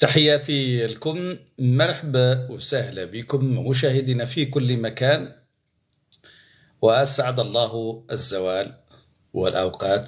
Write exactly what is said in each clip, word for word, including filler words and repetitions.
تحياتي لكم، مرحبا وسهلا بكم مشاهدينا في كل مكان، وأسعد الله الزوال والأوقات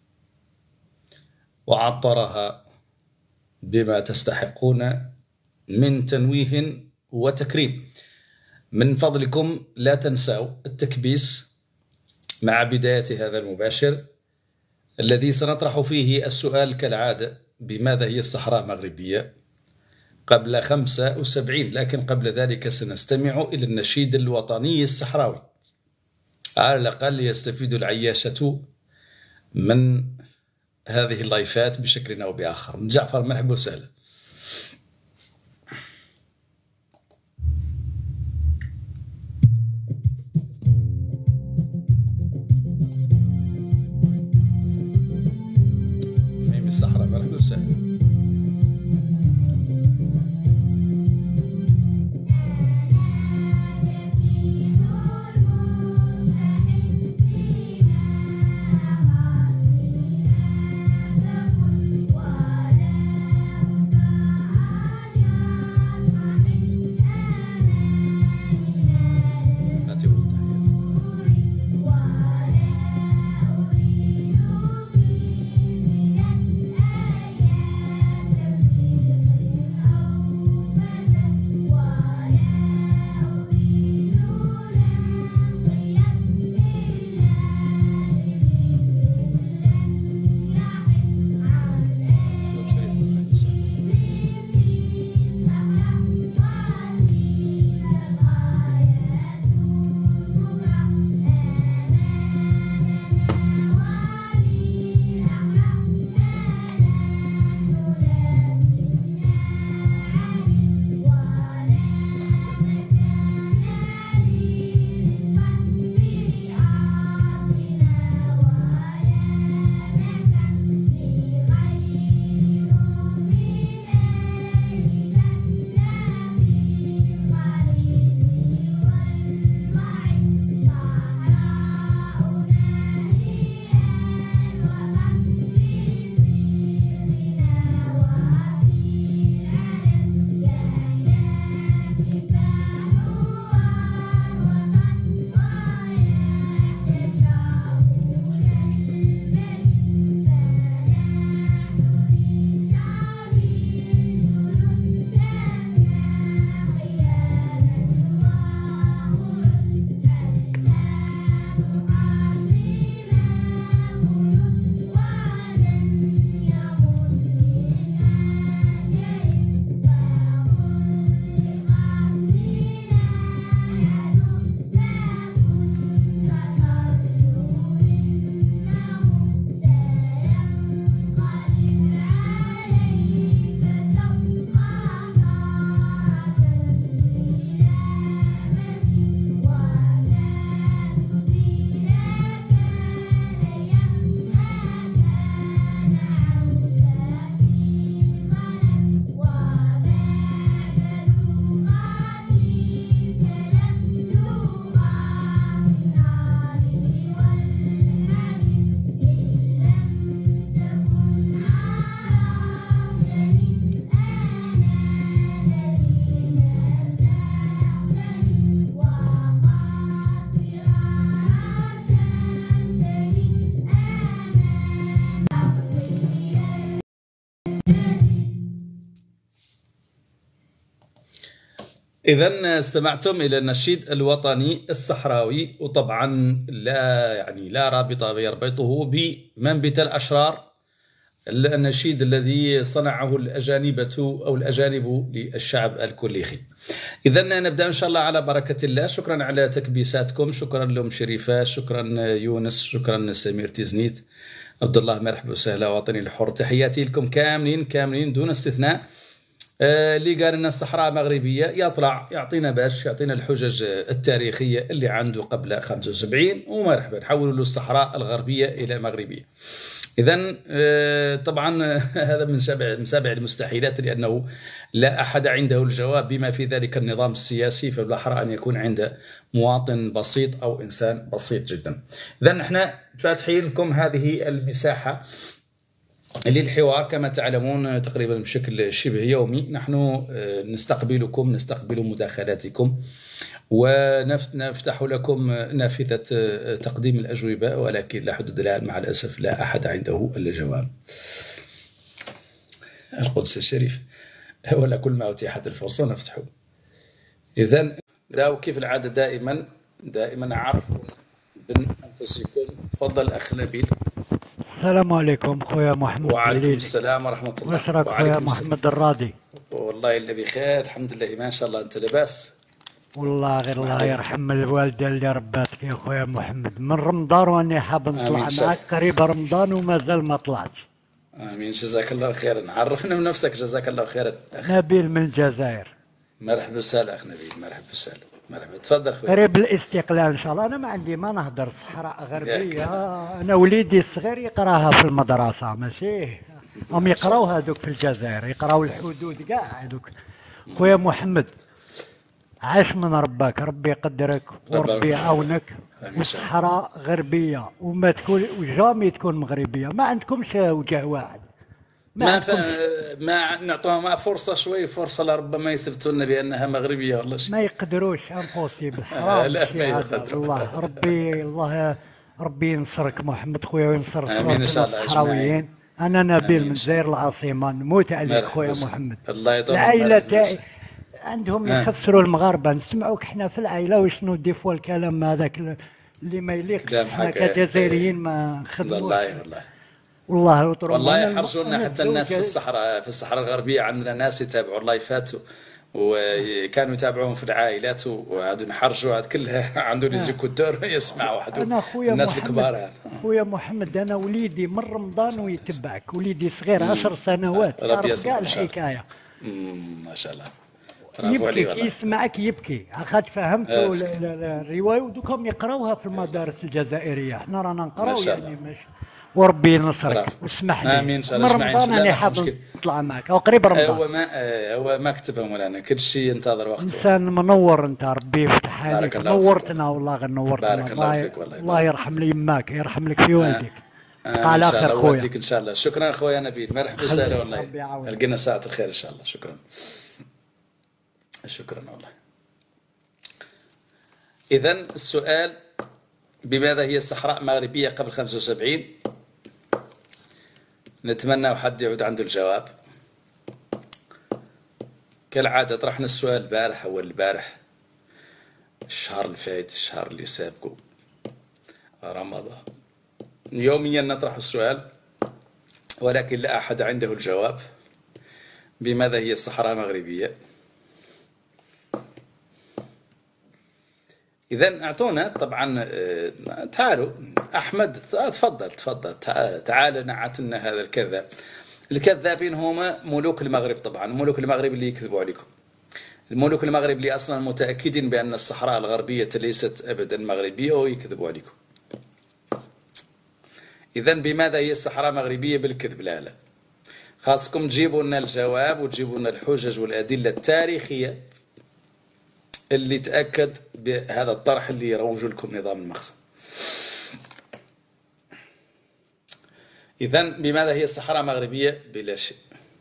وعطرها بما تستحقون من تنويه وتكريم. من فضلكم لا تنسوا التكبيس مع بداية هذا المباشر الذي سنطرح فيه السؤال كالعادة: بماذا هي الصحراء المغربية قبل خمسة وسبعين؟ لكن قبل ذلك سنستمع إلى النشيد الوطني الصحراوي، على الأقل يستفيد العياشة من هذه اللايفات بشكل أو بآخر. من جعفر، مرحبا وسهلا. ميمي الصحراء، مرحبا وسهلا. إذا استمعتم إلى النشيد الوطني الصحراوي، وطبعا لا يعني لا رابط يربطه بمنبت الأشرار، النشيد الذي صنعه الأجانبة أو الأجانب للشعب الكليخي. إذا نبدأ إن شاء الله على بركة الله. شكرا على تكبيساتكم، شكرا لهم شريفة، شكرا يونس، شكرا سمير تيزنيت، عبد الله، مرحبا وسهلا، وطني الحر. تحياتي لكم كاملين كاملين دون استثناء. اللي قال لنا الصحراء مغربية يطلع يعطينا باش يعطينا الحجج التاريخية اللي عنده قبل خمسة وسبعين، ومرحبا نحولوا له الصحراء الغربية إلى مغربية. إذن طبعا هذا من سابع من سابع المستحيلات، لأنه لا أحد عنده الجواب بما في ذلك النظام السياسي، فالأحرى أن يكون عند مواطن بسيط أو إنسان بسيط جدا. إذن احنا فاتحين لكم هذه المساحة للحوار كما تعلمون تقريبا بشكل شبه يومي. نحن نستقبلكم، نستقبل مداخلاتكم، ونفتح لكم نافذة تقديم الأجوبة، ولكن لا حدود لها مع الأسف، لا أحد عنده الجواب. القدس الشريف، ولا كل ما أتيحت الفرصة نفتحه. إذن كيف العادة دائما دائما عرفوا بأنفسكم. تفضل أخ نبيل. السلام عليكم خويا محمد. وعليكم السلام ورحمة الله. واش راك خويا محمد الراضي؟ والله اللي بخير الحمد لله، ما شاء الله. أنت لاباس؟ والله غير الله يرحم الوالدة اللي رباتك يا خويا محمد. من رمضان واني حاب نطلع معاك، قريب رمضان ومازال ما طلعتش. امين، جزاك الله خيرا. عرفنا من نفسك. جزاك الله خيرا. نبيل من الجزائر. مرحبا وسهلا اخ نبيل، مرحبا وسهلا. مرحبا، تفضل خويا. قريب الاستقلال ان شاء الله. انا ما عندي ما نهضر صحراء غربيه. انا وليدي الصغير يقراها في المدرسه، ماشي هم يقراو هذوك في الجزائر، يقراو الحدود كاع هذوك. خويا محمد عاش من رباك، ربي يقدرك وربي يعاونك. والصحراء غربيه وما تكون وجامي تكون مغربيه، ما عندكمش وجه واحد. ما ف... ما نعطوها ما فرصه شوي، فرصه لربما يثبتوا لنا بانها مغربيه ولا شيء. ما يقدروش، امبوسيبل. حرام. لا ما يقدروا. الله ربي الله ربي ينصرك محمد خويا، وينصر امين ان شاء الله الصحراويين. انا نبيل من الجزائر العاصمه، نموت عليك خويا محمد. الله يطول العائله تاعي عندهم يخسروا المغاربه، نسمعوك احنا في العائله وشنو نديفوا الكلام هذاك اللي ما يليقش. احنا كجزائريين ما نخدموش. والله والله والله وطروا والله يحرجونا حتى الناس في الصحراء في الصحراء الغربيه. عندنا ناس يتابعوا اللايفات وكانوا يتابعوهم في العائلات، وعادوا نحرجوا عاد كلها عنده لي زيكوتور يسمع واحد الناس الكبار. يعني خويا محمد انا وليدي من رمضان ويتبعك، وليدي صغير عشر سنوات، ربي كاع الحكايه. ما شاء الله. يبكي كي يسمعك يبكي، خاطر فهمتوا الروايه ودوكم يقراوها في المدارس الجزائريه. احنا رانا نقراو يعني ماشي. وربي ينصرك واسمح لي. امين ان شاء الله. اسمعي ان شاء الله. انا حاب نطلع معك او قريب رمضان. هو ما هو ما كتبها مولانا، كل شيء ينتظر وقته. انسان منور انت، ربي يفتح عليك. نورتنا والله، غير نورتنا. بارك الله فيك. والله الله يرحم لي يماك، يرحم لك في والديك. ان شاء الله والديك ان شاء الله. شكرا اخويا نبيل، مرحبا وسهلا. والله لقينا ساعه الخير ان شاء الله. شكرا شكرا والله. اذا السؤال: بماذا هي الصحراء المغربيه قبل خمسة وسبعين؟ نتمنى حد يعود عنده الجواب. كالعادة طرحنا السؤال البارح أول البارح، الشهر اللي فات، الشهر اللي سابقه، رمضان. يوميا نطرح السؤال ولكن لا أحد عنده الجواب. بماذا هي الصحراء المغربية؟ إذن أعطونا طبعا. تعالوا أحمد، تفضل تفضل. تعال نعتنا هذا الكذاب. الكذابين هما ملوك المغرب. طبعا ملوك المغرب اللي يكذبوا عليكم، الملوك المغرب اللي أصلا متأكدين بأن الصحراء الغربية ليست أبدا مغربية ويكذبوا عليكم. إذن بماذا هي الصحراء المغربية؟ بالكذب. لا لا، خاصكم تجيبوا لنا الجواب وتجيبوا لنا الحجج والأدلة التاريخية اللي تأكد بهذا الطرح اللي يروج لكم نظام المخزن. إذن بماذا هي الصحراء المغربية؟ بلا شيء.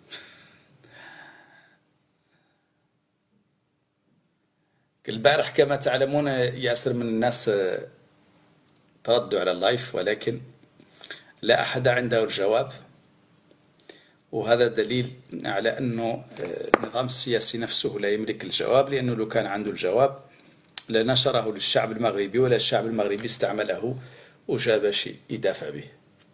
البارح كما تعلمون ياسر من الناس تردوا على اللايف، ولكن لا أحد عنده الجواب، وهذا دليل على أنه النظام السياسي نفسه لا يملك الجواب، لأنه لو كان عنده الجواب لنشره للشعب المغربي، ولا الشعب المغربي استعمله وجاء باش يدافع به.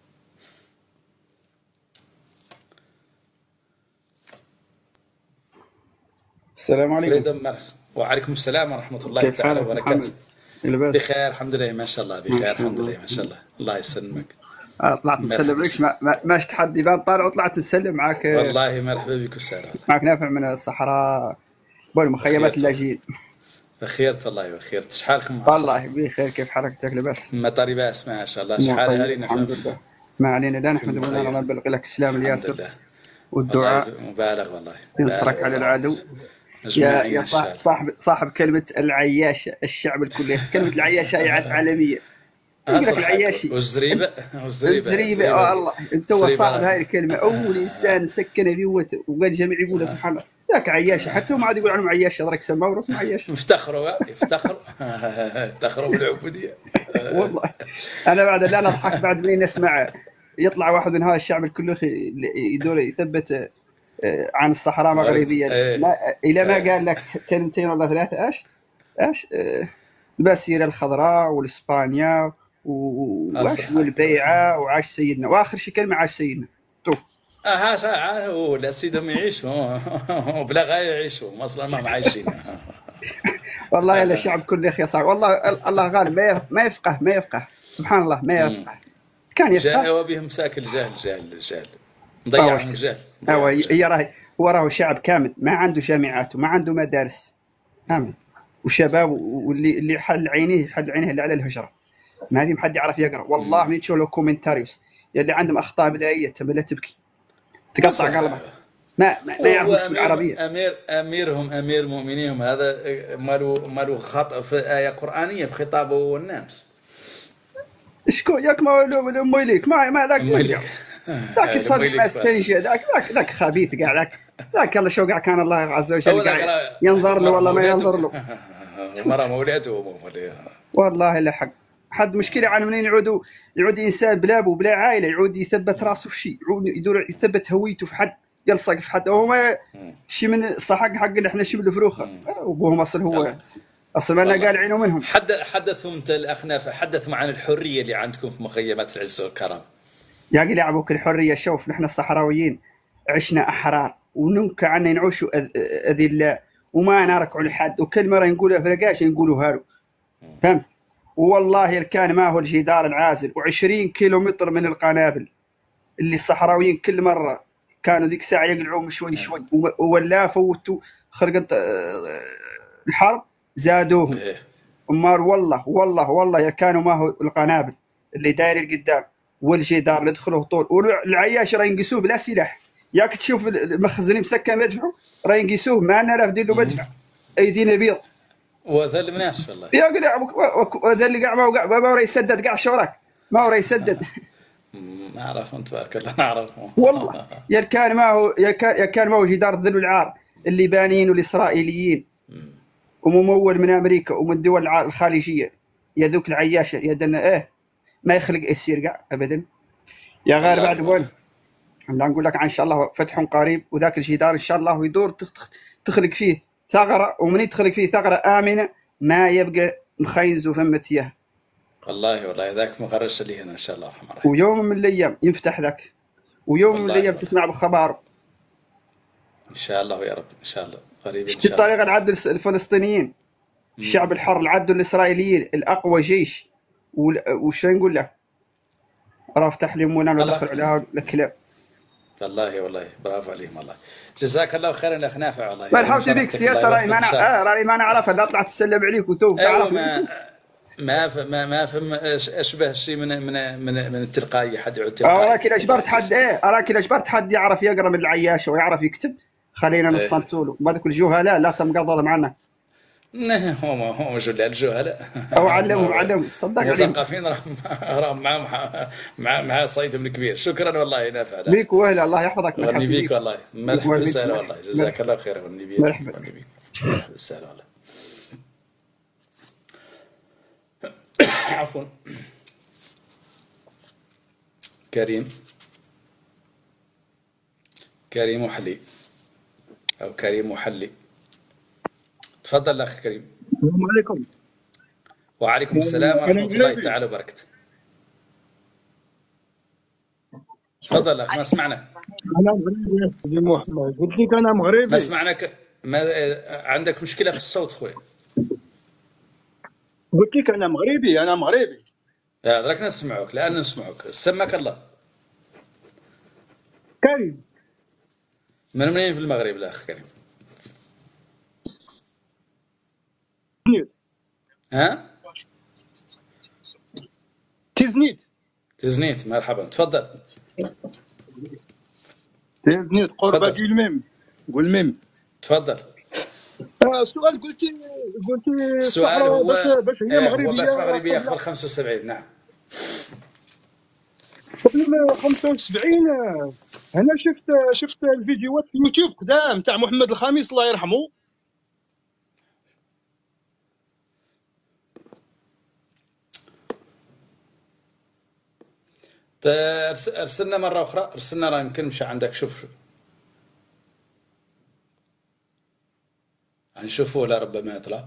السلام عليكم. وعليكم السلام ورحمة الله تعالى وبركاته. بخير الحمد لله ما شاء الله. بخير الحمد لله ما شاء الله. الله يسلمك. آه طلعت نسلم عليك. ما ماش تحدي بان طالع وطلعت نسلم معك. والله مرحبا بك وسهلا. معك نافع من الصحراء والمخيمات اللاجئين. بخيرت والله بخيرت. شحالكم؟ والله بخير. كيف حركتك لاباس؟ المطار باس ما شاء الله. شحال هالينا الحمد لله. ما علينا لا نحمد لله. الله يبارك لك السلام الياسر والدعاء مبالغ والله. ينصرك على العدو. يا يا صاحب صاحب صاحب كلمة العياشة الشعب الكلي. كلمة العياشة شائعة عالمية. يقول لك العياشي والزريبه والزريبه الزريبه. اه الله انت هو صعب هاي الكلمه. اول انسان سكن فيه وقال جميع يقولوا سبحان الله ذاك عياشي. حتى هم عاد يقولوا عنهم عياشي هذاك سموه رسم عياشي. يفتخروا يفتخروا يفتخروا بالعبوديه. والله انا بعد لا اضحك بعد منين نسمع يطلع واحد من هذا الشعب الكلوخي يدور يثبت عن الصحراء المغربيه ما الى ما قال لك كلمتين ولا ثلاثه. ايش ايش المسيره الخضراء والاسبانيا واش والبيعه وعاش سيدنا واخر شيء كلمه عاش سيدنا. شوف اه ها ولا سيدهم يعيشوا بلا غايه يعيشوا اصلا ما عايشين. والله الا الشعب كله يا اخي صعب والله. الله غالب ما يفقه ما يفقه سبحان الله ما يفقه. كان يفقه جاء بهم ساكن جهل جهل جهل مضيعهم الجهل. ايوه هي راهي هو راهو شعب كامل ما عنده جامعات وما عنده مدارس كامل وشباب واللي اللي حل عينيه حل عينيه اللي على الهجره ما في حد يعرف يقرا. والله من تشوف له كومنتاريوس يلي عندهم اخطاء بدائيه تبى لا تبكي تقطع قلبك. ما ما, ما يعرفوا العربيه. امير اميرهم امير مؤمنيهم هذا مالو مالو خطا في ايه قرانيه في خطابه والناس. شكون ياك ما مويليك ما ما ذاك ذاك يصلي ما استنجى ذاك ذاك ذاك خبيث كاع ذاك ذاك الله شو كاع كان الله عز وجل قاعد ينظر له والله ما ينظر له. مرة مولده والله لا حق حد مشكله عن منين يعودوا يعود انسان بلا ابو بلا عائله يعود يثبت راسه في شيء يعود يدور يثبت هويته في حد يلصق في حد. هو ما شي من الصحق حقنا احنا شي من الفروخه وابوهم اصل هو اصل ما قال عينه منهم. حد حدثهم انت الاخناف حدثهم عن الحريه اللي عندكم في مخيمات العز والكرم. يا قل يعبوك الحريه. شوف نحن الصحراويين عشنا احرار وننكى عنا نعوشوا اذلاء وما نركعوا لحد وكل مره نقولها في لقاش نقولوا هارو فهمت. والله كان ما هو الجدار العازل وعشرين كيلو متر من القنابل اللي الصحراويين كل مره كانوا ذيك الساعه يقلعوهم شوي شوي ولا فوتوا خرقت الحرب زادوهم. امار والله والله والله كانوا ما هو القنابل اللي داير القدام والجدار اللي دخلوه طول والعياش راه ينقسوه بلا سلاح. ياك تشوف المخزنين مسكن يدفعوا راه ينقسوه ما انا راه ندير له مدفع ايدينا بيض وهذا اللي مناش والله. يا قل هذا اللي قاع ما ما راه يسدد كاع شورك ما راه يسدد. ما اعرف انت تبارك الله نعرف والله يا كان ما هو يا كان يا كان ما هو جدار الذل والعار اللي بانين والاسرائيليين وممول من امريكا ومن الدول الخليجيه يا ذوك العياشه يا دنا ايه ما يخلق يصير كاع ابدا. يا غير بعد بون انا نقول لك ان شاء الله فتح قريب وذاك الجدار ان شاء الله يدور تخلق فيه ثغره ومن تخلق فيه ثغره امنه ما يبقى مخيز وفمتيه. والله والله ذاك مغرش لي هنا ان شاء الله الرحمن الرحيم. ويوم من الايام ينفتح ذاك ويوم من الايام تسمع بخبر ان شاء الله يا رب ان شاء الله قريب ان شاء الله. الطريقه العدل الفلسطينيين الشعب الحر العدل الاسرائيليين الاقوى جيش وش نقول له راه فتح لي مونا ودخل عليها الكلاب. والله والله برافو عليهم والله جزاك الله خيرا الاخ نافع والله. مرحبا بك سياسه راي ما انا آه راي ما نعرفها لا طلعت تسلم عليك وتوب أيوة ما ما ف... ما ما فهم اشبه شيء من من من من التلقائيه حد يعود تلقائي. اراك اذا اجبرت حد ايه اراك اذا اجبرت حد يعرف يقرا من العياشه ويعرف يكتب خلينا نصنتوا له ما ذوك الجهلاء لا تمقضض معنا. هم هم جهلاء الجهلاء او علمهم علمهم صدق مثقفين راهم راهم مع مع مع صيدهم الكبير. شكرا والله نافع بيك وهلا الله يحفظك. مرحبا بيك والله مرحبا وسهلا والله جزاك الله خير والنبي مرحبا بيك وسهلا والله. عفوا كريم كريم محلي او كريم محلي. تفضل اخ كريم. السلام عليكم. وعليكم السلام ورحمه الله تعالى وبركاته. تفضل اخ ما سمعنا. انا مغربي يا محمد قلت لك انا مغربي ما سمعناك. ما عندك مشكله في الصوت خويا. قلت لك انا مغربي انا مغربي. لا راك نسمعوك الان نسمعوك سماك الله. كريم من منين في المغرب الاخ كريم؟ ها؟ تزنيت تزنيت مرحبا تفضل. تزنيت قربة الميم قول ميم تفضل. آه سؤال قلتي قلتي السؤال هو باش باش هي إيه مغربيه هو باش مغربيه قبل خمسة وسبعين. نعم خمسة وسبعين. هنا شفت شفت الفيديوهات في اليوتيوب قدام تاع محمد الخامس الله يرحمه. تا- أرس- ارسلنا مرة أخرى، ارسلنا راه يمكن مشى عندك. شوف نشوفه، لا ربما يطلع.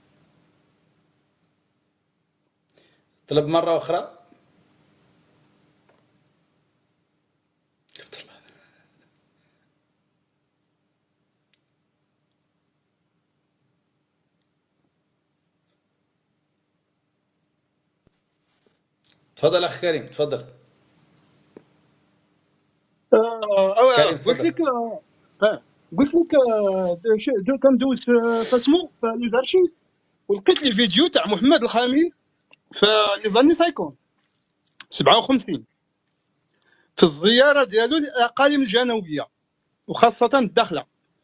طلب مرة أخرى. تفضل أخ كريم، تفضل. آه، آه، كريم قلت تفضل. لك آه، آه، قلت لك آه، ش- دو- كندوز في في اسمو في لي زارشيف، ولقيت لي فيديو تاع محمد الخامس في لي زاني سايكون سبعة وخمسين في الزياره ديالو للاقاليم الجنوبيه وخاصه الداخله.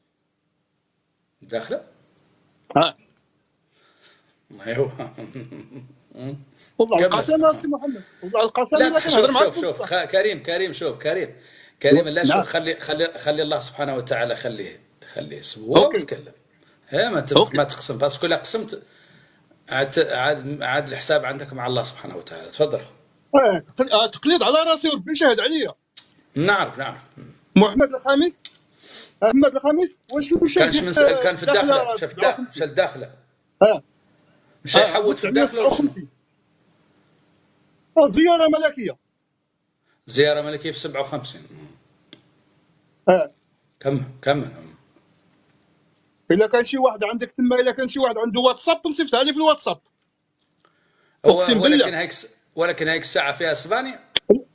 داخلة. اه ايوه. والله كمل. القسم يا سي محمد، والله القسم لا الا تخ- كنهضر شوف معاك شوف شوف بالصح. خ- كريم كريم شوف كريم كريم. لا شوف، نعم خلي خلي خلي الله سبحانه وتعالى خليه خليه هو اوكي وتكلم. ها ما تبقى اوكي. ما تقسم، باسكو لا قسمت عاد عاد عاد الحساب عندك مع الله سبحانه وتعالى. تفضل. آه، تقل- آه، تقليد على راسي وربي شاهد عليا. نعرف نعرف. محمد الخامس محمد الخامس واش مشى كانش يدير من في س... كان في الداخله، الداخله مشى في الداخله، مشى سبعة وخمسين. للداخله، اه مشى اه يحوط في الداخله ولا شنو؟ ألف وتسعمية وسبعة وخمسين. آه، زياره ملكيه. زياره ملكيه في سبعة وخمسين. اه كمل كمل. الا كان شي واحد عندك تما، الا كان شي واحد عنده واتساب نصيفطها لي في الواتساب هو اقسم ولكن بالله. هيك س... ولكن هيك الساعه فيها اسبانيا.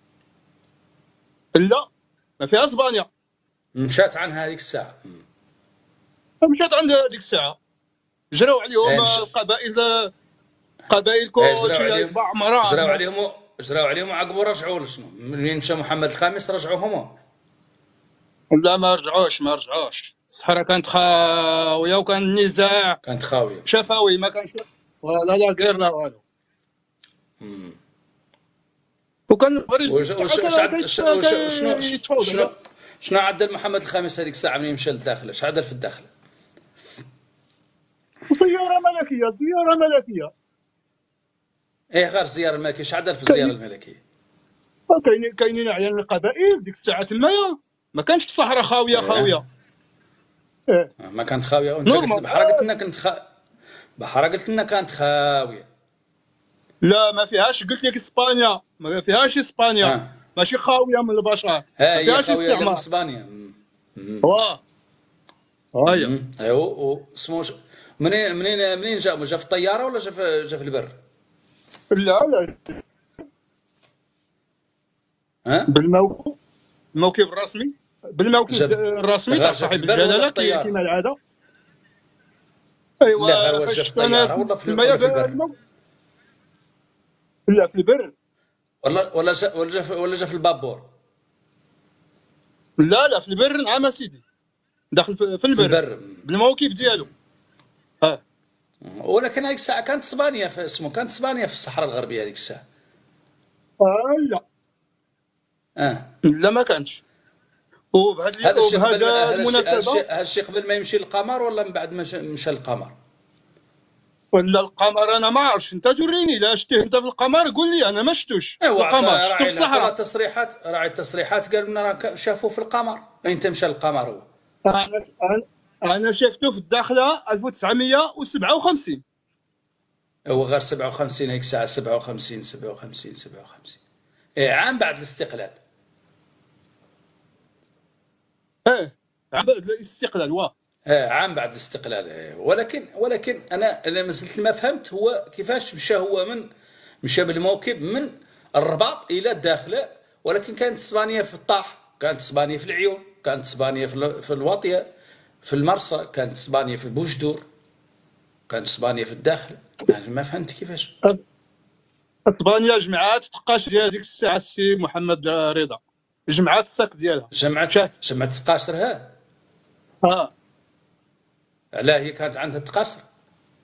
لا ما فيها اسبانيا. مشات عنها هذيك الساعه. مشات عند هذيك الساعه جراو عليهم ايه آه، مش القبائل قبائل ايه جراو كلشي عليهم، تبع عمرها جراو عندنا. عليهم جراو عليهم وعقبوا رجعوا ولا شنو؟ منين مشى محمد الخامس رجعوا هما. لا ما رجعوش ما رجعوش. الصحراء كانت خاويه وكان النزاع كانت خاويه. شفوي، ما كانش ولا لا غير لا والو. مم. وكان المغرب وش وش وش عد ش- وش شنو كيتفاوض شنو على شنو عدل محمد الخامس هذيك الساعه منين مشى للداخله؟ اش عدل في الداخله؟ زياره ملكيه زياره ملكيه. ايه غير الزياره الملكيه، اش عدل في الزياره كاين الملكيه؟ كاينين كاينين اعيان القبائل ديك الساعه تمايا، ما كانش الصحراء خاويه ايه خاويه. ايه ما كانت خاويه، وانت قلت نورمال. بحرا قلت لنا كنت خ... بحرا قلت لنا كانت خاويه. لا ما فيهاش، قلت لك اسبانيا ما فيهاش اسبانيا، اه ماشي خاويه من البشر، ها ما هي فيهاش خاويه قلب استعمار. اسبانيا. مم. مم. واه هايا. مم. ايوه واسمه ش- منين منين منين جا جا في الطياره ولا جا في جا في البر؟ لا لا ها بالموكب، الموكب الرسمي، بالموكب جا الرسمي غير تاع جا في صاحب البر ولا الجلاله في كي الطياره؟ كيما العاده. لا غير ايوا واش جا في فاش انا الطياره ولا في تمايا ولا في البر؟ بالمو- لا في البر. ولا ولا جا ولا جا في ولا جا في البابور؟ لا لا في البر نعم سيدي، داخل في في في البر البر. بالموكب ديالو. اه ولكن هذيك الساعه كانت اسبانيا في اسمه، كانت اسبانيا في الصحراء الغربيه هذيك الساعه. آه، لا اه لا ما كانش. وبهذا هذا الشيء قبل وبهذا هذا الشيء هذا المناسبه الشيء هذا الشيء قبل ما يمشي للقمر ولا من بعد ما ش- مشى للقمر؟ ولا القمر انا ما عرفتش، انت جريني لا شتيه انت في القمر قول لي، انا ما شفتوش ايوا القمر، شفتو في راعي الصحراء. تصريحات، راعي التصريحات قال لنا راه شافوه في القمر. انت مشى للقمر هو؟ انا انا أنا شفته في الداخله ألف وتسعمية وسبعة وخمسين. هو غير سبعة وخمسين هيك الساعه، سبعة وخمسين سبعة وخمسين سبعة وخمسين. إيه عام بعد الاستقلال. ايه عبد الاستقلال واه. إيه عام بعد الاستقلال. إيه. ولكن ولكن انا انا ما زلت ما فهمت هو كيفاش مشى، هو من مشى بالموكب من الرباط الى الداخله. ولكن كانت اسبانيا في الطاح، كانت اسبانيا في العيون، كانت اسبانيا في ال- في الواطيه، في المرسى، كانت اسبانيا في بوجدور، كانت اسبانيا في الداخل. يعني ما فهمت كيفاش. اسبانيا جمعات تقاش ديال ديك الساعه السي محمد رضا، جمعات الساك ديالها جمعت شاه. جمعت التقاصر. ها اه لا هي كانت عندها التقاصر.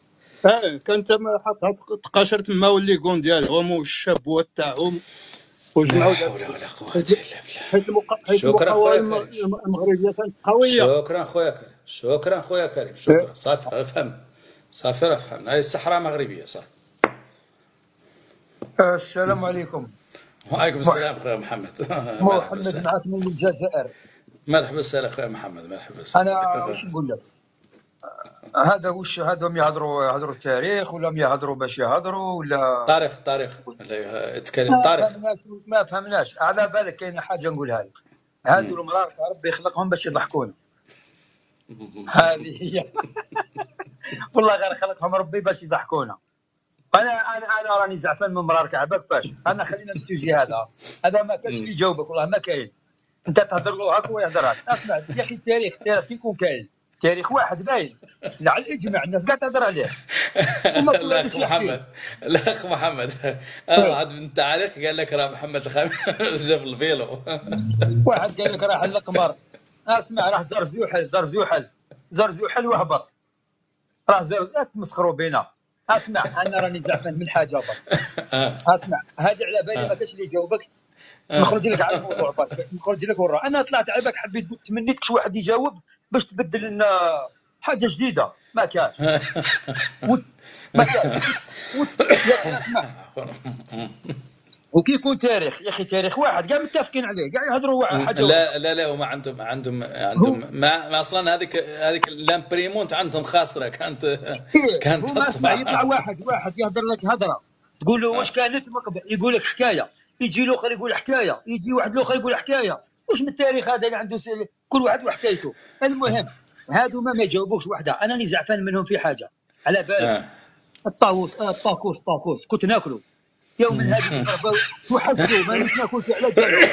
اه كانت تما حاطها تقاشر تما واللي كون ديالها هما والشابوات تاعهم. لا وجمعوا حول ولا قوة حيث إلا بالله. حيث المق- حيث شكرا خويا المقاومه كريم، المغربيه كانت قويه. شكرا خويا كريم، شكرا خويا كريم، شكرا. صافي افهم، صافي افهم. هاي الصحراء مغربية صافي. السلام عليكم. وعليكم السلام خويا محمد. مرحبا محمد وسهلا. معك من الجزائر. مرحبا وسهلا خويا محمد، مرحبا وسهلا. انا واش نقول لك، هذا واش هذوم يهضروا يهضروا التاريخ ولا يهضروا باش يهضروا ولا تاريخ تاريخ ولا يتكلم ما تاريخ. فهمناش ما فهمناش. على بالك كاينه حاجه نقولها لك، هادو المرار ربي يخلقهم باش يضحكونا. هذه هي. والله غير خلقهم ربي باش يضحكونا. انا انا انا راني زعفان من مرار كعبك فاش انا خلينا نستوجي هذا هذا ما كاينش اللي يجاوبك، والله ما كاين. انت تهضر له هكا ويهضر هكا. اسمع يا اخي، التاريخ التاريخ كي يكون كاين تاريخ واحد باين لا على الاجماع الناس قاعده تهضر عليه. وما كل الاخ واحد يحكي. محمد، الاخ محمد اه واحد من التعليق قال لك راه محمد الخامس جاب الفيلو. واحد قال لك راح القمر. اسمع، راح زر زوحل زر زوحل زر زوحل وهبط. راه زر لا تمسخروا بينا. اسمع، انا راني زعفان من حاجه برك. اسمع، هذه على بالي ما كاش اللي يجاوبك. نخرج لك على الموضوع برك، نخرج لك ورا. انا طلعت على بالك حبيت قلت تمنيت شي واحد يجاوب باش تبدل لنا حاجه جديده. ما كاش وت- ما كاش وت- يا أخي اسمع، وكي يكون تاريخ يا اخي تاريخ واحد كاع متفقين عليه، كاع يهضروا حاجه واحدة. لا لا لا، هما عندهم عندهم عندهم ما ما اصلا هذيك هذيك لامبريمونت عندهم خاسره كانت إيه، كانت هو ما اسمع، تطبع. يطلع واحد واحد يهضر لك هضره تقول له واش كانت مقبل، يقول لك حكايه. يجي الاخر يقول حكايه، يجي واحد الاخر يقول حكايه. واش من التاريخ هذا اللي عنده سل... كل واحد وحكايته. المهم هادو ما ما يجاوبوكش وحده. انا اللي زعفان منهم في حاجه على بالك. آه. الطاووس آه، الطاكوس الطاكوس كنت ناكلو يوم من هذه وحسوا ما نش ناكل على جالهم.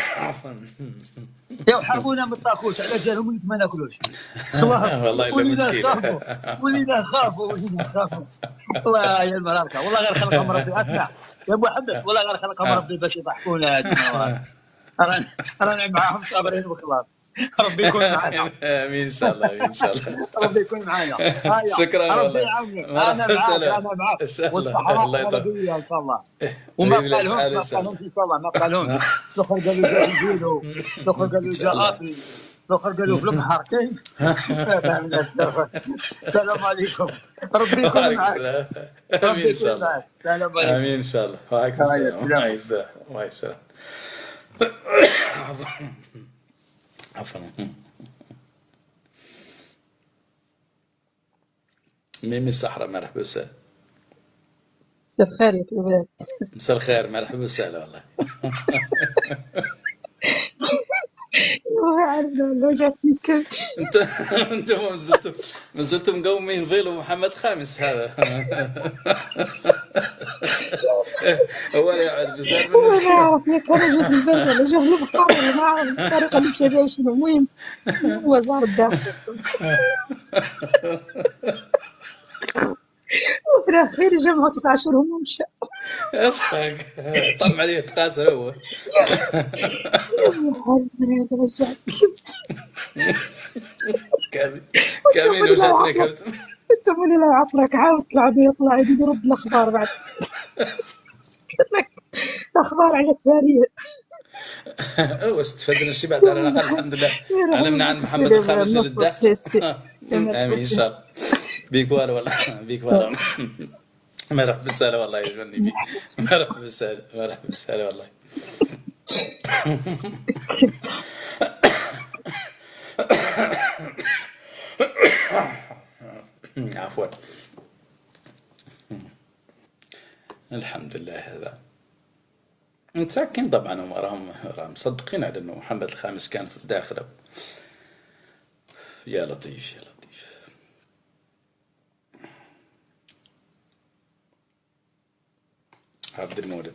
يا حرمونا من الطاكوس على جالهم وليت ما ناكلوش. والله إلا ولينا مسكين. خافوا ولينا خافوا ولينا خافوا. والله يا المراركه، والله غير خلقهم ربي. اسمع يا محمد، والله غير خلقهم ربي باش يضحكونا. هاد المرات رانا رانا معاهم صابرين وخلاص. ربي يكون معنا. امين ان شاء الله، امين ان شاء الله. ربي يكون معنا. هيا، شكرا ربي والله. يعاونك. مرحبا انا معاك سلام. انا معاك. إن شاء الله. والصحراء الله يطول. العربيه ان شاء الله. وما بإذن الله قالهمش تعالى ما إن شاء الله. قالهمش ان شاء الله ما قالهمش. الاخر قالوا جا يزيدوا، الاخر قالوا جا اطري، الاخر قالوا في البحر. كيف؟ السلام عليكم. ربي يكون وعليكم معك. السلام. ربي امين ان شاء يكون الله. معك. السلام عليكم. امين ان شاء الله. وعليكم هيا، السلام. سلام. وعليكم السلام. وعليكم السلام. عفوا. ميمي الصحراء، مرحبا وسهلا. مساء الخير يا كباس. مساء الخير، مرحبا وسهلا والله. والله عارف لو جاتني كبت. انت انتم ما زلتم ما زلتم مقومين فيلو محمد خامس هذا. هو اللي يقعد بزاف من والله الناس. ما اعرف يا كان جا في البيت ولا جا في البحر ولا ما اعرف الطريقه اللي مشى بها شنو. المهم هو زار الداخل وفي الاخير جمعوا تسعة اشهر ومشى. اضحك طم عليه تقاسر هو. يا ابن الحلال انا هذا رجعت كبت. كامل كامل وجاتنا كبت. انتم اللي لا عطرك عاود طلع بي يطلع يدير رد الاخبار بعد. الاخبار على التاريخ. هو استفدنا شي بعد على الاقل الحمد لله. علمنا عن محمد الخامس جل الداخل. امين ان شاء الله. بيك والو والله، بيك والو. مرحبا وسهلا والله يا جوني بيك. مرحبا وسهلا، مرحبا وسهلا والله. عفوا. الحمد لله. هذا متأكدين طبعا، هم راهم راهم مصدقين على انه محمد الخامس كان في الداخل. يا لطيف يا لطيف. عبد المولد.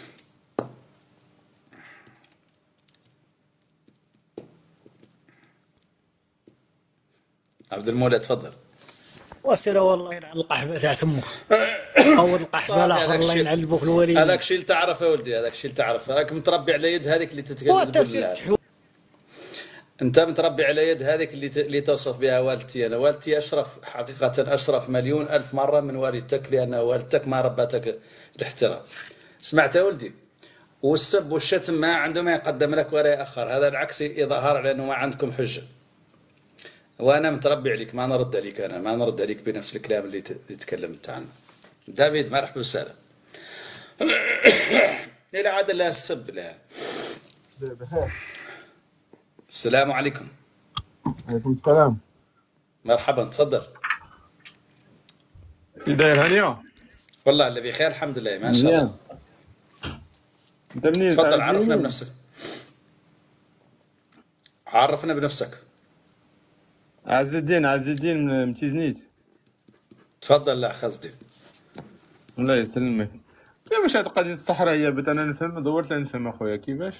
عبد المولد تفضل. وسيرة والله ينعل القحبة تاع ثمك. أول القحبة الآخر الله ينعلبوك الوليد. هذاك الشيء اللي تعرف يا ولدي، هذاك الشيء اللي تعرف. راك متربي على يد هذيك اللي تتكلم. وتسير تحو. انت متربي على يد هذيك اللي ت... اللي توصف بها والدتي. انا والدتي اشرف حقيقه، اشرف مليون الف مره من والدتك، لان والدتك ما ربتك الاحترام. سمعت يا ولدي؟ والسب والشتم ما عنده ما يقدم لك ولا يأخر، هذا العكس إظهار على أنه ما عندكم حجة. وأنا متربي عليك، ما نرد عليك، أنا ما نرد عليك بنفس الكلام اللي تكلمت عنه. دافيد مرحبا وسهلا. إلى عاد لا السب لا. السلام عليكم. عليكم السلام. مرحبا تفضل. كي داير هانية؟ والله اللي بخير الحمد لله ما شاء الله. انت منين؟ تفضل عرفنا بنفسك. عرفنا بنفسك. عز الدين عز الدين من تيزنيت. تفضل لا خزدي. الله يسلمك. كيفاش هاد قضية الصحراء هي بت انا نفهم دورت نفهم اخويا كيفاش؟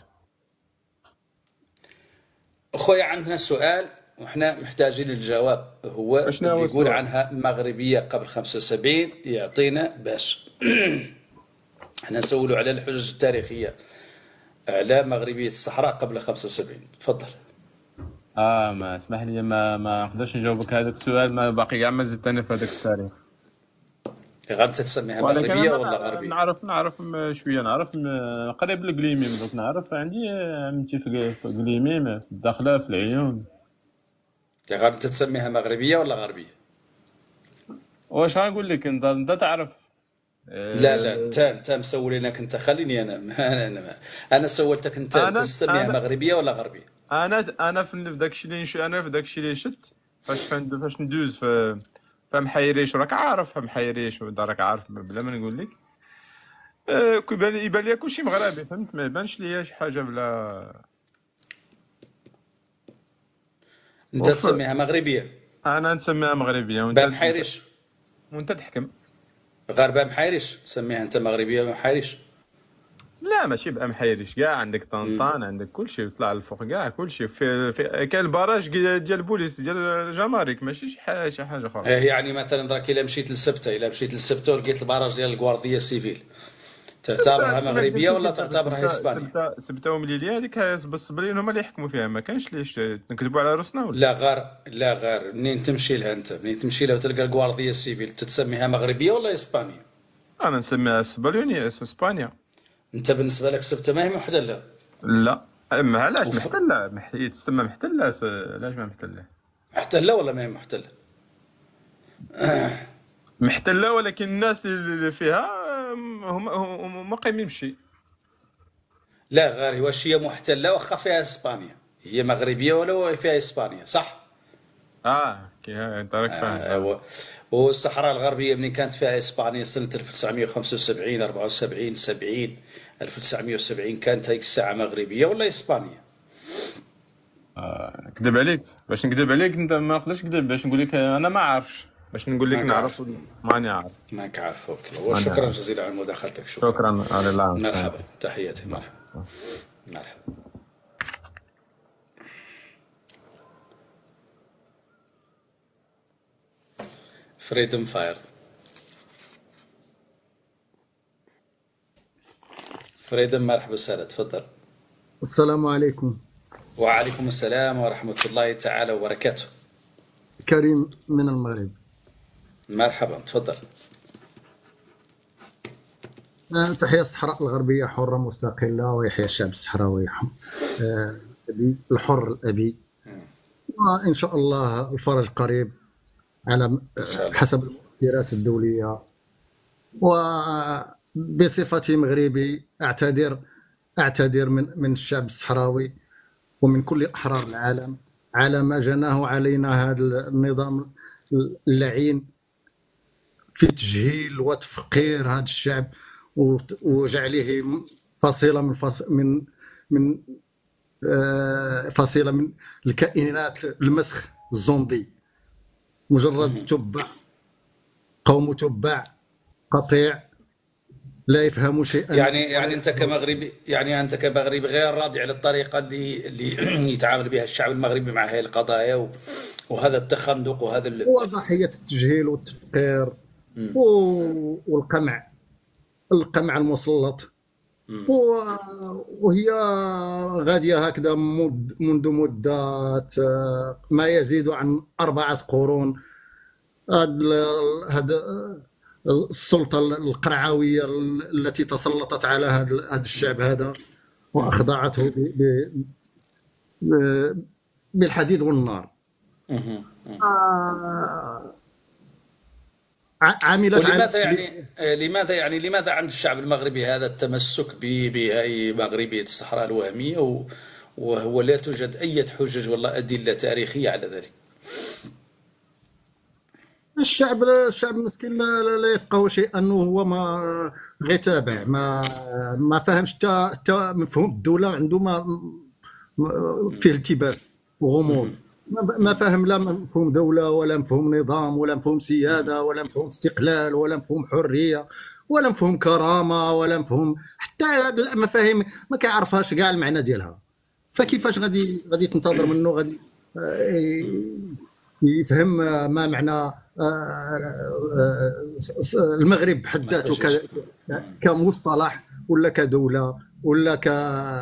اخويا عندنا سؤال وإحنا محتاجين الجواب، هو اللي يقول عنها المغربية قبل خمسة وسبعين يعطينا باش احنا نسولوا على الحجج التاريخية على مغربية الصحراء قبل خمسة وسبعين. تفضل. اه ما اسمح لي ما ما نقدرش نجاوبك هذاك السؤال، ما باقي كاع ما زدت انا في هذاك التاريخ. غير انت تسميها مغربية ولا غربية؟ نعرف نعرف شوية، نعرف قريب لقليميم، دوك نعرف عندي عمتي في قليميم في الداخلة في العيون. غير انت تسميها مغربية ولا غربية؟ واش غنقول لك انت انت تعرف؟ لا لا انت انت مسولينك انت، خليني انا انا انا, أنا سولتك انت انت تسميها مغربية ولا غربية؟ انا انا في داك الشيء اللي نش... انا في داك الشيء اللي شفت فاش فاش ندوز في فمحيريش، راك عارف محيريش راك عارف بلا ما نقول لك. أه كيبان يبان لي كلشي مغربي، فهمت؟ ما يبانش ليا شي حاجه بلا. انت وف... تسميها مغربيه؟ انا نسميها مغربيه وانت بمحيريش وانت تحكم. غير بمحيريش تسميها انت مغربيه بمحيريش؟ لا ماشي بمحيريش، كاع عندك طنطان عندك كلشي يطلع الفوق كاع كلشي في, في كاين البراج ديال البوليس ديال الجمارك، ماشي شي حاجه شي حاجه اخرى. يعني مثلا دراك الا مشيت لسبته الا مشيت لسبته ولقيت البراج ديال الغوارديه سيفيل تعتبرها مغربيه ولا تعتبرها اسبانيا؟ سبته ومليليه هذيك الصبرين هما اللي يحكموا فيها، ما كانش ليش نكذبوا على روسنا ولا لا. غير لا غير منين تمشي لها انت، منين تمشي لها وتلقى الغوارديه سيفيل تتسميها مغربيه ولا اسبانيا؟ انا نسميها اسبانيا اسبانيا. انت بالنسبه لك سبته ما هي محتله؟ لا ما علاش محتله؟ محي تسمى محتله، علاش ما محتله؟ محتله ولا ما هي محتله؟ محتله ولكن الناس اللي فيها هم هم قايمين بشي. لا غير واش هي محتله واخا فيها اسبانيا، هي مغربيه ولا فيها اسبانيا صح؟ اه كي انت راك فاهم. آه والصحراء الغربيه منين كانت فيها اسبانيا سنه ألف وتسعمائة وخمسة وسبعين أربعة وسبعين سبعين ألف وتسعمائة وسبعين كانت هيك الساعه مغربيه ولا اسبانيا؟ آه كذب عليك، باش نكذب عليك انت ما نقدرش نكذب، باش نقول لك انا ما عارفش، باش نقول لك نعرف ماني عارف. ماك عارف. وشكرا جزيلا على مداخلتك. شكرا, شكرا على الله. مرحبا تحياتي. مرحبا مرحبا. فريدم فاير. فريدم مرحبا وسهلا تفضل. السلام عليكم. وعليكم السلام ورحمة الله تعالى وبركاته. كريم من المغرب. مرحبا تفضل. تحيا الصحراء الغربية حرة مستقلة ويحيى الشعب الصحراوي الحر الأبي، وإن شاء الله الفرج قريب على حسب المؤثرات الدولية. وبصفتي مغربي أعتذر أعتذر من من الشعب الصحراوي ومن كل أحرار العالم على ما جناه علينا هذا النظام اللعين في تجهيل وتفقير هذا الشعب وجعله فصيلة من فص... من من فصيلة من الكائنات المسخ الزومبي، مجرد تبع قوم تبع قطيع لا يفهموا شيئا. يعني يعني انت كمغربي يعني انت كمغربي غير راضي على الطريقه اللي اللي يتعامل بها الشعب المغربي مع هذه القضايا و... وهذا التخندق وهذا ال... هو ضحيه التجهيل والتفقير و... والقمع القمع المسلط و... وهي غاديه هكذا مد... منذ مده ما يزيد عن أربعة قرون. هذا السلطة القرعوية التي تسلطت على هذا هذا الشعب هذا وأخضعته ب- ب- ب- بالحديد والنار. آه، ع- عملت على ولماذا يعني آه، لماذا يعني لماذا عند الشعب المغربي هذا التمسك ب- بهذه مغربية الصحراء الوهمية و- وهو لا توجد أي حجج ولا أدلة تاريخية على ذلك؟ الشعب الشعب المسكين لا, لا لا يفقه شيئا، انه هو ما غير تابع، ما ما فهمش حتى حتى مفهوم الدوله عنده ما ما- فيه التباس وغموض. ما ما فاهم لا مفهوم دوله ولا مفهوم نظام ولا مفهوم سياده ولا مفهوم استقلال ولا مفهوم حريه ولا مفهوم كرامه ولا مفهوم حتى هاد المفاهيم ما كيعرفهاش كاع المعنى ديالها. فكيفاش غادي غادي تنتظر منه غادي آه، يفهم ما معنى آه، آه، المغرب بحد ذاته ك- كمصطلح ولا كدوله ولا ك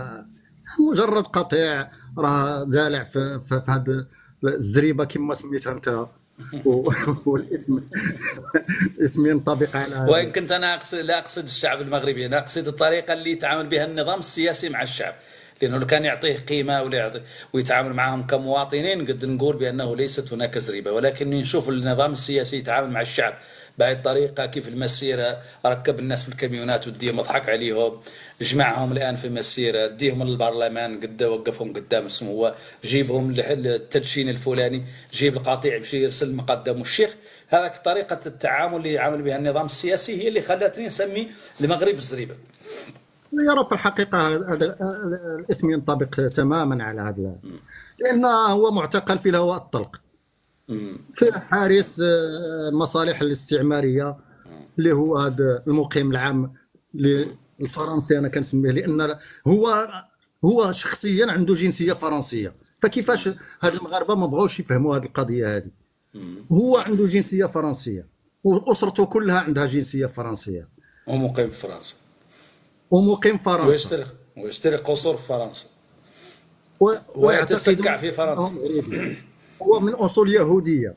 مجرد قطيع راه ذالع في في في هذه الزريبه كما سميتها انت و- والاسم اسم ينطبق على هذا. وإن كنت أنا أقصد لا أقصد الشعب المغربي، أنا أقصد الطريقة اللي يتعامل بها النظام السياسي مع الشعب، لأنه لو كان يعطيه قيمة ولا يعطي ويتعامل معهم كمواطنين قد نقول بأنه ليست هناك زريبة، ولكن نشوف النظام السياسي يتعامل مع الشعب بهذه الطريقة، كيف المسيرة ركب الناس في الكاميونات وديهم اضحك عليهم، جمعهم الآن في مسيرة، ديهم للبرلمان قد وقفهم قدام اسمه هو، جيبهم للتدشين الفلاني، جيب القطيع يمشي يرسل مقدم الشيخ. هذا طريقة التعامل اللي يعامل بها النظام السياسي هي اللي خلتني نسمي المغرب الزريبة. يرى في الحقيقة هذا الاسم ينطبق تماما على هذا، لأن هو معتقل في الهواء الطلق في حارس المصالح الاستعمارية اللي هو هذا المقيم العام الفرنسي أنا كنسميه، لأن هو هو شخصيا عنده جنسية فرنسية. فكيفاش هاد المغاربة ما بغاوش يفهموا هذه القضية هذه؟ هو عنده جنسية فرنسية وأسرته كلها عندها جنسية فرنسية ومقيم في فرنسا ومقيم فرنسا ويشتري ويشتري قصور في فرنسا و- ويتسكع في فرنسا. هو من أصول يهودية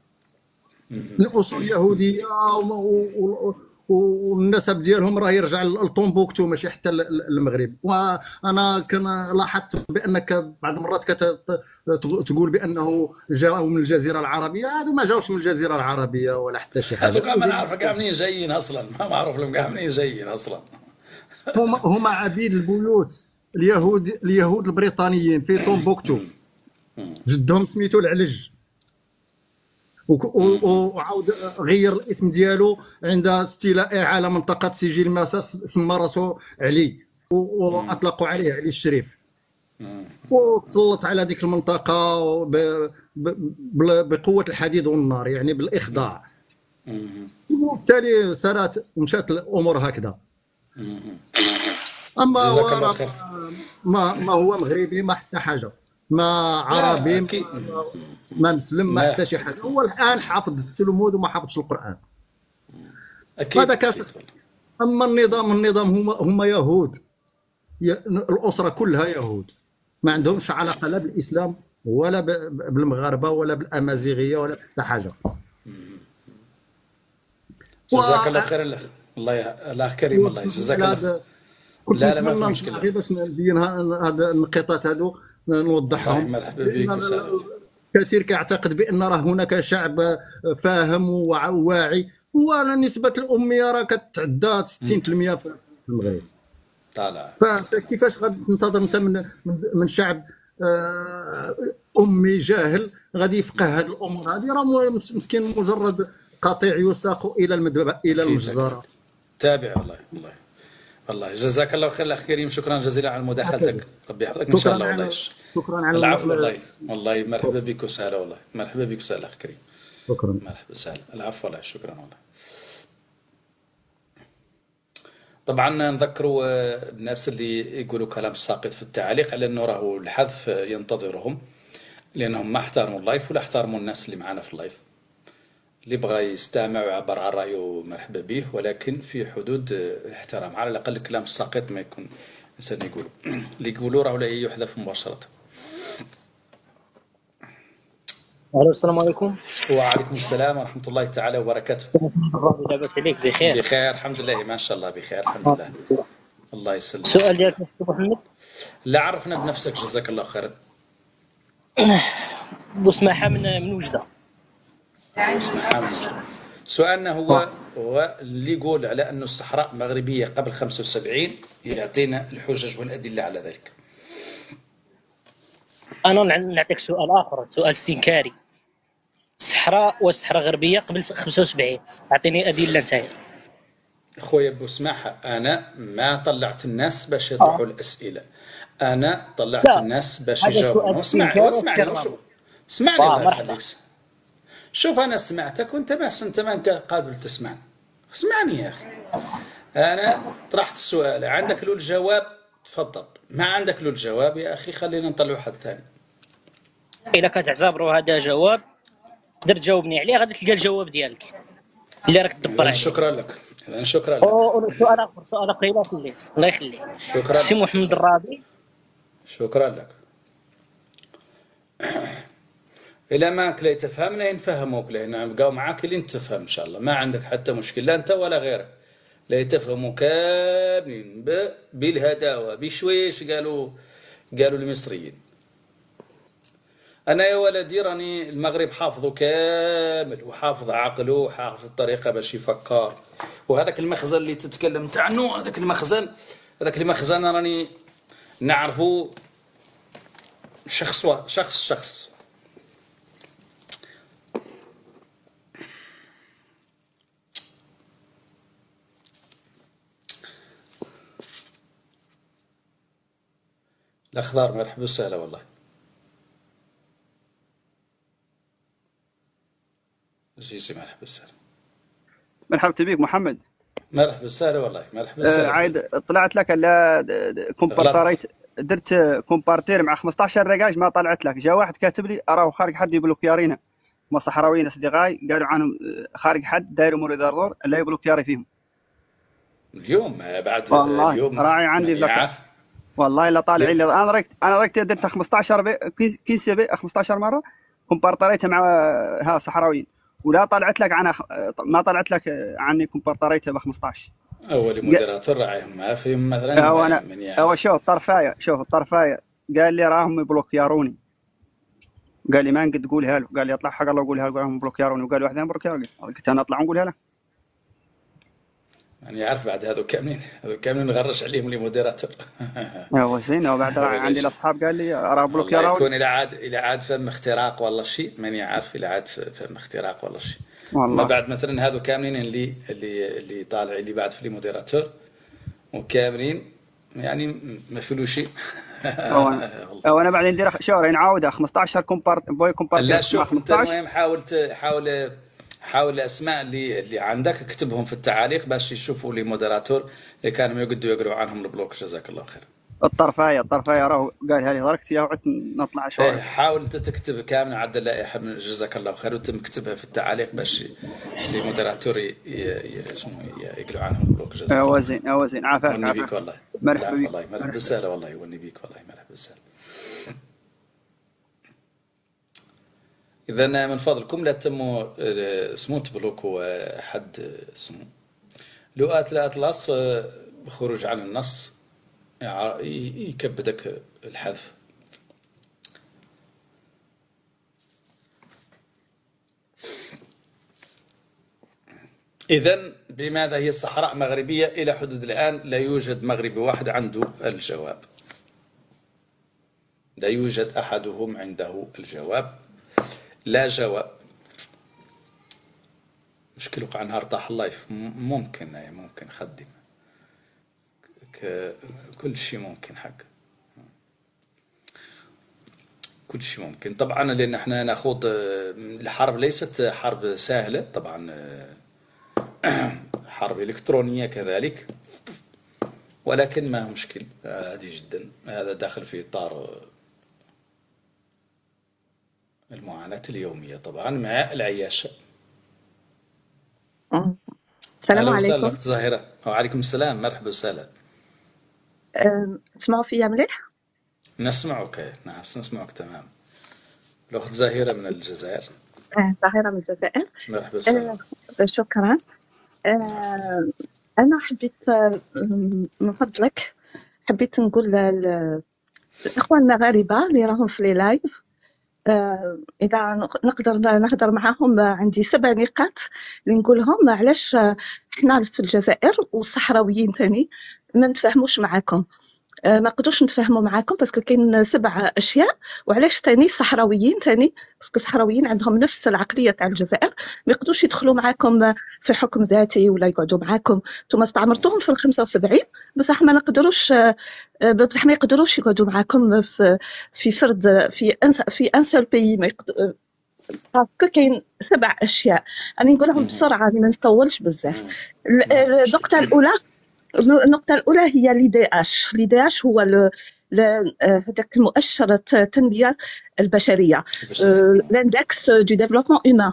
من أصول يهودية وم- و- و- والنسب ديالهم راه يرجع لطومبوكتو ماشي حتى ل- ل- للمغرب. وانا كان لاحظت بانك بعض المرات كتقول بانه جاوا من الجزيره العربيه، هادو ما جاوش من الجزيره العربيه ولا حتى شي هذو حاجه. كاع ما نعرف كاع منين جايين اصلا، ما معروف لهم كاع منين جايين اصلا. هما هما عبيد البيوت اليهود اليهود البريطانيين في طومبوكتو، جدهم سميتو العلج وك- و- و- وعاود غير الاسم ديالو عند استيلائه على منطقه سجل مساس، سمى راسو علي و- واطلقوا عليه علي الشريف، وتسلط على ديك المنطقه ب- ب- بل- بقوه الحديد والنار، يعني بالاخضاع. وبالتالي سارت ومشات الامور هكذا. اما هو جزاك الله راه خير. ما ما هو مغربي ما حتى حاجه، ما عربي ما, أكيد. ما مسلم ما ما- حتى شي حاجه. هو الان حافظ التلمود وما حافظش القران. اكيد هذا كشخص. اما النظام النظام هما هما يهود، ي- الاسره كلها يهود، ما عندهمش علاقه لا بالاسلام ولا ب- ب- بالمغاربه ولا بالامازيغيه ولا حتى حاجه. جزاك و- الله خير. الاخ الله ي- الاخ كريم، الله جزاك الله. هذا كنت لا لا ما في نتمنى مشكله. غير باش نبين هاد النقاطات هادو نوضحهم. الله مرحبا بك لأن وسهلا. كثير كيعتقد بان راه هناك شعب فاهم وواعي، ونسبه الاميه راه كتعدى ستين بالمئة في المغرب. طالع فكيفاش غادي تنتظر انت من من, من شعب آه، امي جاهل غادي يفقه هذه الامور هذه؟ راه مسكين مجرد قطيع يساق الى المدبه الى المجزره. تابع. والله والله والله جزاك الله خير الاخ كريم، شكرا جزيلا على مداخلتك، ربي يحفظك ان شاء شكرا الله. والله على يش- شكرا على العفو. ال- والله والله مرحبا بك وسهلا، والله مرحبا بك وسهلا اخ كريم، شكرا. مرحبا وسهلا. العفو والله شكرا والله. طبعا نذكروا آه، الناس اللي يقولوا كلام ساقط في التعليق على انه راهو الحذف ينتظرهم، لانهم ما احترموا اللايف ولا احترموا الناس اللي معنا في اللايف. اللي بغى يستمع ويعبر عن رايه مرحبا به، ولكن في حدود آه، الاحترام، على الاقل الكلام الساقط ما يكون الانسان يقولوا اللي يقولوا راهو لا يحذف مباشره. الو السلام عليكم. وعليكم السلام ورحمة الله تعالى وبركاته. الرب لاباس عليك بخير؟ بخير الحمد لله ما شاء الله بخير الحمد لله. الله يسلمك. السؤال ديالك أخي محمد؟ لا عرفنا بنفسك جزاك الله خيرا. بوسماحة من من وجدة. بوسماحة من وجدة. سؤالنا هو هو اللي يقول على أن الصحراء مغربية قبل خمسة وسبعين يعطينا الحجج والأدلة على ذلك. أنا نعطيك سؤال آخر، سؤال استنكاري. الصحراء والصحراء غربية قبل خمسة وسبعين، أعطيني أدلة نتايا. خويا بوسماحة أنا ما طلعت الناس باش يطرحوا الأسئلة، أنا طلعت لا. الناس باش هذا يجاوبوا. سؤال اسمعني استنكاري واسمعني واحترام. وشوف. اسمعني آه، الله مرحبا. يخليك. شوف أنا سمعتك وأنت ما أنت ما قادر تسمعني. اسمعني يا أخي. أنا طرحت السؤال، عندك له الجواب تفضل، ما عندك له الجواب يا أخي خلينا نطلع واحد ثاني. إلا كتعتبروا هذا جواب تقدر تجاوبني عليه، غادي تلقى الجواب ديالك اللي راك تدبر إذن عليه. شكرا لك. إذن شكرا لك. أو سؤال آخر، سؤال آخر إلا خليت، الله يخليك. شكرا سي لك. محمد الرابي. شكرا لك. إلا ما كلي تفهمنا نفهموك، لأن نبقاو معاك اللي تفهم إن شاء الله، ما عندك حتى مشكل لا أنت ولا غيرك. لا يتفهموا كاملين بالهداوة بشويش قالوا قالوا المصريين. أنا يا ولدي راني المغرب حافظه كامل وحافظ عقله وحافظ الطريقة باش يفكر، وهذاك المخزن اللي تتكلم عنه هذاك المخزن هذاك المخزن راني نعرفه شخص شخص شخص. الأخضر مرحبا وسهلا والله. جيسي مرحبا وسهلا. مرحبا بك محمد. مرحبا وسهلا والله. مرحبا آه وسهلا. عايد طلعت لك لا كومبارتيريت درت كومبارتير مع خمسطاش رقاج ما طلعت لك. جا واحد كاتب لي راه خارج حد يبلوكيارينا، هما صحراويين اصدقائي قالوا عنهم خارج حد دايروا موري دارور لا يبلوكياري فيهم اليوم بعد والله. اليوم راعي عندي ذاك والله لا طالعين لي. انا ركت انا ركت درت خمسطاش بي كي سي بي خمسطاش مره كومبارتيريت مع ها صحراويين ولا طلعت لك انا ما طلعت لك عني كومبارتيريت ب خمسطاش. اول موديراتور راعيهم ما فيهم مثلا. هو انا هو شوف الطرفايه شوف الطرفايه قال لي راهم يبلوكياروني، قال لي ما نقد تقولها له، قال لي اطلع حق الله وقولها له راهم بلوكياروني، وقال واحد بلوكياروني قلت انا اطلع ونقولها له. يعني عارف بعد هذو كاملين هذو كاملين نغرش عليهم لي موديراتور. هو زين. وبعد عندي الاصحاب قال لي راه بلوكياروني. يكون الى عاد الى عاد فم اختراق ولا شيء ماني عارف الى عاد فم اختراق ولا شيء. ما بعد مثلا هذو كاملين اللي اللي اللي طالع اللي بعد في لي موديراتور وكاملين يعني ما فيلو شيء. هو انا بعدين ندير شهر نعاودها خمسطاش كومبارت بوي كومبارت. لا شوف انت المهم حاول حاول حاول الاسماء اللي اللي عندك اكتبهم في التعاليق باش يشوفوا لي موديراتور اللي كانوا يقدروا يقروا عنهم البلوك. جزاك الله خير. الطرفايه الطرفايه راه قالها لي دركت يا وعدت نطلع شويه. حاول انت تكتب كامل عدل اللائحه. جزاك الله خير وتم كتبها في التعاليق باش لي موديراتور اسمه يقروا عنهم البلوك. جزاك الله. هو زين هو زين. عافاك وني بيك والله. مرحبا بك والله مرحبا وسهلا والله. وني بيك والله مرحبا وسهلا. إذا من فضلكم لا تموا اسمه تبلوكوا حد اسمه لؤات الأطلس بخروج عن النص يكبدك الحذف. إذن بماذا هي الصحراء مغربية؟ إلى حدود الآن لا يوجد مغربي واحد عنده الجواب، لا يوجد أحدهم عنده الجواب. لا جواب. مشكل وقع نهار طاح اللايف. ممكن ممكن خدم كل شيء ممكن حق كل شيء ممكن طبعا، لأن احنا ناخذ الحرب ليست حرب سهلة طبعا، حرب إلكترونية كذلك، ولكن ما هو مشكل عادي جدا. هذا داخل في إطار المعاناة اليومية طبعا مع العياشة. السلام عليكم. أخت زاهرة. وعليكم السلام. مرحبا وسهلا. تسمعوا فيا مليح؟ نسمعك. نعم نسمعك تمام. الأخت زهيرة من الجزائر. آه، طاهرة من الجزائر. مرحبا وسهلا. آه، شكرا. آه، أنا حبيت آه، من فضلك حبيت نقول لل- للإخوان المغاربة اللي راهم في لي لايف، آه، إذا نق- نقدر نهضر معاهم. آه، عندي سبع نقاط اللي نقولهم علاش آه، حنا في الجزائر والصحراويين ثاني ما نتفاهموش معاكم. آه، ما نقدروش نتفاهموا معاكم باسكو كاين سبع اشياء. وعلاش ثاني الصحراويين ثاني باسكو الصحراويين عندهم نفس العقليه تاع الجزائر، ما يقدروش يدخلوا معاكم في حكم ذاتي ولا يقعدوا معاكم. نتوما استعمرتوهم في الخمسة وسبعين بصح ما نقدروش آه، بصح ما يقدروش يقعدوا معاكم في في فرد في أنس في ان سول بيي. ما يقدر باسكو كاين سبع اشياء انا نقولهم بسرعه ما نطولش بزاف. ال- النقطه الاولى النقطة الأولى هي لي دي اش. لي دي اش هو ل- ل- آه، هذاك المؤشر الت- التنمية البشرية، لاندكس دو ديفلوبمون هيومان.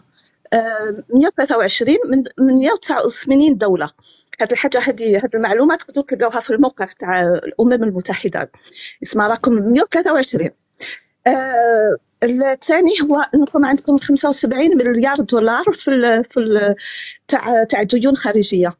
مية وثلاثة وعشرين من من مية وتسعة وثمانين دولة. هذه الحاجة هذه هذه المعلومات تقدروا تلقاوها في الموقع تاع الأمم المتحدة، اسمها رقم مية وثلاثة وعشرين. آه، الثاني هو انكم عندكم خمسة وسبعين مليار دولار في ال في ال تاع تاع ديون خارجيه.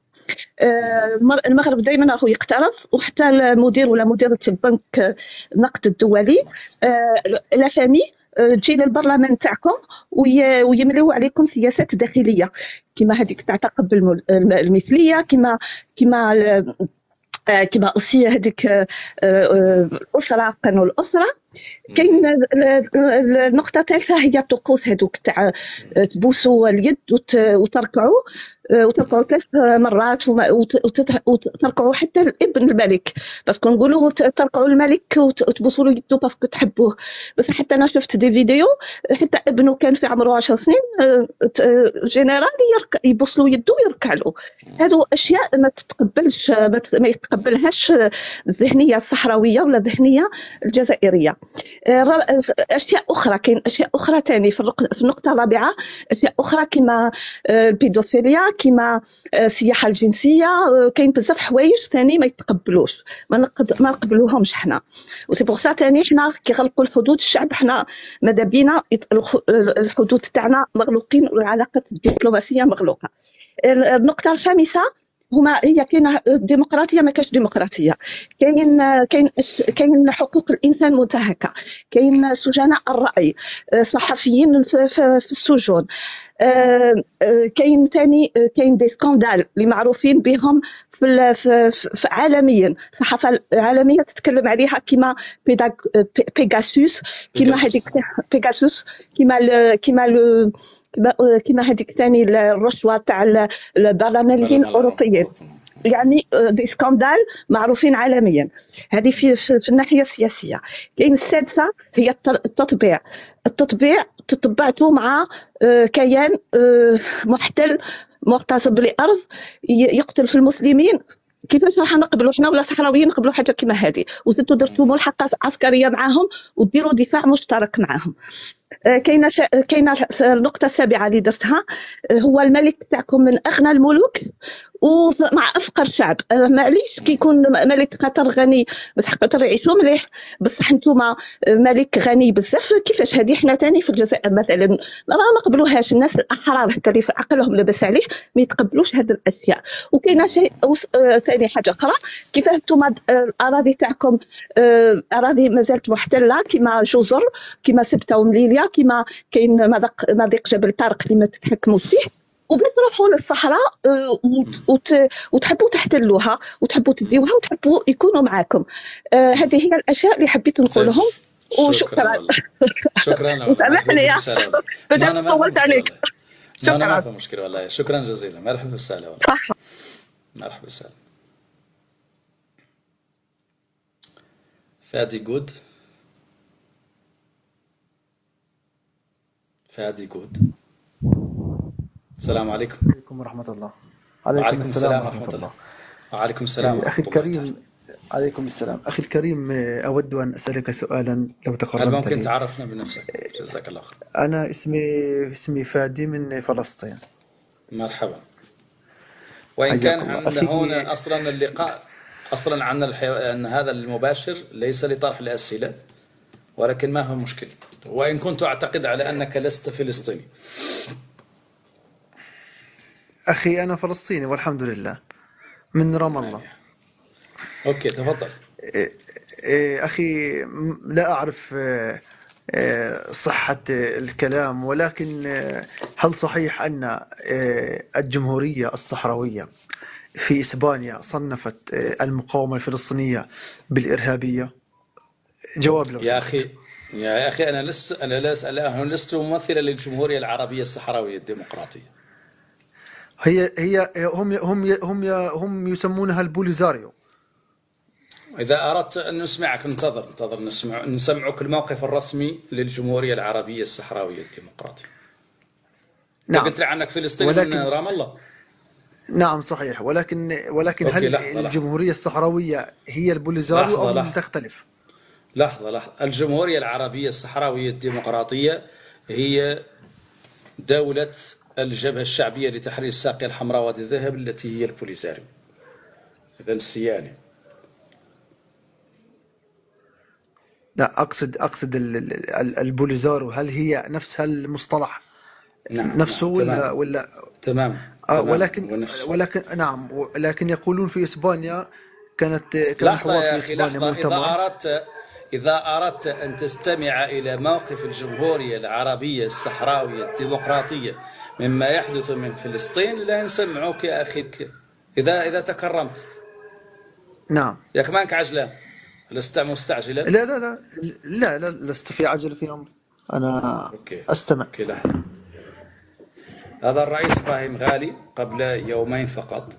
آه، المر- المغرب دائما راهو يقترض، وحتى المدير ولا مديرة البنك النقد الدولي آه، لا فامي آه، تجي للبرلمان تاعكم وي- ويمليو عليكم سياسات داخليه كما هذيك تاع تقبل الم- الم- المثليه، كما كما ال- آه، كما اوسي هذيك آه، آه، الاسره، قانون الاسره. كاين ال- ال- النقطه الثالثه هي الطقوس هذوك تاع آه، تبوسوا اليد وت- وتركعوا آه، وتركعوا ثلاث مرات وما- وت- وتت- وتركعوا حتى الابن الملك، باسكو نقولوا ت- تركعوا الملك وت- وتبوسوا له يدو باسكو تحبوه. بس حتى انا شفت دي فيديو حتى ابنه كان في عمره عشر سنين آه، ت- آه، جنرال يرك- يبوس له يدو ويركع له. هذو اشياء ما تتقبلش ما ت- ما يتقبلهاش الذهنيه الصحراويه ولا الذهنيه الجزائريه. آه، را- اشياء اخرى، كاين اشياء اخرى ثاني في النق- في النقطه الرابعه، اشياء اخرى كما آه، البيدوفيليا، كما آه، السياحه الجنسيه. آه، كاين بزاف حوايج ثاني ما يتقبلوش، ما نقد ما نقبلوهمش حنا. وسي بوغ سا ثاني حنا كي غلقوا الحدود الشعب حنا ماذا بينا يط- الخ- الحدود تاعنا مغلوقين والعلاقات الدبلوماسيه مغلوقه. النقطه الخامسه هما هي كاينه ديمقراطيه ما كاش ديمقراطيه، كاين كاين كاين حقوق الانسان منتهكه، كاين سجناء الراي، صحفيين في, في, في السجون. آه، آه، كاين ثاني كاين دي سكاندال اللي معروفين بهم في, ال- في, في, في عالميا، الصحافه العالميه تتكلم عليها كما بيداغ- بيغاسوس، كما هذيك بيغاسوس، كما ال- كما ال- كما كما هذيك ثاني الرشوه تاع ال- البرلمانيين الاوروبيين. يعني آه، دي سكاندال معروفين عالميا. هذه في, في, في الناحيه السياسيه. كاين السادسه هي الت- التطبيع. التطبيع تطبعته مع آه، كيان آه، محتل مغتصب لارض ي- يقتل في المسلمين. كيفاش راح نقبلوا حنا ولا صحراويين نقبلوا حاجه كما هذه؟ وزدتوا درتوا ملحقه عسكريه معاهم وديروا دفاع مشترك معاهم. آه، كاينه شا... كاينه النقطه السابعه اللي درتها، آه، هو الملك تاعكم من اغنى الملوك ومع افقر شعب. آه، معليش كي يكون ملك قطر غني بصح قطر يعيشوا مليح، بصح نتوما آه، ملك غني بزاف. كيفاش هذه حنا تاني في الجزائر مثلا راه ما قبلوهاش الناس الاحرار هكا اللي في عقلهم لاباس عليه ما يتقبلوش هذه الاشياء. وكاينه شيء أوس- آه، ثاني حاجه اخرى، كيفاش نتوما آه، الاراضي تاعكم آه، اراضي مازالت محتله كما جزر، كما سبته ومليليا، كما كاين مضيق مضيق جبل طارق اللي ما تتحكموش فيه، وبتروحوا للصحراء آه، وت- وت- وتحبوا تحتلوها وتحبوا تديوها وتحبوا يكونوا معاكم. آه، هذه هي الاشياء اللي حبيت نقولهم. شكرا وشكرا. والله. شكرا وسامحني يا بدات طولت عليك. لا انا ما شكرا. في مشكله والله. شكرا جزيلا. مرحبا وسهلا والله. صح. مرحبا وسهلا. فادي جود. فادي جود. السلام عليكم. عليكم ورحمة الله. عليكم, وعليكم السلام ورحمة الله. وعليكم السلام إيه، أخي ورحمة الله. الكريم، عليكم السلام. أخي الكريم، إيه، أود أن أسألك سؤالا لو هل تكرمت ممكن لي. تعرفنا بنفسك؟ جزاك الله خير. أنا اسمي اسمي فادي من فلسطين. مرحبا. وإن حياك كان الله. عندنا أخي هنا أصلا اللقاء أصلا عن الحيو... أن هذا المباشر ليس لطرح الأسئلة، ولكن ما هو مشكل. وإن كنت أعتقد على أنك لست فلسطيني. أخي أنا فلسطيني والحمد لله من رام الله. أوكي تفضل. إيه إيه أخي لا أعرف إيه إيه صحة الكلام، ولكن إيه هل صحيح أن إيه الجمهورية الصحراوية في إسبانيا صنفت إيه المقاومة الفلسطينية بالإرهابية؟ جواب لو يا أخي يا أخي أنا لست أنا لست أنا لست ممثلا للجمهورية العربية الصحراوية الديمقراطية. هي هي هم هم هم هم يسمونها البوليزاريو. إذا أردت أن نسمعك انتظر انتظر نسمع نسمعك الموقف الرسمي للجمهورية العربية الصحراوية الديمقراطية. نعم. قلت لي عنك فلسطيني ولكن... من رام الله. نعم صحيح، ولكن ولكن هل لحظة الجمهورية لحظة. الصحراوية هي البوليزاريو أو لحظة. تختلف؟ لحظة لحظة الجمهورية العربية الصحراوية الديمقراطية هي دولة الجبهة الشعبية لتحرير الساقية الحمراء وادي الذهب التي هي البوليزاريو. إذن السياني. لا أقصد أقصد البوليزاريو هل هي نفسها المصطلح نعم نفسه نعم ولا تمام. ولا تمام, آه تمام. ولكن ونفسه. ولكن نعم ولكن يقولون في إسبانيا كانت كان حوار في إسبانيا مؤتمر. إذا أردت إذا أردت أن تستمع إلى موقف الجمهورية العربية الصحراوية الديمقراطية مما يحدث من فلسطين لا نسمعوك يا أخي إذا إذا تكرمت. نعم. يا كمانك عجلان لست مستعجلا؟ لا لا لا لا لا لست في عجل في أمر أنا أوكي. أستمع. أوكي لا. هذا الرئيس إبراهيم غالي قبل يومين فقط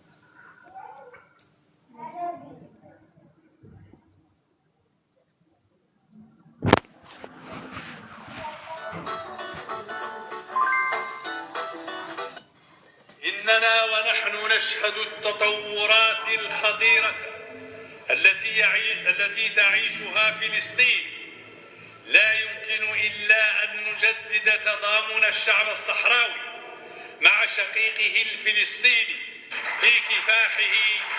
إننا ونحن نشهد التطورات الخطيرة التي يعي... التي تعيشها فلسطين، لا يمكن إلا أن نجدد تضامن الشعب الصحراوي مع شقيقه الفلسطيني في كفاحه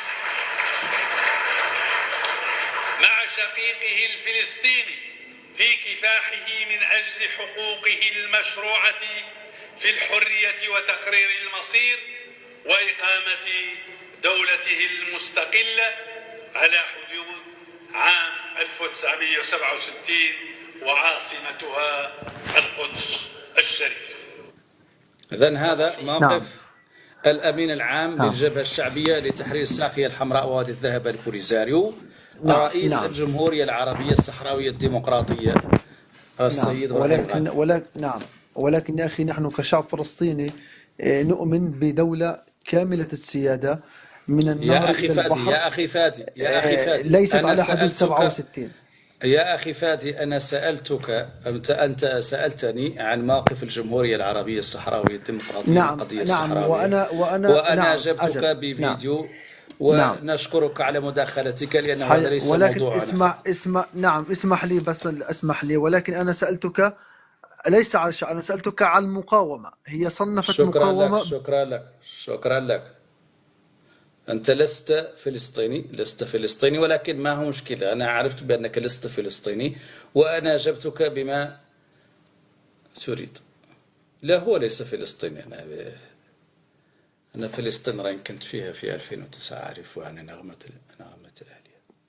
مع شقيقه الفلسطيني في كفاحه من أجل حقوقه المشروعة في الحرية وتقرير المصير وإقامة دولته المستقلة على حدود عام ألف وتسعمئة وسبعة وستين وعاصمتها القدس الشريف. إذن هذا موقف نعم. الأمين العام نعم. للجبهة الشعبية لتحرير الساقية الحمراء ووادي الذهب البوليزاريو نعم. رئيس نعم. الجمهورية العربية الصحراوية الديمقراطية السيد نعم. ولكن ولكن نعم ولكن يا أخي نحن كشعب فلسطيني نؤمن بدولة كاملة السيادة من النهر يا أخي إلى فادي البحر. يا أخي فادي يا أخي فادي ليست على حدود سبعة وستين. يا أخي فادي أنا سألتك أنت أنت سألتني عن موقف الجمهورية العربية الصحراوية الديمقراطية نعم القضية نعم الصحراوية وأنا وأنا وأنا نعم أجبتك أجل. بفيديو نعم. ونشكرك على مداخلتك لأن هذا ليس ولكن موضوعنا. اسمع اسمع نعم اسمح لي بس اسمح لي ولكن أنا سألتك ليس على الشعب، أنا سألتك عن المقاومة، هي صنفت شكرا مقاومة. لك شكرا لك شكرا لك. أنت لست فلسطيني لست فلسطيني ولكن ما هو مشكلة، أنا عرفت بأنك لست فلسطيني وأنا أجبتك بما تريد. لا هو ليس فلسطيني، أنا أنا فلسطين رأي كنت فيها في ألفين وتسعة أعرف عن نغمة نغمة أهلها.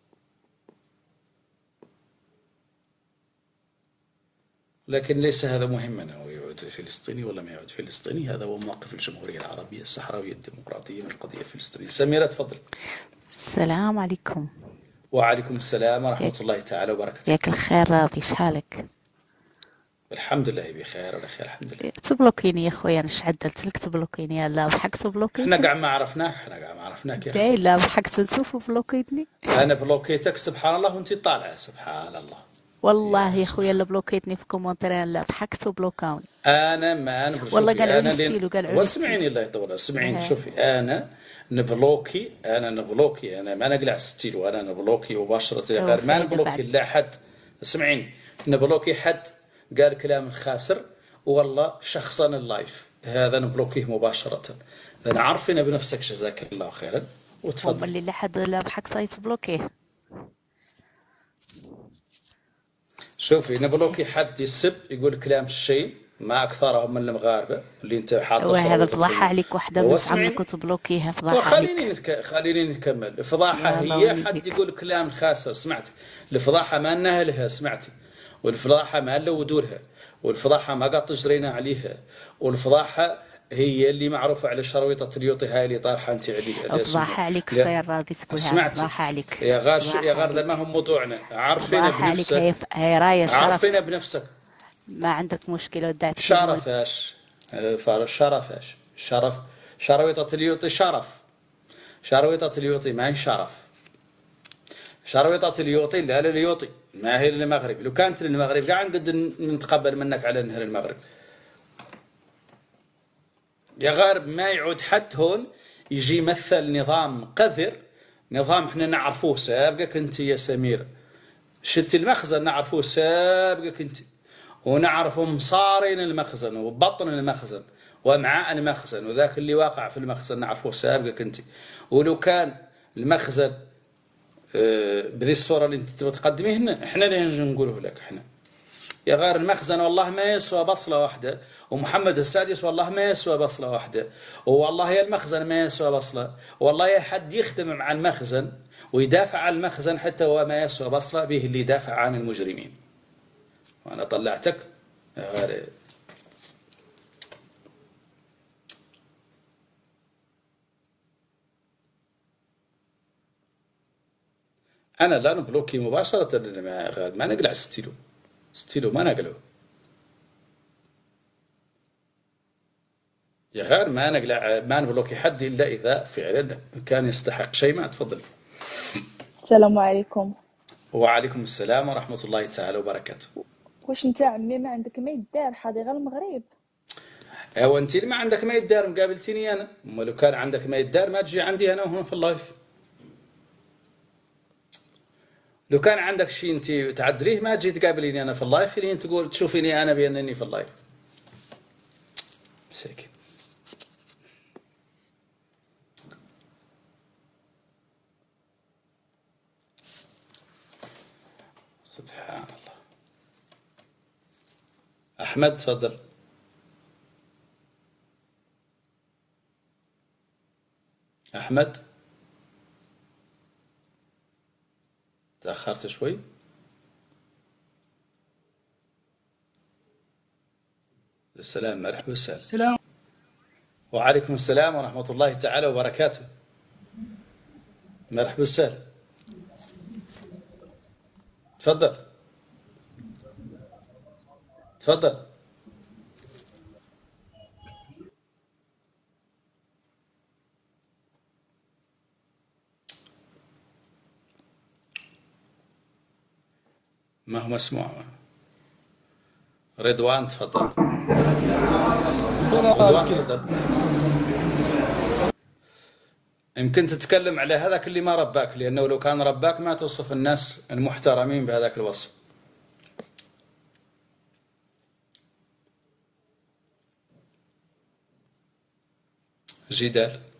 لكن ليس هذا مهما هو يعود فلسطيني ولا ما يعود فلسطيني، هذا هو موقف الجمهورية العربية الصحراوية الديمقراطية من القضية الفلسطينية. سميرة تفضل. السلام عليكم. وعليكم السلام ورحمة الله تعالى وبركاته. ياك الخير راضي شحالك؟ الحمد لله بخير ولا خير الحمد لله. تبلوكيني يا خويا، انا شعدلت لك تبلوكيني. لا ضحك تبلوكيتني. احنا كاع ما عرفناك احنا كاع ما عرفناك يا اخي. لا ضحك تنسوف بلوكيتني. انا بلوكيتك سبحان الله وانت طالعه سبحان الله. والله يا خويا اللي بلوكيتني في كومونتير لا ضحكت وبلوكاوني. انا ما انا والله قالوا لي ستيل وقالوا لي واسمعيني الله يطول سمعيني شوفي انا نبلوكي انا نبلوكي انا ما نقلع ستيل وانا نبلوكي مباشره غير ما نبلوكي لا حد. اسمعيني نبلوكي حد قال كلام خاسر والله شخصا اللايف هذا نبلوكيه مباشره. انا عارفين بنفسك جزاك الله خيرا وتفضل. اللي لا حد لا بحق سايت بلوكيه. شوفي نبلوكي حد يسب يقول كلام الشيء ما اكثرهم من المغاربه اللي انت حاطه وهذا فضاحة عليك، واحدة من عمك تبلوكيها فضاحة عليك. خليني نتك... خليني نكمل. الفضاحه هي حد يقول كلام خاسر. سمعتي؟ الفضاحه ما لنا لها. سمعتي؟ والفضاحه ما نلودوا لها، والفضاحه ما قاعد تجرينا عليها، والفضاحه هي اللي معروفه على شرويطه اليوطي هاي اللي طارحه انت عليها. فضاحة عليك سير راضي تقولها. سمعتي؟ فضاحة عليك يا غار يا غار ما هو موضوعنا. عارفين بنفسك. هي, هي رايه شرف. عارفين بنفسك ما عندك مشكله ودعت شرفاش فارس شرفاش شرف شرويطه اليوطي شرف. شرويطه اليوطي ما هي شرف. شرويطه اليوطي لا اليوطي ما هي للمغرب. لو كانت للمغرب كاع نقد نتقبل منك على نهر المغرب. يا غارب ما يعود حتى هون يجي يمثل نظام قذر، نظام احنا نعرفوه سابقك انت يا سمير. شتي المخزن نعرفوه سابقك انت، ونعرف مصارين المخزن وبطن المخزن ومعاء المخزن وذاك اللي واقع في المخزن نعرفوه سابقك انت. ولو كان المخزن بذي الصورة اللي انت تقدميه هنا احنا اللي نجي نقوله لك. احنا يا غير المخزن والله ما يسوى بصلة واحدة، ومحمد السادس والله ما يسوى بصلة واحدة، والله يا المخزن ما يسوى بصلة، والله يا حد يخدم مع المخزن ويدافع عن المخزن حتى هو ما يسوى بصلة به اللي يدافع عن المجرمين. وأنا طلعتك يا غير أنا لا نبلوكي مباشرة. ما, ما نقلع ستيلو ستيلو ما نقلعه يا غير ما نقلع ما نبلوكي حد إلا إذا فعلا كان يستحق شيء. ما تفضل. السلام عليكم. وعليكم السلام ورحمة الله تعالى وبركاته. واش انت عمي ما عندك ما يدار حاضي غير المغرب؟ ايوا انت اللي ما عندك ما يدار مقابلتيني انا. اما لو كان عندك ما يدار ما تجي عندي انا وهنا في اللايف. لو كان عندك شيء انت تعدليه ما تجي تقابليني انا في اللايف اللي تقول تشوفيني انا بانني في اللايف. مساكين. سبحان الله. احمد تفضل. احمد تأخرت شوي. السلام مرحبا وسهلا. السلام. وعليكم السلام ورحمة الله تعالى وبركاته. مرحبا وسهلا. تفضل تفضل. ما هو مسموع. رضوان تفضل. رضوان تفضل. يمكن تتكلم على هذاك اللي ما رباك، لأنه لو كان رباك ما توصف الناس المحترمين بهذاك الوصف. جدال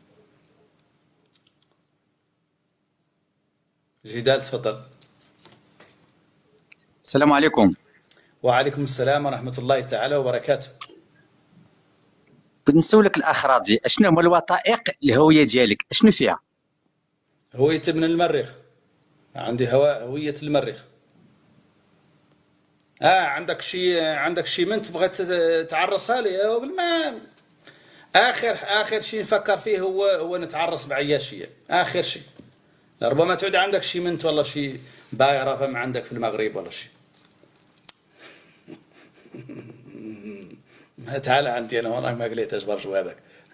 جدال تفضل. السلام عليكم. وعليكم السلام ورحمة الله تعالى وبركاته. بغيت نسولك الأخ راضي، اشنو هما الوثائق الهوية ديالك؟ اشنو فيها؟ هوية من المريخ. عندي هواء هوية المريخ. اه عندك شي عندك شي من تبغى تعرسها لي؟ ما اخر اخر شيء نفكر فيه هو هو نتعرس بعياشيه. اخر شيء ربما تعود عندك شي منت والله شي بايره فما عندك في المغرب ولا شي. تعال عندي انا والله ما قليت اجبر جوابك.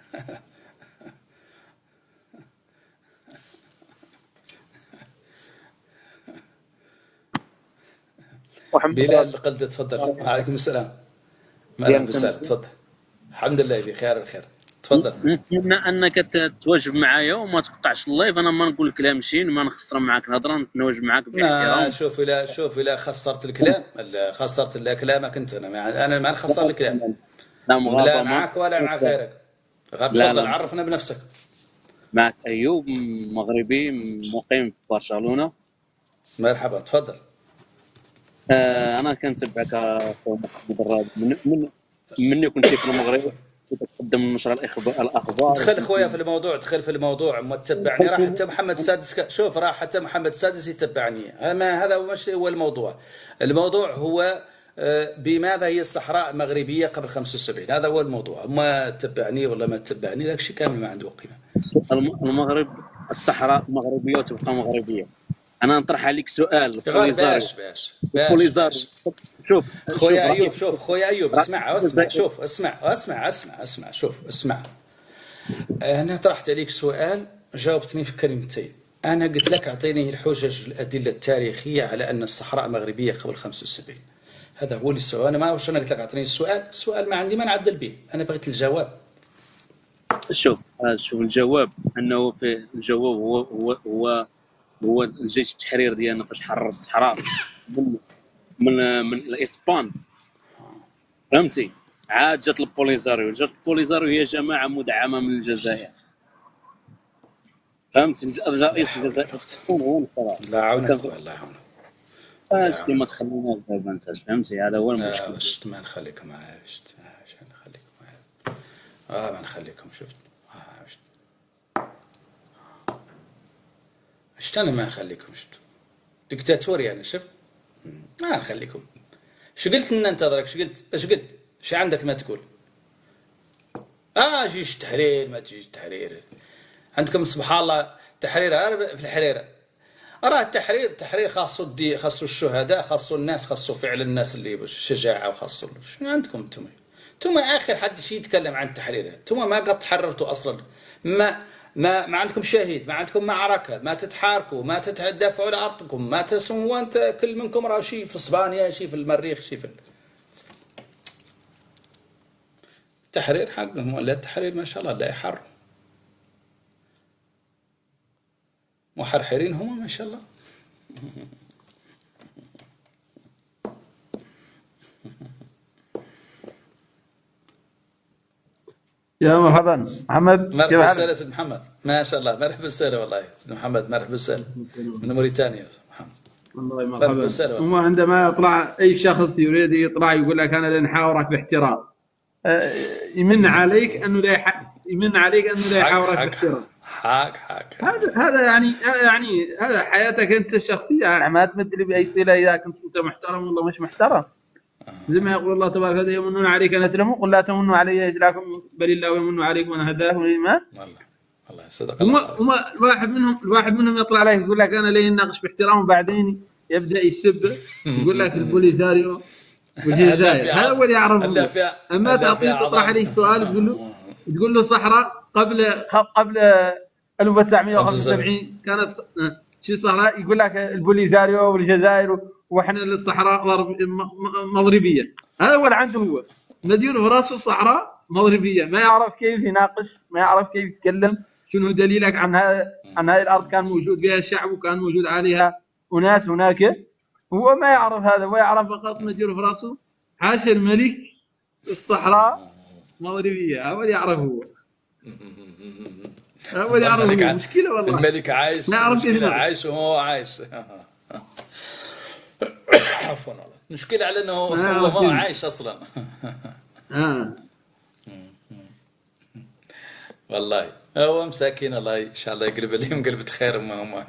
بلال قلد تفضل. وعليكم السلام. مرحبا وسهلا تفضل. الحمد لله بخير الخير تفضل. نتمنى انك تتواجب معايا وما تقطعش اللايف. انا ما نقول كلام شين ما نخسر معاك الهضره، نتواجب معاك باحترام. شوف لا شوف لا خسرت الكلام خسرت كلامك انت. انا انا ما نخسر الكلام لا معك ولا مع غيرك. غير تفضل عرفنا بنفسك. معك ايوب مغربي مقيم في برشلونه. مرحبا تفضل. آه انا كنتبعك اخو محمد الراد من من مني كنت في المغرب، كنت تقدم من نشر الاخبار الاخبار دخل خويا في الموضوع، دخل في الموضوع، ما تتبعني. راح حتى محمد السادس ك... شوف راح حتى محمد السادس يتبعني. ما هذا مش هو الموضوع. الموضوع هو بماذا هي الصحراء مغربية قبل خمسة وسبعين، هذا هو الموضوع. ما تتبعني ولا ما تتبعني ذاك الشيء كامل ما عنده قيمة. المغرب الصحراء مغربية وتبقى مغربية. أنا نطرح عليك سؤال. باش باش باش شوف خويا أيوب، شوف خويا أيوب اسمع اسمع شوف اسمع اسمع اسمع اسمع شوف اسمع. أنا طرحت عليك سؤال جاوبتني في كلمتين. أنا قلت لك أعطيني الحجج الأدلة التاريخية على أن الصحراء مغربية قبل خمسة وسبعين. هذا هو السؤال. أنا ما واش أنا قلت لك أعطيني السؤال، السؤال ما عندي ما نعدل به، أنا بغيت الجواب. شوف شوف الجواب أنه في الجواب هو هو هو هو الجيش التحرير ديالنا فاش حرر الصحراء من من من الإسبان، فهمتي؟ عاد جات البوليزاريو، جات البوليزاريو هي جماعة مدعمة من الجزائر، فهمتي؟ رئيس الجزائر هو الصراحة. لا عونك الله يعاونك. اش ما تخليناش دابا انت فهمتي، هذا هو المشكل. شفت ما نخليكم معايا، شفت اش نخليكم معايا، اه ما نخليكم. شفت اه شفت شفت انا ما نخليكم. شفت ديكتاتوري انا. شفت ما نخليكم. اش قلت لنا انتظرك؟ اش قلت اش قلت اش عندك ما تقول؟ اه جيش التحرير ما تجيش التحرير عندكم سبحان الله. تحرير في الحريره راه التحرير التحرير خاصو الدي خاصو الشهداء، خاصو الناس، خاصو فعل الناس اللي الشجاعه، وخاصو شنو عندكم انتم؟ انتم اخر حد شي يتكلم عن التحرير. انتم ما قد تحررتوا اصلا. ما ما ما عندكم شهيد، ما عندكم معركه، ما تتحاركوا، ما تدافعوا على ارضكم، ما تسموا. انت كل منكم راه شي في اسبانيا، شي في المريخ، شي في التحرير حقهم. ولا التحرير ما شاء الله لا يحرر، محرحرين هم ما شاء الله. يا مرحبا محمد، مرحبا وسهلا سيد محمد. ما شاء الله مرحبا وسهلا والله سيد محمد، مرحبا وسهلا من موريتانيا محمد. والله مرحبا. وما عندما يطلع اي شخص يريد يطلع يقول لك انا لنحاورك باحترام، يمن عليك انه لا يح... يمن عليك انه لا يحاورك باحترام. حاك حاك هذا هذا يعني يعني هذا حياتك انت الشخصيه، يعني ما تمد لي باي صله اذا كنت انت محترم ولا مش محترم. زي ما يقول الله تبارك وتعالى يمنون عليك ان اسلموا قل لا تمنوا علي اسلامكم بل الله يمن عليكم ان هداكم للايمان. والله والله صدق الله. وما الواحد منهم الواحد منهم يطلع عليك يقول لك انا لي نناقش باحترام، وبعدين يبدا يسب يقول لك البوليزاريو والجزائر. هذا هو اللي يعرف. اما تعطيه تطرح عليه سؤال تقول له تقول له صحراء قبل قبل ألف وتسعمائة وخمسة وسبعين كانت شي صحراء، يقول لك البوليزاريو والجزائر واحنا للصحراء مغربيه. هذا هو اللي عنده، هو مدير في راسه صحراء مغربيه، ما يعرف كيف يناقش، ما يعرف كيف يتكلم. شنو دليلك عن هذا عن هذه الارض كان موجود فيها شعب وكان موجود عليها اناس هناك؟ هو ما يعرف هذا، هو يعرف فقط مدير في راسه حاشا الملك الصحراء مغربيه. هذا اللي يعرف هو. هو اللي يعرف هو. مشكله والله. الملك عايش، المشكلة عايش وهو عايش. عفوا والله. المشكلة على انه هو ما عايش اصلا. اه والله هو مساكين. الله ان شاء الله يقلب عليهم قلبة خير. ما هم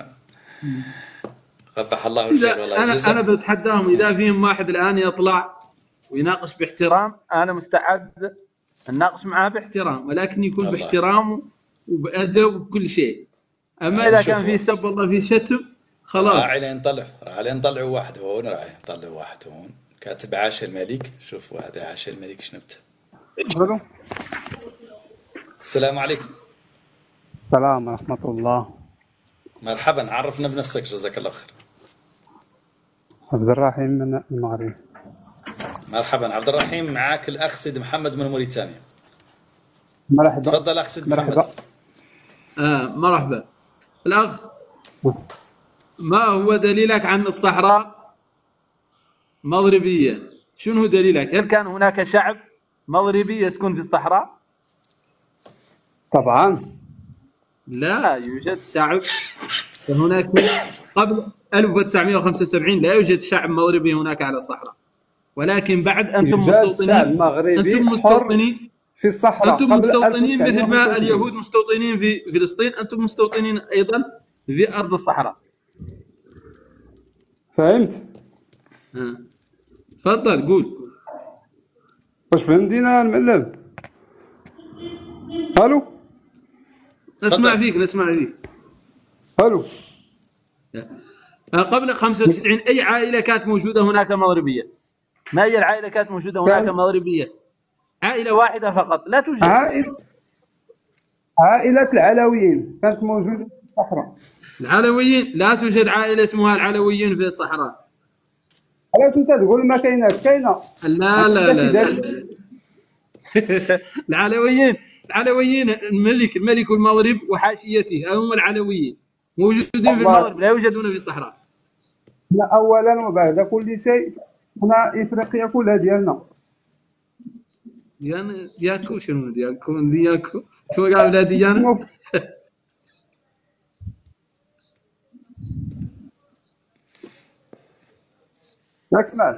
قبح الله وجهه. والله انا انا بتحداهم اذا فيهم واحد الان يطلع ويناقش باحترام، انا مستعد نناقش معاه باحترام، ولكن يكون باحترام وبأدب وكل شيء. اما اذا كان في سب والله في شتم خلاص. راح عليه نطلع راح عليه نطلعوا واحد هون، راح نطلع واحد هون كاتب عاش الملك. شوفوا هذا عاش الملك شنو بته. السلام عليكم. السلام ورحمة الله. مرحبا، عرفنا بنفسك جزاك الله خير. عبد الرحيم من المغرب. مرحبا عبد الرحيم، معاك الأخ سيد محمد من موريتانيا. مرحبا. تفضل أخ سيد مرحبا. محمد. آه مرحبا الأخ، ما هو دليلك عن الصحراء مغربية؟ شنو دليلك؟ هل كان هناك شعب مغربي يسكن في الصحراء؟ طبعا لا يوجد شعب هناك قبل ألف وتسعمائة وخمسة وسبعين لا يوجد شعب مغربي هناك على الصحراء، ولكن بعد أنتم يوجد شعب مستوطنين مغربي أنتم حر مستوطنين في الصحراء أنتم قبل مستوطنين مثل ما ألف وتسعمائة وخمسة وسبعين. اليهود مستوطنين في فلسطين، أنتم مستوطنين أيضا في أرض الصحراء. فهمت؟ ها. تفضل قول. واش فهمتينا المعلم؟ الو نسمع فيك نسمع فيك. الو قبل خمسة وتسعين أي عائلة كانت موجودة هناك مغربية؟ ما هي العائلة كانت موجودة هناك مغربية؟ عائلة واحدة فقط لا توجد. عائلة عائلة العلويين كانت موجودة في الصحراء. العلويين لا توجد عائلة اسمها العلويين في الصحراء. علاش انت تقول ما كايناش؟ كاينه. لا لا لا, لا, لا. العلويين العلويين الملك الملك المغرب وحاشيته هم العلويين موجودين في المغرب لا يوجدون في الصحراء. اولا وبعد كل شيء هنا افريقيا كلها ديالنا. ديالنا ديالكم شنو ديالكم ديالكم شنو قال بلا ديالنا؟ ياك سمعت؟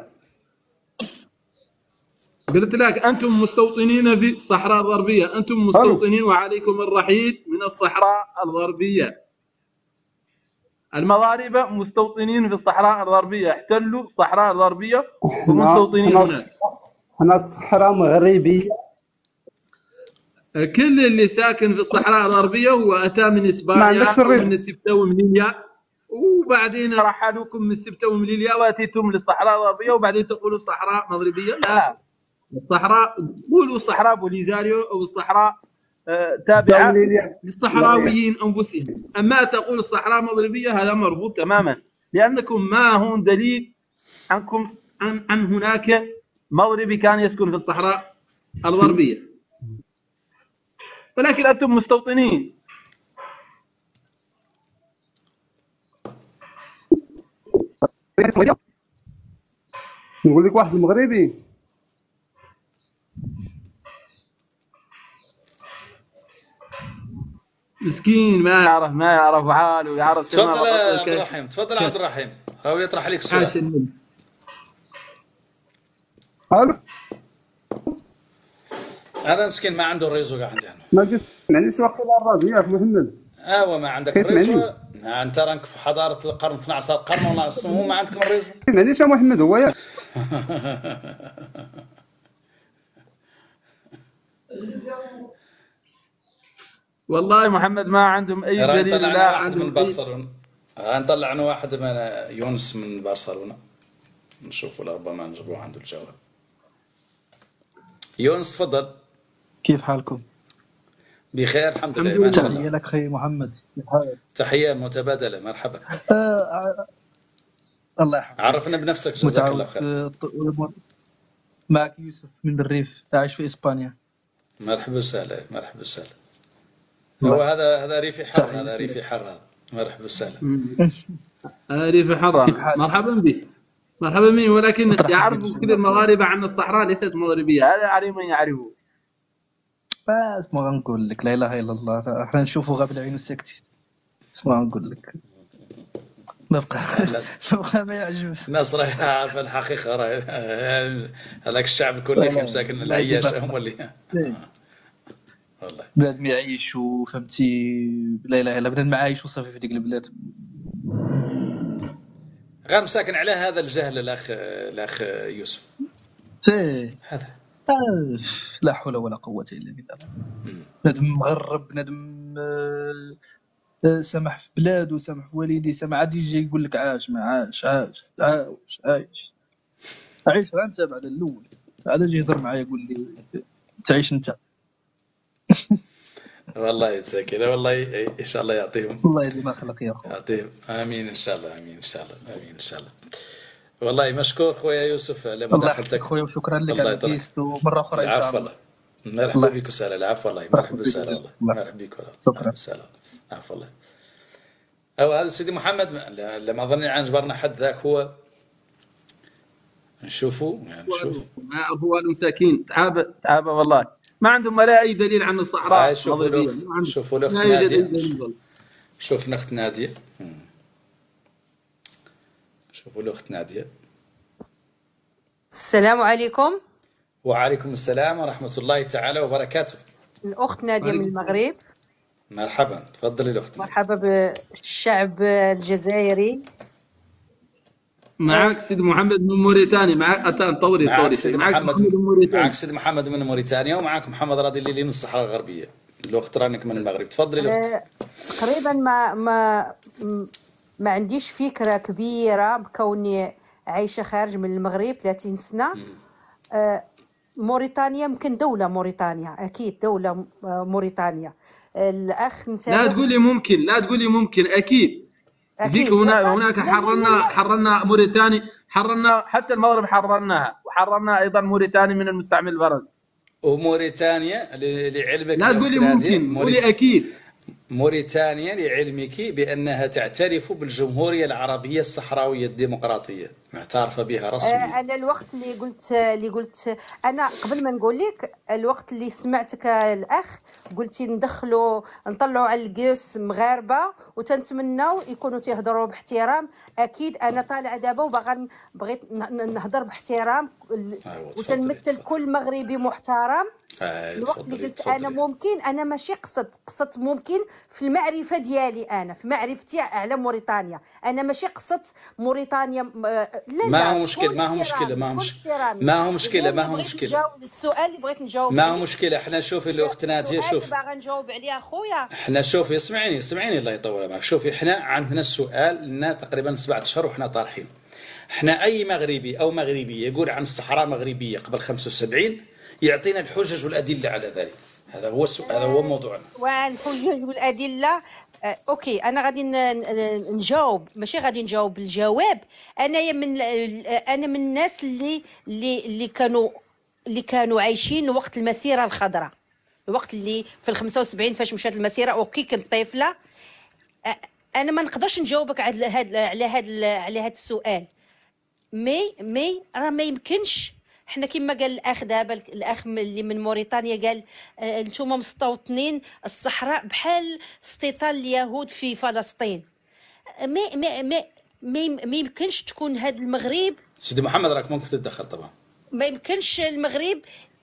قلت لك أنتم مستوطنين في الصحراء الغربية، أنتم مستوطنين وعليكم الرحيل من الصحراء الغربية. المغاربة مستوطنين في الصحراء الغربية، احتلوا الصحراء الغربية ومستوطنين هناك. احنا الصحراء مغربية. كل اللي ساكن في الصحراء الغربية هو أتى من إسبانيا ومن السبتة ومليليا، وبعدين رحلوكم من السبتة ومليليا وأتيتم للصحراء الغربية وبعدين تقولوا الصحراء مغربية. لا، الصحراء قولوا الصحراء بوليزاريو أو الصحراء تابعة للصحراويين أنفسهم. أما تقول الصحراء مغربية هذا مرفوض تماما، لأنكم ما هون دليل عنكم عن, عن هناك مغربي كان يسكن في الصحراء الغربية، ولكن أنتم مستوطنين. نقول لك واحد المغربي مسكين ما يعرف ما يعرف حاله يعرف. تفضل يا عبد الرحيم تفضل عبد الرحيم هو يطرح عليك السؤال. الو هذا مسكين ما عنده الريزو قاعد عندنا. ما تسمعنيش واقيلا الراديو ياك محمد؟ ايوا ما عندك الريزو. انت راك في حضاره القرن اثني عشر قرن وناقص وما عندكم الريزو. تسمعنيش يا محمد هو ياك؟ والله محمد ما عندهم اي دليل. لا عندهم من برشلونه. نطلع لنا واحد من يونس من برشلونه نشوفوا ربما نجيبوه عنده الجواب. يونس تفضل. كيف حالكم؟ بخير الحمد لله. ما شاء الله. تحية لك خي محمد. تحية متبادلة. مرحبا. آه الله يحفظك. عرفنا بنفسك جزاك الله خير. معك يوسف من الريف أعيش في إسبانيا. مرحبا وسهلا مرحبا وسهلا. هو هذا هذا ريفي حر هذا ريفي حر هذا. مرحبا وسهلا. هذا ريفي حر. مرحبا به مرحبا به. ولكن يعرف كل المغاربة عن الصحراء ليست مغربية. هذا علي من يعرفه. بس ما نقول لك لا إله إلا الله. احنا نشوفوا غاب العين السكتي. اسمع نقول لك ما بقى ما ما يعجب الناس راهي عارفه الحقيقه. راهي هذاك الشعب كله كيف ساكن العياش هم اللي والله بلاد ما يعيش وفهمتي لا اله الا بلاد ما عايش وصافي في ديك البلاد. غير مساكن على هذا الجهل الاخ الاخ يوسف. هذا لا حول ولا قوه الا بالله. بنادم مغرب بنادم سمح في بلاده سمح في والدي سمح عاد يجي يقول لك عاش ما عاش عاش عاش عايش عايش غير انت بعد الاول. عاد يجي يهضر معايا يقول لي تعيش انت. والله ساكن والله ان شاء الله يعطيهم الله يديم ما خلق يا اخو. يعطيهم امين ان شاء الله امين ان شاء الله امين ان شاء الله. والله مشكور خويا يوسف على مداخلتك خويا وشكرا لك على الكيست ومره اخرى ان شاء الله. مرحبا بك وسهلا. العفو والله مرحبا وسهلا والله مرحبا بك شكرا وسهلا. عفوا الله. أو هذا سيدي محمد لما ظني عن جبرنا حد ذاك هو نشوفوا يعني نشوف ما هو المساكين تعابة تعابة والله ما عندهم ولا أي دليل عن الصحراء. شوفوا له شوفوا له نادية. شوف نفت نادية شوفوا الأخت نادية. السلام عليكم. وعليكم السلام ورحمة الله تعالى وبركاته. الأخت نادية من المغرب. مرحبا، تفضلي الأخت. مرحبا بالشعب الجزائري. معك سيد محمد من موريتانيا. معك أتان طوري معك طوري سيد معك محمد من موريتانيا. معك سيد محمد من موريتانيا، ومعك محمد راضي الليلي من الصحراء الغربية. الأخت رانك من المغرب، تفضلي الأخت. أه تقريبا ما ما ما عنديش فكرة كبيرة بكوني عايشة خارج من المغرب ثلاثين سنة. أه موريتانيا يمكن دولة موريتانيا، أكيد دولة موريتانيا. الأخ نتاعو لا تقولي ممكن، لا تقولي ممكن، أكيد. ذيك هنا هناك حررنا حررنا موريتانيا، حررنا حتى المغرب حررناها، وحررنا أيضا موريتانيا من المستعمر الفرنسي. وموريتانيا لعلمك لا تقولي ممكن، قولي أكيد. موريتانيا لعلمك بأنها تعترف بالجمهورية العربية الصحراوية الديمقراطية، معترفة بها رسميا. أنا الوقت اللي قلت اللي قلت أنا قبل ما نقول لك، الوقت اللي سمعتك الأخ قلتي ندخلوا نطلعوا على القيس مغاربة وتنتمناو يكونوا تيهضروا باحترام. أكيد أنا طالعة دابا وباغا بغيت نهضر باحترام وتنمثل كل مغربي محترم. الوقت اللي قلت انا ممكن، انا ماشي قصدت قصدت ممكن في المعرفه ديالي، انا في معرفتي على موريتانيا، انا ماشي قصدت موريتانيا. لا ما هو مشكل ما هو مشكله ما هو مشكله ما هو مشكله ما هو مشكله السؤال اللي بغيت نجاوب ما هو مشكله. احنا شوفي الاخت ناديه، شوفي باغا نجاوب عليه اخويا. احنا شوفي اسمعيني اسمعيني الله يطول معك. شوفي احنا عندنا السؤال لنا تقريبا سبعة اشهر وحنا طارحين. احنا اي مغربي او مغربيه يقول عن الصحراء مغربيه قبل خمسة وسبعين يعطينا الحجج والأدلة على ذلك. هذا هو السؤال، هذا هو موضوعنا. والحجج والأدلة آه، أوكي. أنا غادي نجاوب، ماشي غادي نجاوب بالجواب. أنا من أنا من الناس اللي اللي اللي كانوا اللي كانوا عايشين وقت المسيرة الخضراء، الوقت اللي في الخمسة وسبعين فاش مشات المسيرة. أوكي كنت طفلة. آه، أنا ما نقدرش نجاوبك على هذا على هذا على هذا السؤال. مي مي راه ما يمكنش. احنا كما قال الاخ دابا، الاخ اللي من موريتانيا قال آه انتم مستوطنين الصحراء بحال استيطان اليهود في فلسطين. ما ما ما ما يمكنش تكون هذا المغرب. سيدي محمد راك ممكن تتدخل طبعا. ما يمكنش المغرب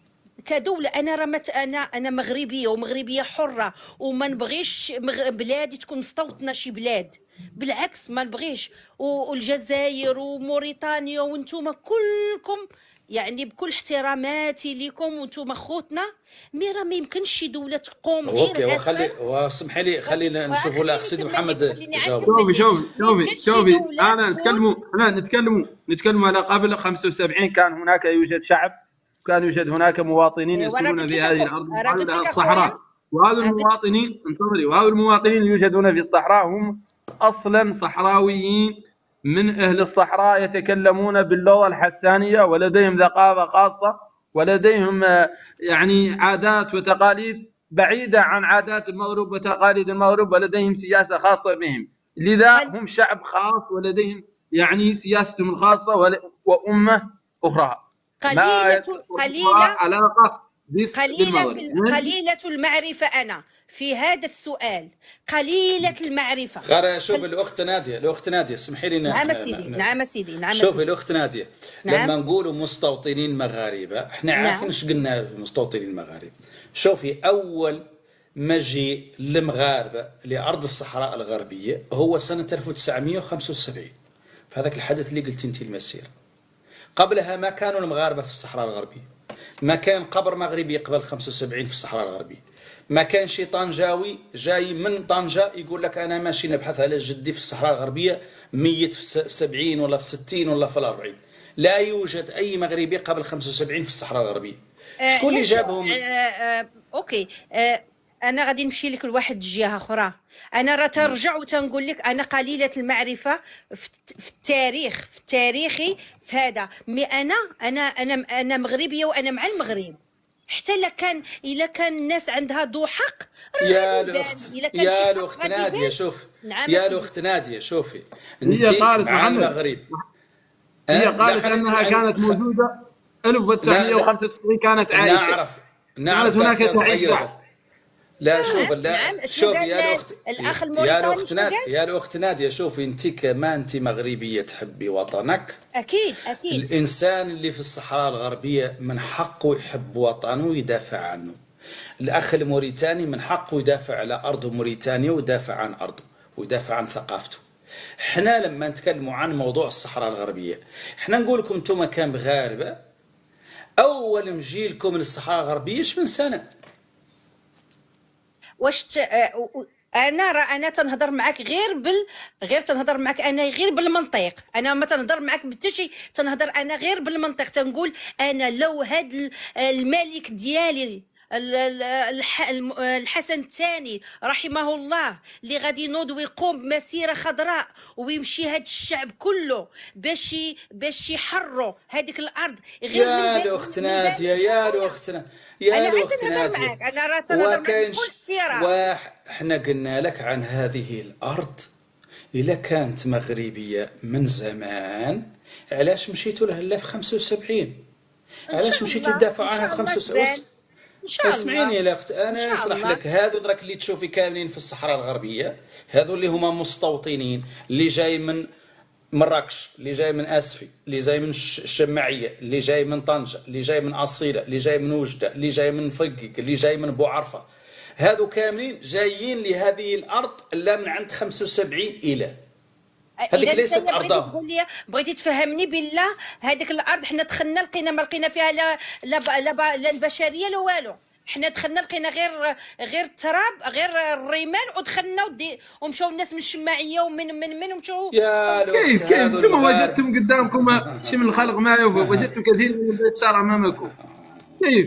كدولة. أنا رمت أنا أنا مغربية ومغربية حرة، وما نبغيش بلادي تكون مستوطنة شي بلاد، بالعكس ما نبغيش. والجزائر وموريتانيا وانتم كلكم يعني بكل احتراماتي لكم وانتم خوتنا، مي راه ما يمكنش شي دوله تقوم غير اوكي. وخلي واسمحي لي خلينا نشوفوا الاخ سيدي محمد يجاوب. شوفي شوفي شوفي شوفي انا نتكلموا انا نتكلموا نتكلموا على قبل خمسة وسبعين كان هناك يوجد شعب، كان يوجد هناك مواطنين يسكنون في هذه الارض الصحراء، وهذا المواطنين انتظري وهذا المواطنين يوجدون في الصحراء هم اصلا صحراويين من أهل الصحراء، يتكلمون باللغة الحسانية ولديهم ثقافة خاصة ولديهم يعني عادات وتقاليد بعيدة عن عادات المغرب وتقاليد المغرب، ولديهم سياسة خاصة بهم، لذا هم شعب خاص ولديهم يعني سياستهم الخاصة وأمة أخرى. قليلة قليلة علاقة قليلة في قليلة المعرفة. أنا في هذا السؤال قليلة المعرفة. غير شوف الأخت نادية، الأخت نادية اسمحي لي. نعم سيدي نعم سيدي نعم شوفي الأخت نادية، نعم. لما نقولوا مستوطنين مغاربة احنا عارفين نعم. ايش قلنا مستوطنين مغاربة. شوفي أول مجيء المغاربة لأرض الصحراء الغربية هو سنة ألف وتسعمئة وخمسة وسبعين، في هذاك الحدث اللي قلت انت المسيرة. قبلها ما كانوا المغاربة في الصحراء الغربية، ما كان قبر مغربي قبل خمسة وسبعين في الصحراء الغربية، ما كان شي طنجاوي جاي من طنجة يقول لك أنا ماشي نبحث على جدي في الصحراء الغربية ميت في سبعين ولا في ستين ولا في الأربعين. لا يوجد أي مغربي قبل خمسة وسبعين في الصحراء الغربية. أه شكون اللي جابهم؟ أه أه أوكي. أه أنا غادي نمشي لك لواحد الجهة أخرى. أنا راه ترجع وتنقول لك أنا قليلة المعرفة في التاريخ في تاريخي في هذا. مي أنا أنا أنا أنا مغربية وأنا مع المغرب. حتى الا كان الا كان الناس عندها ذو حق يا الاخت يا الاخت ناديه شوفي نعم يا الاخت ناديه شوفي هي قالت مع المغرب. هي قالت انها كانت موجوده ألف وتسعمئة وخمسة وتسعين كانت عائشه. نعرف نعرف كانت هناك تعيش. لا شوف لا نعم. شنو شوف قال يا الاخت الاخ يا الموريتاني الاخت شنو ناديه قال؟ يا الاخت ناديه شوفي انت كما انت مغربيه تحبي وطنك، اكيد اكيد. الانسان اللي في الصحراء الغربيه من حقه يحب وطنه ويدافع عنه. الاخ الموريتاني من حقه يدافع على ارض موريتانيا ويدافع عن ارضه ويدافع عن ثقافته. احنا لما نتكلموا عن موضوع الصحراء الغربيه احنا نقول لكم انتم كمغاربه اول مجي لكم للصحراء الغربيه شمن سنه؟ واش ت... آه، و- انا راه انا تنهضر معاك غير بال غير تنهضر معاك انا غير بالمنطق. انا ما تنهضر معاك بحتى شي، تنهضر انا غير بالمنطق. تنقول انا لو هاد ال- الملك ديالي ال- ال- الح- الم- الحسن الثاني رحمه الله اللي غادي ينوض ويقوم بمسيره خضراء ويمشي هاد الشعب كله باش ي- باش يحروا هذيك الارض غير من يا باب- الاخت من باب ناديه يا الاخت نا- يا انا عاد الاخت تنهضر ناديه معاك، انا راه تنهضر معاك وكاينش بكل احترام. واحنا قلنا لك عن هذه الارض الا كانت مغربيه من زمان، علاش مشيتوا لها في خمسة وسبعين؟ إن علاش شاء مشيتوا الله، تدافعوا إن عنها شاء في الله خمسة تبان. وسبعين؟ ان شاء الله. اسمعيني يا اخت، انا إن شاء نشرح الله. لك. هذو درك اللي تشوفي كاملين في الصحراء الغربيه، هذو اللي هما مستوطنين اللي جاي من مراكش، اللي جاي من اسفي، اللي جاي من الش- الشماعيه، اللي جاي من طنجه، اللي جاي من اصيله، اللي جاي من وجده، اللي جاي من فقق، اللي جاي من بوعرفه. هذو كاملين جايين لهذه الارض لا من عند خمسة وسبعين الى هذيك إذا ليست أنت بغيتي ارضهم. تقول لي بغيتي تفهمني بالله هذيك الارض حنا دخلنا لقينا ما لقينا فيها لا لا ب- لا, ب- لا البشريه لا والو. حنا دخلنا لقينا غير غير التراب غير الرمال ودخلنا ودي ومشاو الناس من الشماعيه ومن من من ومشاو. يا كيف كيف انتم وجدتم قدامكم شيء من الخلق ما يوفق، وجدتم كثير من البيت صار امامكم. كيف؟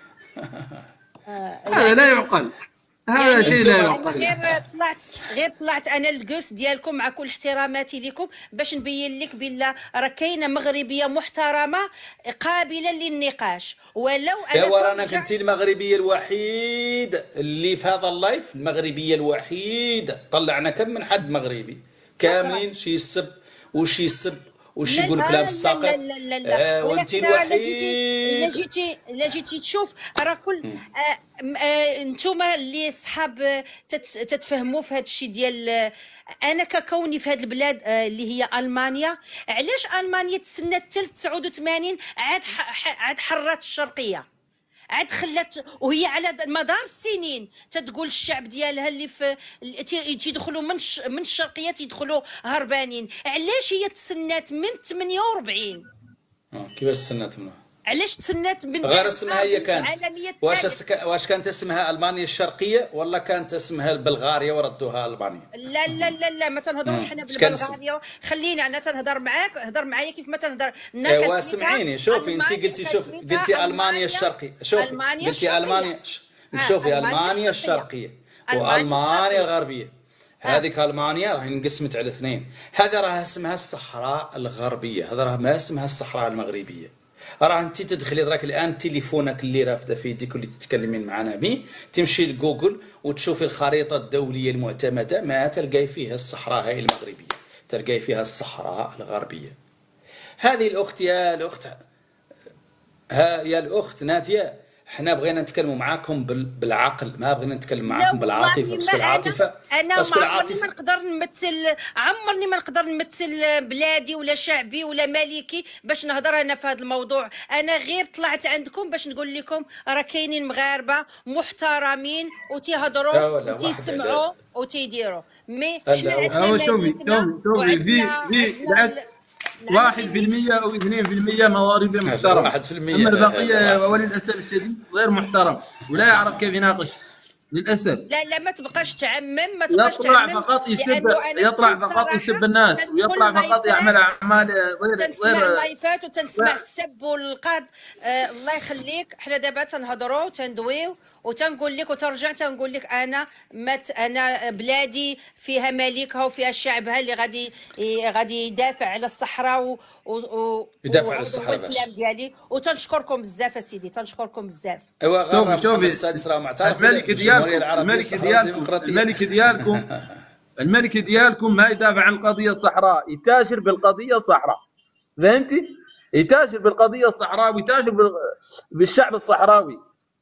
هذا لا يعقل، هذا يعني شيء لا أنا يعقل. غير طلعت غير طلعت انا القوس ديالكم مع كل احتراماتي لكم باش نبين لك بالله راه كاينه مغربيه محترمه قابله للنقاش. ولو انا ايوا رانا ترجع- كنتي المغربيه الوحيد اللي في هذا اللايف، المغربيه الوحيد. طلعنا كم من حد مغربي كاملين شي يسب وشي يسب وش لا يقول لا كلام لا ساقط. لا لا لا لا آه وانت ولكن راه الا جيتي الا الوحيد. جيتي الا جيتي تشوف راه كل آه م- آه انتوما اللي صحاب آه، تت- تتفهموا في هذا الشيء ديال آه، انا ككوني في هذه البلاد آه، اللي هي المانيا. علاش المانيا تسنات حتى تسعة وثمانين عاد ح- ح- عاد حرات الشرقيه عاد خلات وهي على مدار السنين تتقول الشعب ديالها اللي في تي- تيدخلوا من الش- من الشرقيه تيدخلوا هربانين. علاش هي تسنات من ثمانية وأربعين؟ آه، كيفاش سنات منها؟ علاش تسنات من غير بعد اسمها هي الحرب كانت العالميه واش الثانيه؟ أسك... واش كانت اسمها المانيا الشرقيه ولا كانت اسمها بلغاريا وردوها المانيا؟ لا لا لا لا ما تنهضروش مم. حنا إيش كان اسم؟ بالبلغاريه. خلينا انا تنهضر معاك هضر معايا كيف ما تنهضر. ايوا سمعيني شوفي انت قلتي شوف قلتي المانيا الشرقيه شوفي ألمانيا قلتي الشرقية. المانيا ش- آه، شوفي ألمانيا المانيا الشرقية. الشرقيه ألمانيا والمانيا الشرقية. الغربيه. هذيك المانيا راهي انقسمت على اثنين. هذا راه اسمها الصحراء الغربيه، هذا راه ما اسمها الصحراء المغربيه. راه انت تدخلي دراك الان تليفونك اللي رافده في يديك واللي تتكلمين معنا به، تمشي لجوجل وتشوفي الخريطه الدوليه المعتمده ما تلقاي فيها الصحراء هاي المغربيه، تلقاي فيها الصحراء الغربيه. هذه الاخت يا الاخت ها يا الاخت ناديه، احنا بغينا نتكلموا معاكم بال- بالعقل، ما بغينا نتكلم معاكم بالعاطفه. والله باسكو ما العاطفه انا انا باسكو ما عمرني العاطفه ما نقدر نمثل عمرني ما نقدر نمثل بلادي ولا شعبي ولا ملكي باش نهضر انا في هذا الموضوع. انا غير طلعت عندكم باش نقول لكم راه كاينين مغاربه محترمين لا وتيهضروا ولا وتيسمعوا وتيديروا. مي لا حنا ولا. عندنا هو شوفي ملكنا شوفي شوفي في وعندنا في عندنا بعد واحد في المية أو اثنين في المية مغاربة محترم، واحد في المية. أما البقية وللأسف الشديد غير محترم ولا يعرف كيف يناقش للأسف. لا لا ما تبقاش تعمم ما تبقاش يطلع تعمم فقط يسب لأنه أنا يطلع بكل فقط صراحة يسب الناس تندخل ويطلع فقط يعمل لايفات أعمال غير تنسمع غير اللايفات وتنسمع غير- السب والقاد. آه الله يخليك حنا دابا تنهضروا وتندويو وتنقول لك وترجع تنقول لك انا مت انا بلادي فيها ملكها وفيها شعبها اللي غادي غادي يدافع على الصحراء و و و يدافع على وهذا الصحراء هو باش. الكلام ديالي. وتنشكركم بزاف اسيدي تنشكركم بزاف. ايوا غير شوفي محمد شوفي السادس راه معترف الملك بالجمهوريه ديالكم العربيه الملك الصحراء ديالكم الديمقراطيه. الملك ديالكم الملك ديالكم ما يدافع عن القضية الصحراء، يتاجر بالقضية الصحراء، فهمتي؟ يتاجر بالقضية الصحراء ويتاجر بال- بالشعب الصحراوي.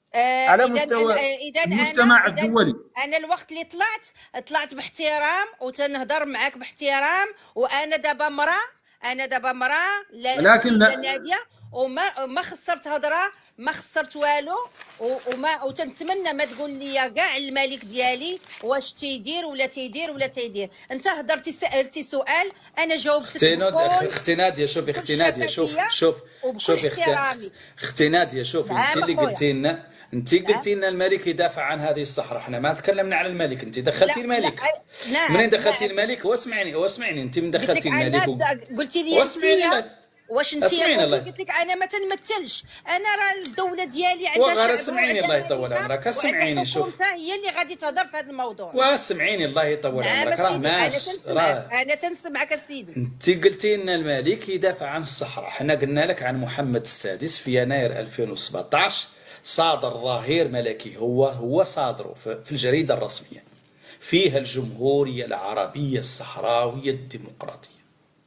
آه على اذا مستوى انا اذا انا المجتمع اذا الدولي. انا الوقت اللي طلعت طلعت باحترام وتنهضر معاك باحترام، وانا دابا مراه، انا دابا مراه لا ولكن السيده لا ناديه، وما ما خسرت هضره، ما خسرت والو، و- وما وتنتمنى ما تقول لي كاع الملك ديالي واش تيدير ولا تيدير ولا تيدير. انت هضرتي سالتي سؤال انا جاوبتك اختي ناد- بكل اختي ناديه شوفي بكل اختي ناديه شوف شفافيه شوف وبكل شوفي اختي احترامي. اختي ناديه شوفي انت نعم اللي اخويا، قلتي لنا انت نعم. قلتي لنا الملك يدافع عن هذه الصحراء، احنا ما تكلمنا على الملك، انت دخلتي لا لا الملك. أ- نعم منين دخلتي نعم الملك؟ واسمعني واسمعني انت من قلت لك دخلتي الملك و... انا د- قلتي لي واسمعيني انت لا واش انت اسمعيني قلتي، الله قلت لك انا ما تنمثلش، انا راه الدوله ديالي عندها وغير شعبها اسمعيني الله وعندها يطول ملكها عمرك، وعندها اسمعيني شوف حكومتها هي اللي غادي تهضر في هذا الموضوع. واسمعيني الله يطول نعم عمرك، راه سيدي انا ماش تنسمعك، راه انا تنسمعك سيدي. انت قلتي لنا الملك يدافع عن الصحراء، حنا قلنا لك عن محمد السادس في يناير ألفين وسبعطاش صادر ظهير ملكي، هو هو صادره في في الجريدة الرسمية فيها الجمهورية العربية الصحراوية الديمقراطية.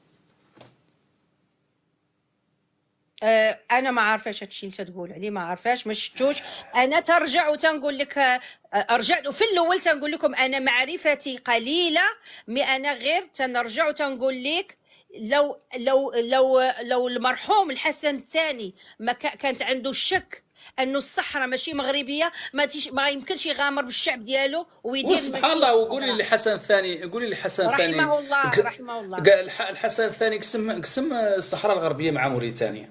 آه، انا ما عارفاش هادشي اللي تتقول عليه، ما عارفاش ما شفتوش. انا ترجع وتنقول لك آه، رجعت في الاول تنقول لكم انا معرفتي قليله، مي انا غير تنرجع وتنقول لك لو لو لو لو المرحوم الحسن الثاني ما كا- كانت عنده الشك انه الصحراء ماشي مغربيه، ما تيش ما يمكنش يغامر بالشعب ديالو ويدير وسبحان الله، وقولي لي حسن الثاني، قولي لي حسن الثاني رحمه الله قس- رحمه الله. قال الح- الحسن الثاني قسم قسم الصحراء الغربية مع موريتانيا.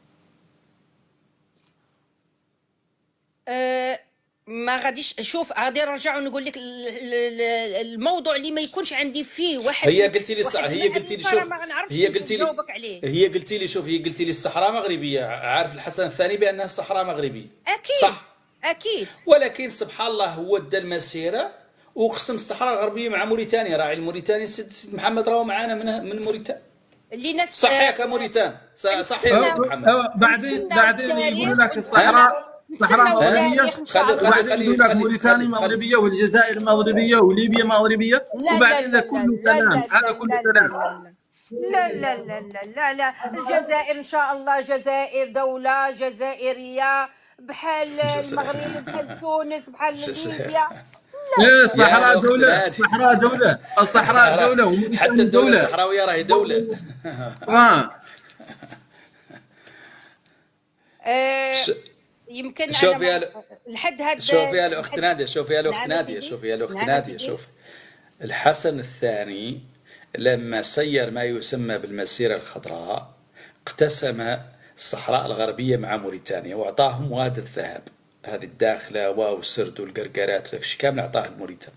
أه ما غاديش شوف، غادي نرجع ونقول لك ال- ال- ال- الموضوع اللي ما يكونش عندي فيه واحد هي قلتي لي واحد هي قلتي لي المعرفة شوف ما نعرفش هي قلتي لي نجاوبك عليه. هي قلتي لي شوف هي قلتي لي الصحراء مغربية، عارف الحسن الثاني بأنها الصحراء مغربية اكيد صح، اكيد. ولكن سبحان الله هو دا المسيرة وقسم الصحراء الغربية مع موريتانيا، راعي الموريتاني سيد سيد محمد راهو معانا من من موريتانيا. اللي ناس صح ياك موريتان، صح صح يا سيد أو- محمد. أو بعدين بعدين يقولوا لك الصحراء صحراء مغربيه، خلي خلي وبعدين خلي يقول لك خلي موريتانيا خلي مغربيه والجزائر مغربيه وليبيا مغربيه، لا لا وبعدين لا هذا كله لا كلام، لا هذا لا كله لا كلام. لا لا لا لا لا لا الجزائر ان شاء الله جزائر دولة جزائرية بحال المغرب بحال تونس بحال ليبيا. ايه الصحراء يا أخت دوله، نادية. الصحراء دوله، الصحراء دوله حتى وموريتانيا الدولة دوله. الصحراوية راهي دولة. اه آه، ش- يمكن شوفي انا يا ما- ل- لحد هاد شوفي يا الأخت لحد- نادية، شوفي يا الأخت نعم يا نادية، سيدي. شوفي يا الأخت نعم يا نادية، سيدي. شوف الحسن الثاني لما سير ما يسمى بالمسيرة الخضراء اقتسم الصحراء الغربية مع موريتانيا وأعطاهم واد الذهب، هذه الداخلة والسرد والقرقرات وداكشي كامل أعطاه الموريتان،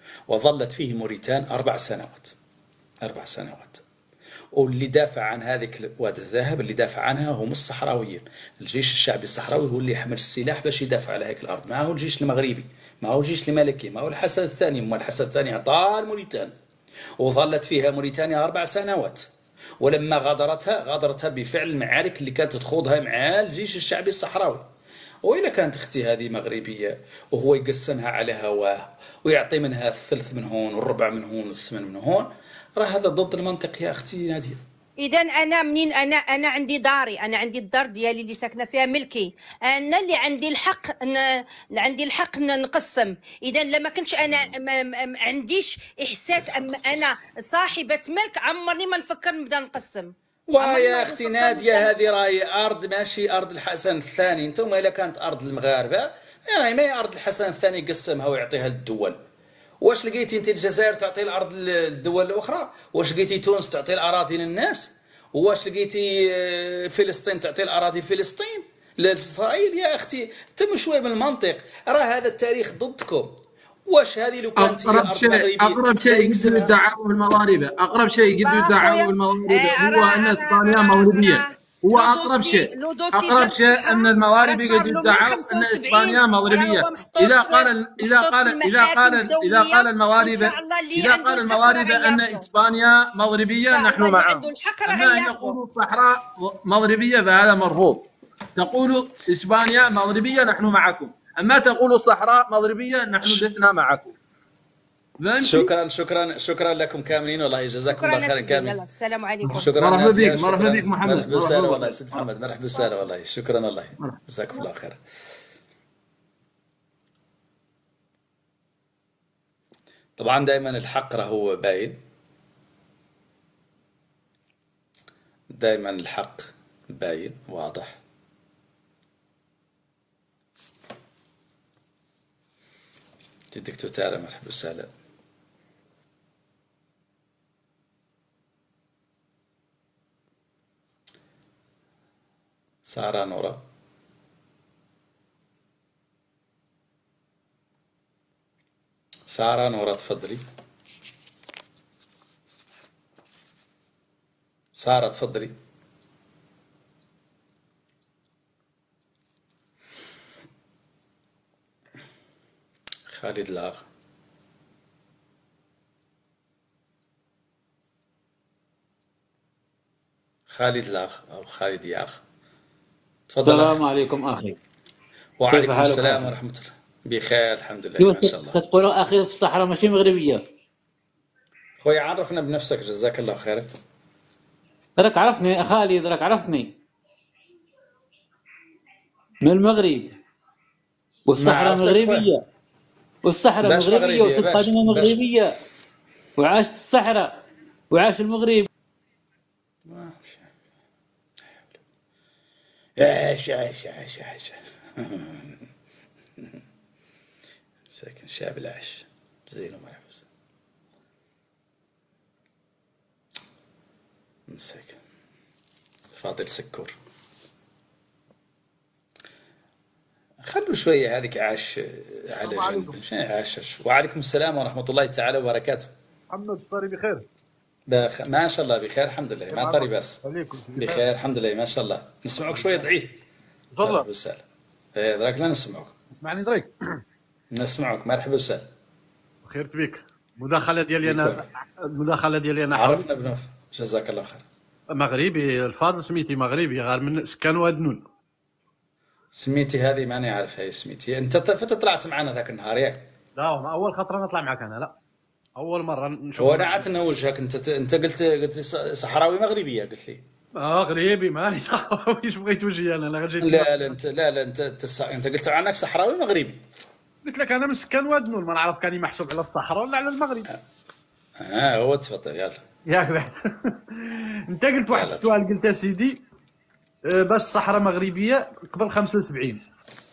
وظلت فيه موريتان أربع سنوات أربع سنوات واللي دافع عن هذيك واد الذهب اللي دافع عنها هم الصحراويين، الجيش الشعبي الصحراوي هو اللي يحمل السلاح باش يدافع على هيك الأرض، ما هو الجيش المغربي، ما هو الجيش الملكي، ما هو الحسن الثاني، ما الحسن الثاني أعطاه موريتان وظلت فيها موريتانيا أربع سنوات، ولما غادرتها غادرتها بفعل المعارك اللي كانت تخوضها مع الجيش الشعبي الصحراوي. وإلا كانت اختي هذه مغربية وهو يقسمها على هواه ويعطي منها الثلث من هون والربع من هون والثمن من هون، راه هذا ضد المنطق يا اختي نادية. اذا انا منين انا انا عندي داري، انا عندي الدار ديالي اللي ساكنه فيها ملكي، انا اللي عندي الحق ن... عندي الحق ن- نقسم. اذا لما كنتش انا ما ما- ما عنديش احساس أم انا صاحبه ملك عمرني ما نفكر نبدا نقسم. ويا اختي نادية هذه راهي ارض ماشي ارض الحسن الثاني، انتم الا كانت ارض المغاربه يعني ما هي ارض الحسن الثاني يقسمها ويعطيها للدول. واش لقيتي انت الجزائر تعطي الارض للدول الاخرى؟ واش لقيتي تونس تعطي الاراضي للناس؟ واش لقيتي آه، فلسطين تعطي الاراضي لفلسطين لاسرائيل؟ يا اختي تم شويه من المنطق، راه هذا التاريخ ضدكم. واش هذه لو كانت هي اقرب ارض شيء مغربيه اقرب شيء يقدروا يدعوا المغاربه، اقرب شيء يقدروا يدعوا المغاربه هو ان اسبانيا مغربيه، هو اقرب شيء اقرب شيء ان المغاربه قد يدعوا ان اسبانيا مغربيه. اذا قال اذا قال اذا قال اذا قال المغاربه اذا قال المغاربه ان اسبانيا مغربيه نحن معهم، اما ان يقولوا الصحراء مغربيه فهذا مرفوض. تقولوا اسبانيا مغربيه نحن معكم، اما تقولوا الصحراء مغربيه نحن لسنا معكم. شكرا شكرا شكرا لكم كاملين، والله جزاكم الله خيرا كاملين. السلام عليكم. شكرا مرحبا بك مرحبا بك محمد. مرحبا وسهلا والله سيد محمد، مرحبا وسهلا والله، شكرا والله جزاكم الله خير. طبعا دائما الحق راهو باين، دائما الحق باين واضح. دكتور تعالى مرحبا وسهلا. سارة نورا، سارة نورا تفضلي. سارة تفضلي. خالد لاغ، خالد لاغ أو خالد ياغ تفضل. السلام عليكم أخي. وعليكم السلام ورحمة الله. بخير الحمد لله ما شاء الله. كتقولوا أخي في الصحراء ماشي مغربية. خويا عرفنا بنفسك جزاك الله خير. راك عرفتني يا خالد، راك عرفتني من المغرب، والصحراء مغربية، والصحراء مغربية، وتبقى مغربية، وعاشت الصحراء وعاش المغرب. عاش عاش عاش عاش ساكن شعب العاش زين ومرحبا مساكن. فاضل سكور خلوا شوية هذيك عاش على جنب. شنو عاش؟ وعليكم السلام ورحمة الله تعالى وبركاته. محمد الصاري بخير؟ بخ... ما شاء الله بخير الحمد لله. ما طري بس بخير الحمد لله ما شاء الله. نسمعك شوية ضعيف. تفضل. مرحبا وسهلا. ايه دراك لا نسمعك. اسمعني دريك. نسمعك مرحبا وسهلا. خير بك. المداخلة ديالي انا المداخلة ديالي انا عرفنا بنوف جزاك الله خير. مغربي الفاضل سميتي مغربي غير من سكان وادنون. سميتي هذه ماني عارف هي سميتي. انت فت طلعت معنا ذاك النهار ياك؟ لا اول خطره نطلع معك انا لا اول مره نشوف. هو انا عاد نوجهك انت انت قلت قلت لي صحراوي مغربيه قلت لي. مغربي ماني صحراوي. ايش بغيت وجهي انا انا جيت. لا لا انت لا لا انت انت, انت قلت عنك صحراوي مغربي. قلت لك انا من سكان وادنون ما نعرف كاني محسوب على الصحراء ولا على المغرب. اه هو تفضل يلا ياك بعد. انت قلت واحد السؤال قلت يا سيدي باش الصحراء مغربيه قبل خمسة وسبعين،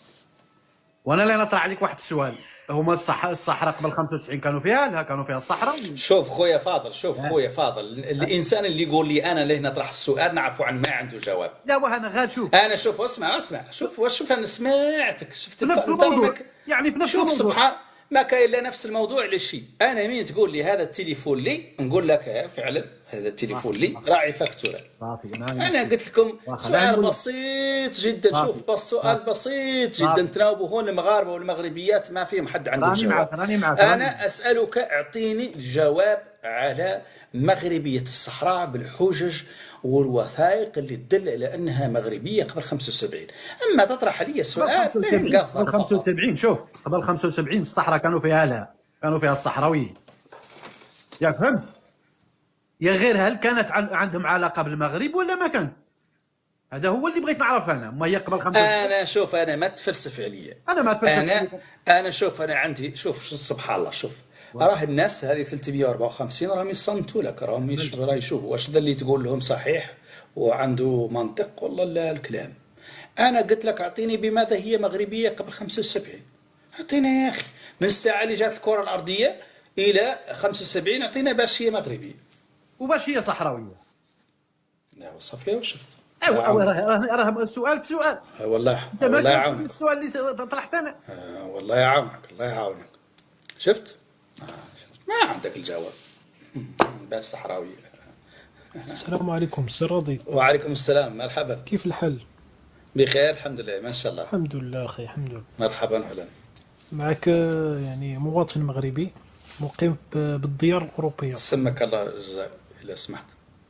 وانا اللي نطرح عليك واحد السؤال. هما الصحراء الصحراء قبل خمسة وتسعين كانوا فيها لا كانوا فيها الصحراء؟ شوف خويا فاضل شوف خويا فاضل الانسان اللي يقول لي انا ليه نطرح السؤال نعرفوا عن ما عنده جواب. لا وانا غاد شوف انا شوف اسمع اسمع شوف واش شوف انا سمعتك شفت في نفس الموضوع يعني في نفس شوف الموضوع سبحان ما كاين الا نفس الموضوع للشيء. انا مين تقول لي هذا التليفون لي نقول لك فعلا هذا التليفون لي راعي فاكتوره. انا قلت لكم سؤال بسيط جدا. شوف بس سؤال بسيط جدا تناوبوا هون المغاربه والمغربيات ما فيهم حد عنده جواب. انا اسالك اعطيني الجواب على مغربيه الصحراء بالحجج والوثائق اللي تدل على انها مغربيه قبل خمسة وسبعين. اما تطرح لي سؤال قبل خمسة وسبعين شوف قبل خمسة وسبعين الصحراء كانوا فيها لا كانوا فيها الصحراويين ياك فهمت؟ يا غير هل كانت عندهم علاقه بالمغرب ولا ما كان؟ هذا هو اللي بغيت نعرف انا. ما هي قبل خمسة وسبعين انا شوف انا ما تفلسف عليا. انا ما تفلسف انا انا شوف انا عندي شوف سبحان الله شوف راه الناس هذه ثلاثمية وأربعة وخمسين راهم يصنتوا لك راهم يشوفوا واش ذا اللي تقول لهم صحيح وعنده منطق والله لا الكلام. انا قلت لك اعطيني بماذا هي مغربيه قبل خمسة وسبعين. اعطينا يا اخي من الساعه اللي جات الكره الارضيه الى خمسة وسبعين اعطينا باش هي مغربيه وباش هي صحراويه. لا صافي واش شفت. ايوا راه راه السؤال بسؤال. والله والله يعاونك السؤال اللي طرحت انا. آه والله يعاونك الله يعاونك. شفت؟ آه شفت ما عندك الجواب. بس صحراويه. السلام عليكم السي راضي. وعليكم السلام مرحبا. كيف الحال؟ بخير الحمد لله ما شاء الله. الحمد لله اخي الحمد لله. مرحبا اهلا. معك يعني مواطن مغربي مقيم بالديار الاوروبيه. سمك الله جزاك اذا سمحت.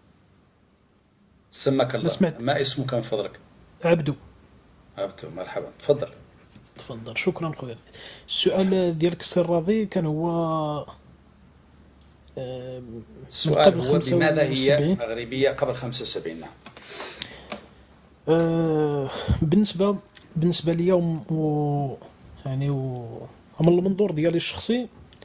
سمك الله. سمعت. ما اسمك من فضلك؟ عبدو. عبدو مرحبا تفضل. تفضل شكرا خويا. السؤال ديالك السي راضي كان هو السؤال هو بماذا هي مغربيه قبل خمسة وسبعين؟ نعم. أه بالنسبه بالنسبه ليا و يعني و من المنظور ديالي الشخصي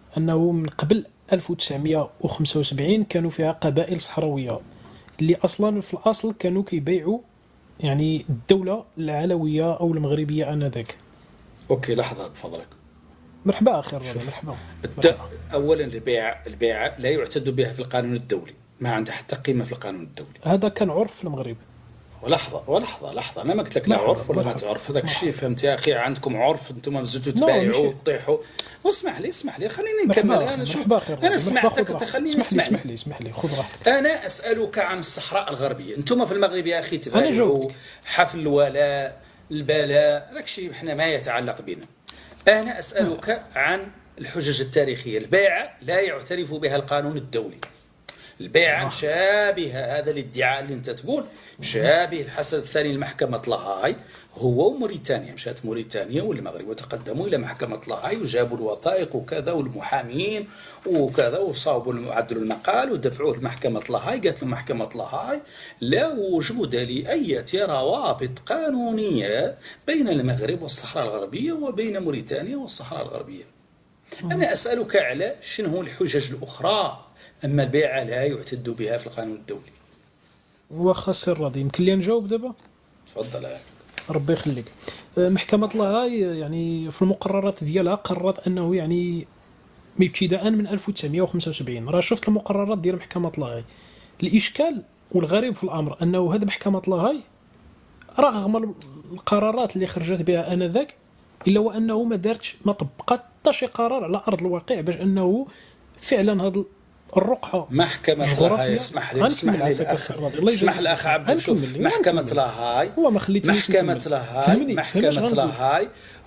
أنه من قبل ألف وتسعمائة وخمسة وسبعين كانوا فيها قبائل صحراوية اللي أصلا في الأصل كانوا كيبيعوا يعني الدولة العلوية أو المغربية آنذاك. أوكي لحظة بفضلك. مرحبا أخي الرضا مرحبا. الد... أولا البيع البيع لا يعتد بها في القانون الدولي، ما عنده حتى قيمة في القانون الدولي. هذا كان عرف في المغرب. ولحظة ولحظة لحظة أنا ما قلت لك لا عرف ولا ما تعرف، هذاك الشيء فهمت يا أخي، عندكم عرف أنتم مزجتوا تبايعوا وتطيحوا. واسمح لي اسمح لي خليني نكمل. أنا شو أنا سمعتك أنت خليني اسمح لي اسمح لي اسمح لي خذ راحتك. أنا أسألك عن الصحراء الغربية، أنتم في المغرب يا أخي تبايعوا حفل الولاء البلاء، هذاك الشيء إحنا ما يتعلق بنا. أنا أسألك عن الحجج التاريخية. البيعة لا يعترف بها القانون الدولي. البيعة شابهة، هذا الادعاء اللي انت تقول شابه الحسن الثاني لمحكمة لاهاي، هو وموريتانيا، مشات موريتانيا والمغرب وتقدموا إلى محكمة لاهاي وجابوا الوثائق وكذا والمحامين وكذا وصاوبوا المعدل المقال ودفعوه لمحكمة لاهاي. قالت له محكمة لاهاي لا وجود لأي روابط قانونية بين المغرب والصحراء الغربية وبين موريتانيا والصحراء الغربية. أنا أسألك على شنو الحجج الأخرى، أما البيعة لا يعتد بها في القانون الدولي. واخا السي الراضي يمكن لي نجاوب دابا؟ تفضل. ربي يخليك. محكمة لاهاي يعني في المقررات ديالها قررت أنه يعني ابتداء من ألف وتسعمائة وخمسة وسبعين، راه شفت المقررات ديال محكمة لاهاي. الإشكال والغريب في الأمر أنه هذه محكمة لاهاي رغم القرارات اللي خرجت بها آنذاك إلا وأنه ما دارتش ما طبقت حتى شي قرار على أرض الواقع باش أنه فعلا هذا الرقعة محكمة لاهاي. اسمح لي اسمح لي الأخ اسمح الأخ عبد الشوف. محكمة لاهاي هو ما خليتنيش محكمة لاهاي محكمة لاهاي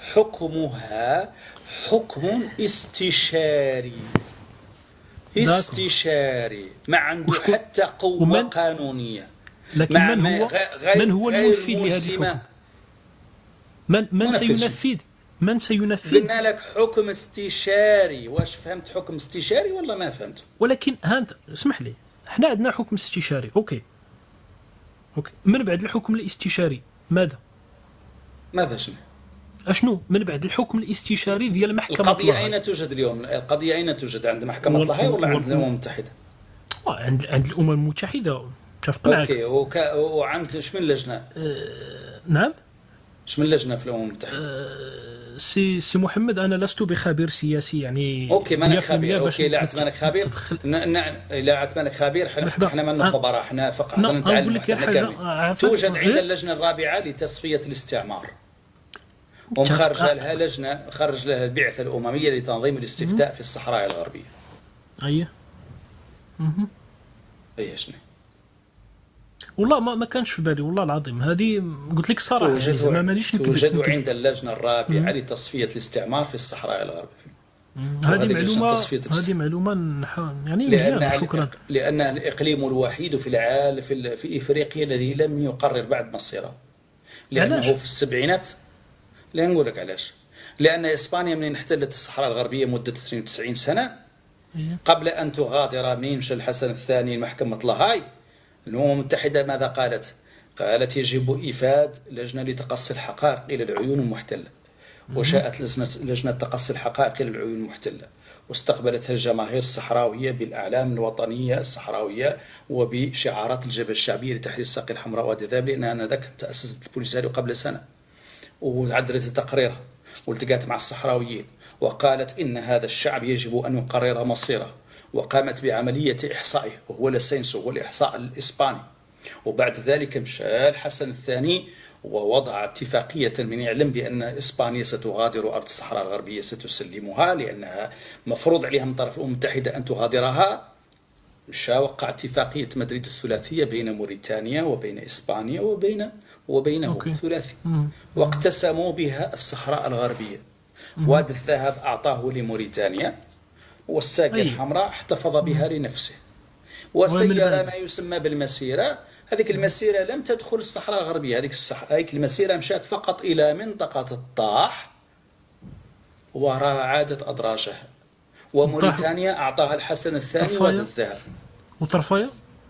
حكمها حكم استشاري استشاري ما عنده حتى قوة قانونية. لكن من هو من هو المنفذ لهذه الحكم؟ من من سينفذ من سينفذ؟ قلنا لك حكم استشاري. واش فهمت حكم استشاري ولا ما فهمت؟ ولكن هانت اسمح لي، احنا عندنا حكم استشاري اوكي اوكي من بعد الحكم الاستشاري ماذا؟ ماذا شنو؟ اشنو من بعد الحكم الاستشاري ديال محكمة القضية أين توجد اليوم؟ القضية أين توجد؟ عند محكمة لاهاي ولا عند الأمم المتحدة؟ عند عند الأمم المتحدة. اتفق معك. اوكي وك... وعند اش من لجنة؟ أه... نعم اش من لجنة في الأمم المتحدة؟ أه... سي سي محمد انا لست بخبير سياسي يعني. اوكي مانك خبير. اوكي لا عتمانك خبير نعم لا عتمانك خبير. احنا ما خبراء، احنا فقط نتعلم. توجد عند اللجنة الرابعة لتصفية الاستعمار ومخرج لها لجنة خرج لها البعثة الأممية لتنظيم الاستفتاء في الصحراء الغربية. اييه اها ايه شنو والله ما ما كانش في بالي والله العظيم. هذه قلت لك صراحه توجد يعني ما مانيش توجد عند اللجنة الرابعة لتصفية الاستعمار في الصحراء الغربية. هذه معلومة هذه معلومة يعني مزيانة. شكرا. لأن الإقليم الوحيد في العالم في, في إفريقيا الذي لم يقرر بعد مصيره، لأنه علاش؟ في السبعينات. لا نقول لك علاش. لأن إسبانيا من احتلت الصحراء الغربية مدة اثنين وتسعين سنة قبل أن تغادر ميمش الحسن الثاني محكمة لاهاي، الأمم المتحدة ماذا قالت؟ قالت يجب إيفاد لجنة لتقصي الحقائق إلى العيون المحتلة. وشاءت لجنة, لجنة تقصي الحقائق إلى العيون المحتلة واستقبلتها الجماهير الصحراوية بالأعلام الوطنية الصحراوية وبشعارات الجبهة الشعبية لتحرير الساقية الحمراء وذهاب، لأن آنذاك تأسست البوليساريو قبل سنة وعدلت تقريرها والتقات مع الصحراويين وقالت إن هذا الشعب يجب أن يقرر مصيره، وقامت بعملية إحصائه وهو السينسو والإحصاء الإسباني. وبعد ذلك مشى الحسن الثاني ووضع اتفاقية من يعلم بأن إسبانيا ستغادر أرض الصحراء الغربية ستسلمها لأنها مفروض عليها من طرف الأمم المتحدة أن تغادرها. مشى وقع اتفاقية مدريد الثلاثية بين موريتانيا وبين إسبانيا وبين وبينه ثلاثي، واقتسموا بها الصحراء الغربية. واد الذهب أعطاه لموريتانيا والساقية الحمراء احتفظ بها لنفسه. وسير ما يسمى بالمسيرة. هذيك المسيرة لم تدخل الصحراء الغربية، هذيك الصح... هذيك المسيرة مشات فقط إلى منطقة الطاح وعادت أدراجها. وموريتانيا أعطاها الحسن الثاني واد الذهب. وطرفايا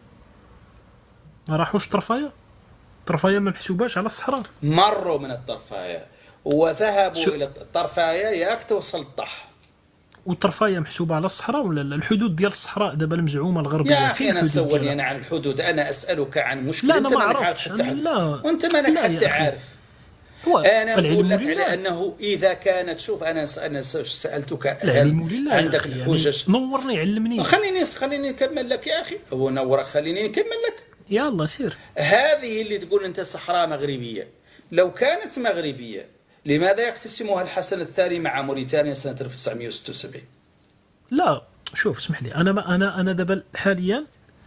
ما راحوش طرفايا؟ طرفايا ما محسوباش على الصحراء؟ مروا من الطرفايا وذهبوا شو... إلى الطرفايا ياك توصل الطاح. والطرفايه محسوبه على الصحراء ولا لا؟ الحدود ديال الصحراء دابا المزعومه الغربيه يا اخي انا الحدود تسولني ديالها؟ انا عن الحدود، انا اسالك عن مشكل لا انا انت ما مانك عارف عرفتش حتى أنا لا وانت مانك لا حتى يا أخي. عارف. هو انا العلم نقول لك لله. على انه اذا كانت شوف انا انا سالتك العلم هل لله يا عندك أخي، يعني الحجج؟ نورني علمني. خليني خليني نكمل لك يا اخي، هو نورك خليني نكمل لك. يلا سير. هذه اللي تقول انت صحراء مغربيه، لو كانت مغربيه لماذا يقتسمها الحسن الثاني مع موريتانيا سنه ألف وتسعمائة وستة وسبعين؟ لا شوف اسمح لي، انا ما انا انا دابا حاليا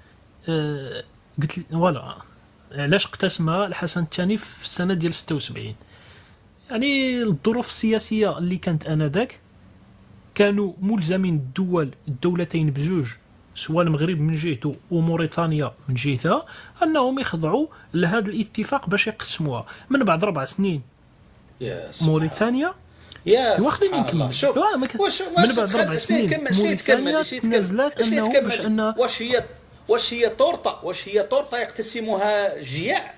آه قلت لي فوالا علاش اقتسمها الحسن الثاني في السنه ديال ستة وسبعين. يعني الظروف السياسيه اللي كانت انذاك كانوا ملزمين الدول الدولتين بجوج، سواء المغرب من جهته وموريتانيا من جهتها، انهم يخضعوا لهذا الاتفاق باش يقسموها. من بعد ربع سنين يا موريتانيا يا واخدين سبحان الله. نكمل شوف آه ما كان- واش من بعد ربع سنين موريتانيا تنازلات واش انه باش تكمل ان واش هي واش هي طورطه واش هي طورطه يقتسمها جياع؟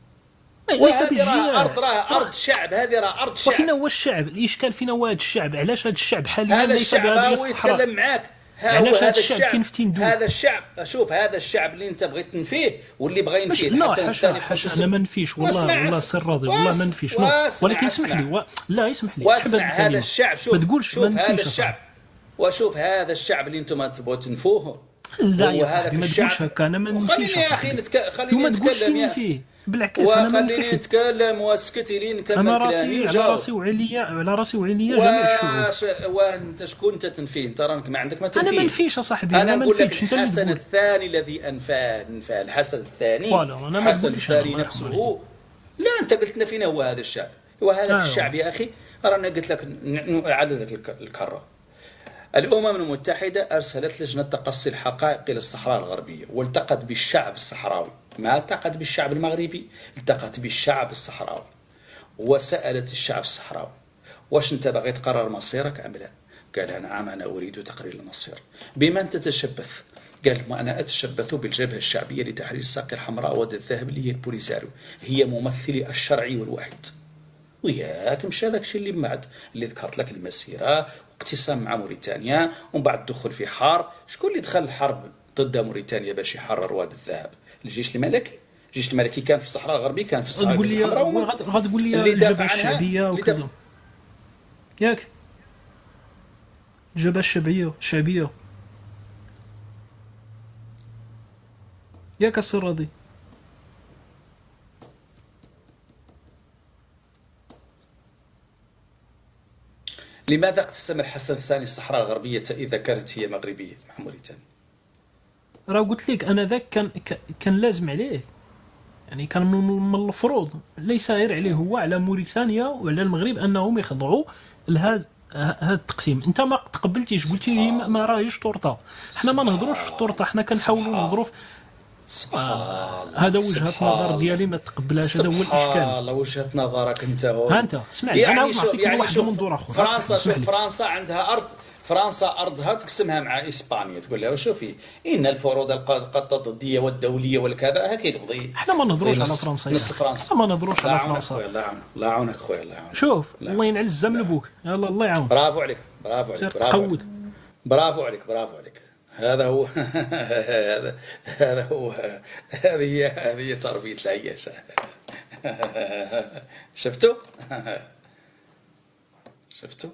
ليس وهذه راه بالجياع. ارض راه ارض شعب، هذه راه ارض شعب. وفينا هو الشعب؟ الاشكال فينا هو هذا الشعب؟ علاش هذا الشعب حاليا هذا ليس الشعب بهذه هو الصحراء؟ يتكلم معاك. ها علاش هو هذا هذا الشعب كاين في تندوف؟ هذا الشعب شوف هذا الشعب اللي انت بغيت تنفيه واللي بغى مش ينفيه لا الحسن حاشا الثاني حاشا انا ما نفيش والله واسمع والله اسمع. سر راضي والله ما نفيش نو. واسمع ولكن اسمح اسمع. لي و... لا اسمح لي واسمع اسحب هذا الشعب شوف ما تقولش شوف ما هذا نفيش الشعب وشوف هذا الشعب اللي انتم تبغوا تنفوه. لا هو يا هذاك صاحبي ما الشعب. تقولش هكا انا ما نفيش. خليني يا اخي نتك... خليني وما تقولش نتكلم فيني يا فيه بالعكس انا ما وخليني نفيش. نتكلم واسكتي لي نكمل انا كلامي راسي على وجاوب. راسي وعليا على راسي وعليا جميع الشعوب. واش وانت شكون انت تنفيه؟ انت رانك ما عندك ما تنفيه. انا ما نفيش يا صاحبي انا انا ما نقول لك نفيش انت اللي الحسن تقول. الثاني الذي انفاه انفاه الحسن الثاني. فوالا، أنا ما الحسن نقولش أنا، الثاني الله يرحم نفسه. لا انت قلت لنا فينا هو هذا الشعب، هو هذا أيوة. الشعب يا اخي. رانا قلت لك نعاد لك الكره. الأمم المتحدة أرسلت لجنة تقصي الحقائق إلى الصحراء الغربية والتقت بالشعب الصحراوي، ما التقت بالشعب المغربي، التقت بالشعب الصحراوي وسألت الشعب الصحراوي واش أنت باغي تقرر مصيرك أم لا؟ قال نعم أنا أريد تقرير المصير. بمن تتشبث؟ قال ما أنا أتشبث بالجبهة الشعبية لتحرير الساقية الحمراء واد الذهب اللي هي البوليساريو، هي ممثلي الشرعي والوحيد. وياك مشى هذاك الشيء اللي بعد اللي ذكرت لك المسيرة اقتسام مع موريتانيا ومن بعد الدخول في حرب. شكون اللي دخل الحرب ضد موريتانيا باش يحرر واد الذهب؟ الجيش الملكي. الجيش الملكي كان في الصحراء الغربيه، كان في الصحراء تقول لي الحمراء. غتقول لي اللي دافع الجبهه عنها الشعبيه اللي وكذا دافع- ياك الجبهه الشعبيه الشعبيه ياك السر راضي. لماذا اقتسم الحسن الثاني الصحراء الغربيه إذا كانت هي مغربيه مع موريتانيا؟ راه قلت لك انا ذاك كان ك- كان لازم عليه، يعني كان من من المفروض ليس غير عليه هو على موريتانيا وعلى المغرب انهم يخضعوا لهذا هذا التقسيم. انت ما تقبلتيش قلتي لي ما- ما راهيش طورطه. حنا ما نهضروش في الطورطه، حنا كنحاولوا نهضروا في آه هذا وجهه نظر ديالي ما تقبلهاش، هذا هو سبحان الاشكال. الله وجهه نظرك انت هو. ها انت اسمعني انا يعني نعطيك شوف يعني واحد شوف المنظور اخر. فرنسا اسمح شوف لي. فرنسا عندها ارض، فرنسا ارضها تقسمها مع اسبانيا، تقول لها شوفي ان الفروض القططيه والدوليه والكذا هكا يقضي. احنا ما نهضروش على نص- فرنسا نص يا فرنسا. احنا ما نهضروش لا على عونك فرنسا. خويا، الله يعاونك، الله يعاونك خويا، الله يعاونك. شوف الله ينعل الزم لبوك، يلا الله يعاون. برافو عليك، برافو سير عليك، برافو عليك. تقود. برافو عليك، برافو عليك. هذا هو هذا هذا هو هذه هي هذه هي تربية العياشة. شفتوا؟ شفتوا؟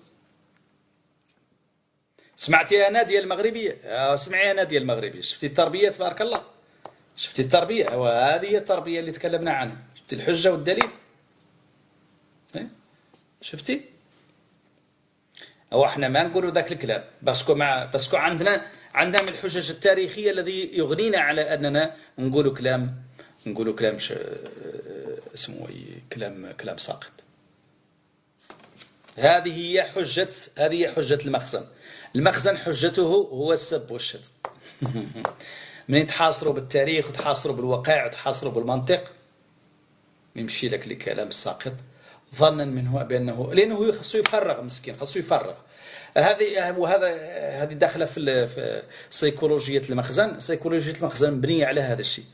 سمعتي يا نادية المغربية؟ اسمعي يا نادية المغربية، شفتي التربية تبارك الله؟ شفتي التربية؟ وهذه هي التربية اللي تكلمنا عنها. شفتي الحجة والدليل؟ شفتي؟ او احنا ما نقولوا ذاك الكلام باسكو مع باسكو عندنا عندنا من الحجج التاريخيه الذي يغنينا على اننا نقولوا كلام نقولوا كلام ش... اسمه كلام كلام ساقط. هذه هي حجه هذه هي حجه المخزن. المخزن حجته هو السب والشتم. من تحاصروا بالتاريخ وتحاصروا بالواقع وتحاصروا بالمنطق يمشي لك لكلام الساقط ظنا منه بانه لانه خصو يفرغ مسكين، خصو يفرغ. هذه وهذا هذه داخله في في سيكولوجيه المخزن. سيكولوجيه المخزن مبنيه على هذا الشيء.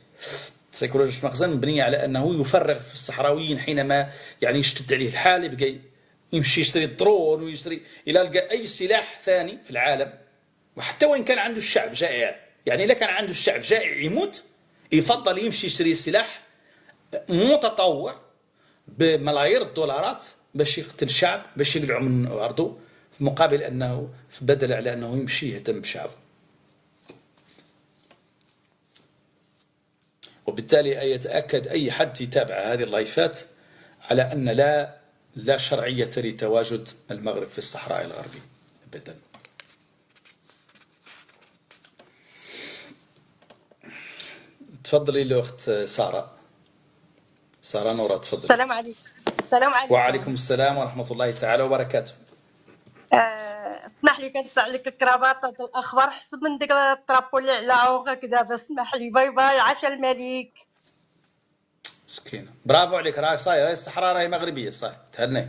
سيكولوجيه المخزن مبنيه على انه يفرغ في الصحراويين حينما يعني يشتد عليه الحال يبقى يمشي يشتري الدرون ويشتري الى لقى اي سلاح ثاني في العالم، وحتى وان كان عنده الشعب جائع، يعني اذا كان عنده الشعب جائع يموت يفضل يمشي يشتري سلاح متطور بملايير الدولارات باش يقتل الشعب، باش يقلعوا من ارضه، في مقابل انه في بدل على انه يمشي يهتم بشعبه. وبالتالي يتاكد اي حد يتابع هذه اللايفات على ان لا لا شرعيه لتواجد المغرب في الصحراء الغربيه ابدا. تفضلي الاخت ساره. ساره نورا تفضلي. السلام عليكم. السلام عليكم. وعليكم السلام ورحمه الله تعالى وبركاته. آه، اسمح لي كنسع لك الكرافطه ديال الاخبار حسب من ديك الطرابولي على عوقك دابا. اسمح لي. باي باي. عاش الملك. مسكينه. برافو عليك. راهي صاير راهي الصحراء راهي مغربيه صح. تهني.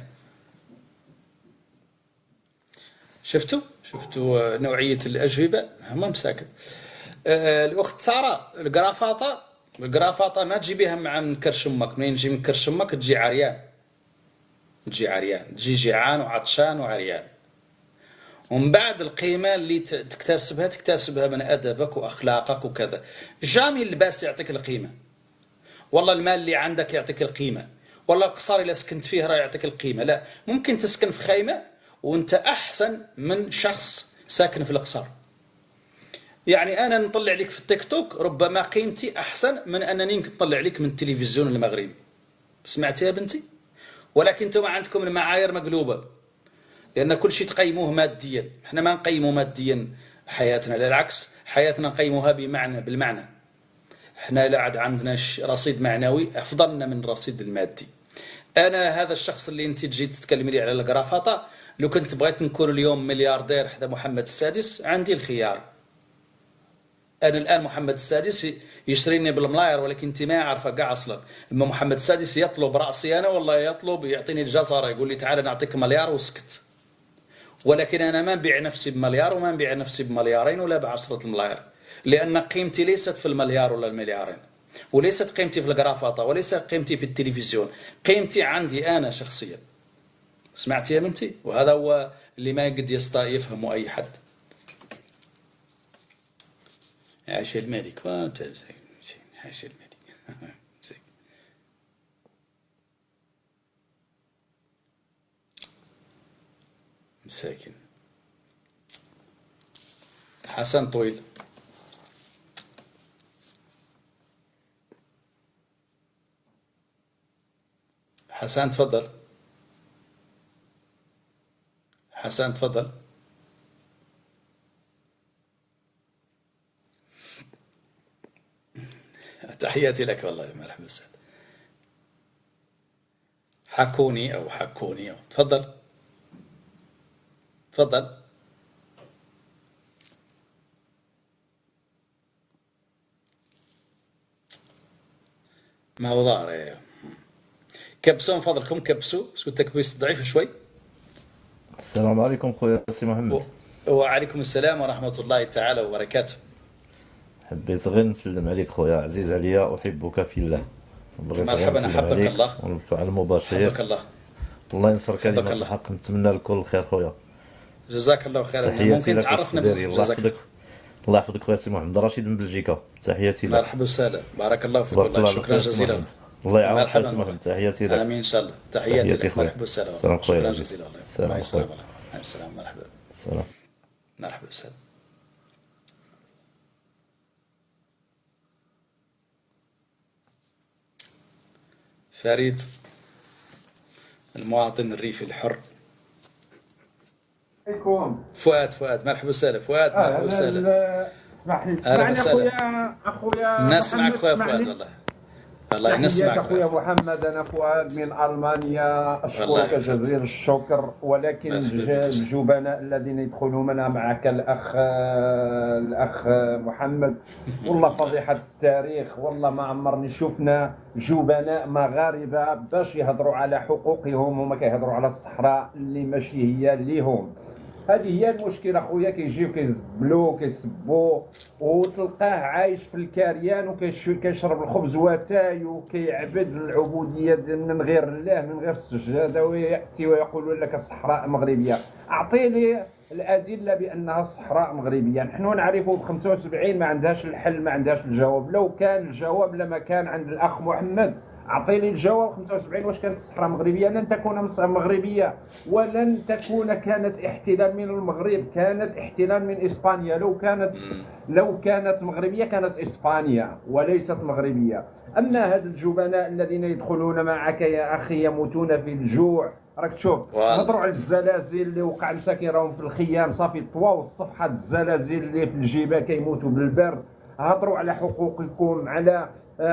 شفتوا شفتوا نوعيه الاجوبه هما مساكن. آه الاخت ساره القرافاطه القرافاطه ما تجيبيها مع من كرش امك. منين تجي من كرش امك تجي عريان، تجي عريان، تجي جيعان وعطشان وعريان. ومن بعد القيمه اللي تكتسبها تكتسبها من ادبك واخلاقك وكذا. جامي اللباس يعطيك القيمه، والله المال اللي عندك يعطيك القيمه، والله القصر اللي سكنت فيه راه يعطيك القيمه. لا، ممكن تسكن في خيمه وانت احسن من شخص ساكن في القصر. يعني انا نطلع لك في التيك توك ربما قيمتي احسن من انني نطلع لك من التلفزيون المغربي. سمعتي يا بنتي؟ ولكن انتم عندكم المعايير مقلوبه، لان كل شيء تقيموه ماديا. احنا ما نقيموا ماديا حياتنا، لا العكس، حياتنا نقيموها بمعنى بالمعنى. احنا لا عاد عندنا رصيد معنوي افضلنا من الرصيد المادي. انا هذا الشخص اللي انت تجي تتكلمي لي على القرافطه، لو كنت بغيت نكون اليوم ملياردير حدا محمد السادس عندي الخيار. انا الان محمد السادس يشتريني بالملاير، ولكن انت ما عارفه كاع اصلا. اما محمد السادس يطلب راسي انا، والله يطلب يعطيني الجزره، يقول لي تعال نعطيك مليار وسكت. ولكن انا ما نبيع نفسي بمليار وما نبيع نفسي بمليارين ولا بعشرة الملاير، لان قيمتي ليست في المليار ولا المليارين، وليست قيمتي في القرافطه، وليست قيمتي في التلفزيون. قيمتي عندي انا شخصيا. سمعتي يا بنتي؟ وهذا هو اللي ما قد يستطيع يفهمه اي حد. عاش الملك. عاش الملك. مساكن. حسن طويل. حسن تفضل. حسن تفضل. تحياتي لك والله. مرحبا وسهلا. حكوني او حكوني أو. تفضل تفضل. ما هو ظاهر. كبسوا من فضلكم كبسوا، بس التكبيس ضعيف شوي. السلام عليكم خويا سي محمد. وعليكم السلام ورحمة الله تعالى وبركاته. حبيت غير نسلم عليك خويا، عزيز عليا، أحبك في الله. مرحبا. أحبك الله. على المباشر. أحبك الله. الله ينصر كلمة الحق. نتمنى لك كل الخير خويا. جزاك الله خيرا. ممكن تعرفنا الله يحفظك. الله يحفظك خويا سي محمد. رشيد من بلجيكا. تحياتي لك. مرحبا وسهلا. بارك الله فيك والله. شكرا جزيلا. الله يعاونك خويا سي محمد. تحياتي لك. امين ان شاء الله. تحياتي لك. مرحبا وسهلا. شكرا جزيلا والله. السلام عليكم. السلام. مرحبا. السلام. مرحبا وسهلا. فريد المواطن الريفي الحر. عليكم. فؤاد فؤاد مرحبا وسهلا. فؤاد مرحبا وسهلا. اسمح لي اسمعني اخويا اخويا نسمعك اخويا فؤاد. والله والله نسمعك اخويا محمد. انا فؤاد من المانيا. اشكرك جزيل الشكر. ولكن الجبناء الذين يدخلون معك الاخ الاخ محمد، والله فضيحه التاريخ. والله ما عمرني شفنا جبناء مغاربه باش يهضروا على حقوقهم وما كيهضروا على الصحراء اللي ماشي هي ليهم. هذه هي المشكله خويا. كيجيو كيزبلو كيسبو وتلقاه عايش في الكاريان وكيشرب الخبز واتاي وكيعبد العبوديه من غير الله من غير السجاده وياتي ويقول لك الصحراء مغربيه. اعطيني الادله بانها الصحراء مغربيه. نحن نعرفه ب خمسة وسبعين ما عندهاش الحل ما عندهاش الجواب. لو كان الجواب لما كان عند الاخ محمد اعطيني الجواب. خمسة وسبعين واش كانت الصحراء مغربيه؟ لن تكون مغربيه ولن تكون. كانت احتلال من المغرب كانت احتلال من اسبانيا. لو كانت لو كانت مغربيه كانت اسبانيا وليست مغربيه. اما هاد الجبناء الذين يدخلون معك يا اخي يموتون في الجوع. راك تشوف هضروا على الزلازل اللي وقع مساكين راهم في الخيام صافي طواو الصفحه الزلازل اللي في الجبال كيموتوا بالبرد. هضروا على حقوقكم على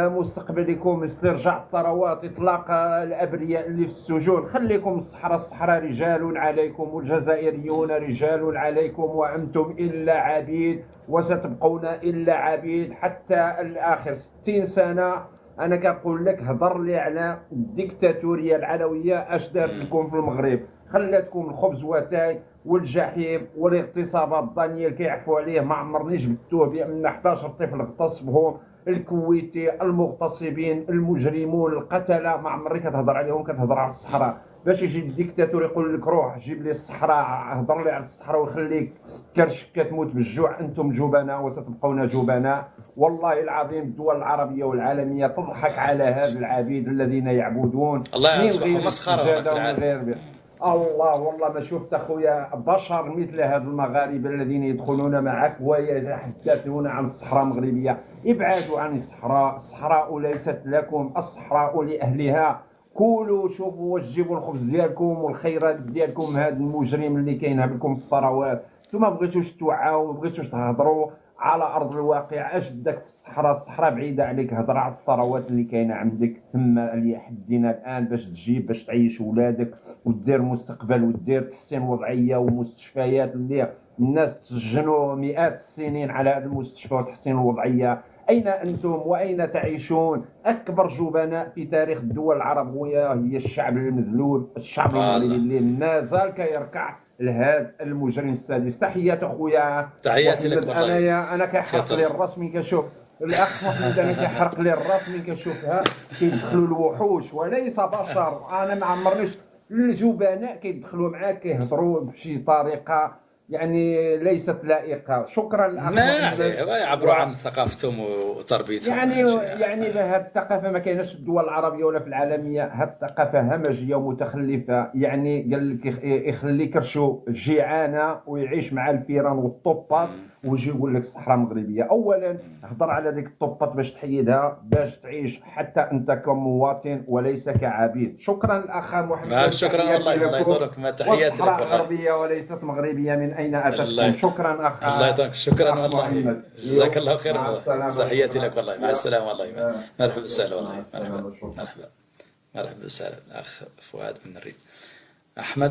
مستقبلكم استرجاع الثروات اطلاق الابرياء اللي في السجون. خليكم الصحراء. الصحراء رجال عليكم والجزائريون رجال عليكم وانتم الا عبيد وستبقون الا عبيد حتى الاخر. ستين سنه. انا كنقول لك هضر لي على الديكتاتوريه العلويه اش دارت لكم في المغرب. خلاتكم الخبز واتاي والجحيم والاغتصابات. دانيال كيعفوا عليه ما عمرني جبدتوه بان احد عشر طفل اغتصبهم. الكويتي المغتصبين المجرمون القتله ما عمري كتهضر عليهم. كتهضر على الصحراء. باش يجي الديكتاتور يقول لك روح جيب لي الصحراء هضر لي على الصحراء ويخليك كرشك كتموت بالجوع. انتم جبناء وستبقون جبناء. والله العظيم الدول العربيه والعالميه تضحك على هذا العبيد الذين يعبدون الله يصبحوا مسخره في العالم. الله والله ما شفت اخويا بشر مثل هاد المغاربه الذين يدخلون معك ويتحدثون عن الصحراء المغربيه. ابعدوا عن الصحراء. الصحراء ليست لكم. الصحراء لاهلها. كولوا شوفوا واش تجيبوا الخبز ديالكم والخيرات ديالكم. هاد المجرم اللي كينهب لكم في الثروات. ثم ما بغيتوش توعاو ما بغيتوش تهضروا على ارض الواقع. اش داك في الصحراء؟ الصحراء بعيده عليك. هضر على الثروات اللي كاينه عندك ثم اللي حدينا الان باش تجيب باش تعيش ولادك ودير مستقبل ودير تحسين وضعيه ومستشفيات اللي الناس تسجنوا مئات السنين على هذا المستشفى وتحسين الوضعيه. اين انتم واين تعيشون؟ اكبر جبناء في تاريخ الدول العربيه هي الشعب المذلول الشعب المغربي اللي مازال كيركع لهذا المجرم السادس. تحيات اخويا. تحياتي لك والله. انا انا كيحرق لي الراس من كنشوف الاخ محمد. انا كيحرق لي الراس من كنشوفها كيدخلوا الوحوش وليس بشر. انا ما عمرنيش الجبناء كيدخلوا معاك كيهضروا بشي طريقه يعني ليست لائقه. شكرا للاخ محمد. يعبروا عن ثقافتهم وتربيتهم. يعني يعني هذه الثقافه ما كايناش في الدول العربيه ولا في العالميه. هذه الثقافه همجيه ومتخلفه. يعني قال لك يخلي كرشو جيعانه ويعيش مع الفيران والطوبات ويجي يقول لك الصحراء المغربيه. اولا هضر على ديك الطوبات باش تحيدها باش تعيش حتى انت كمواطن وليس كعبيد. شكرا الاخ محمد. شكرا والله. الله يطولك. ما تحياتي لك والله. غربيه وليست مغربيه. من اين اتتكم؟ شكرا اخ. الله يطولك. شكرا والله. جزاك الله خير. تحياتي لك والله. مع السلامه والله. مرحبا وسهلا والله. مرحبا مرحبا مرحبا وسهلا الاخ فؤاد من الريف. احمد.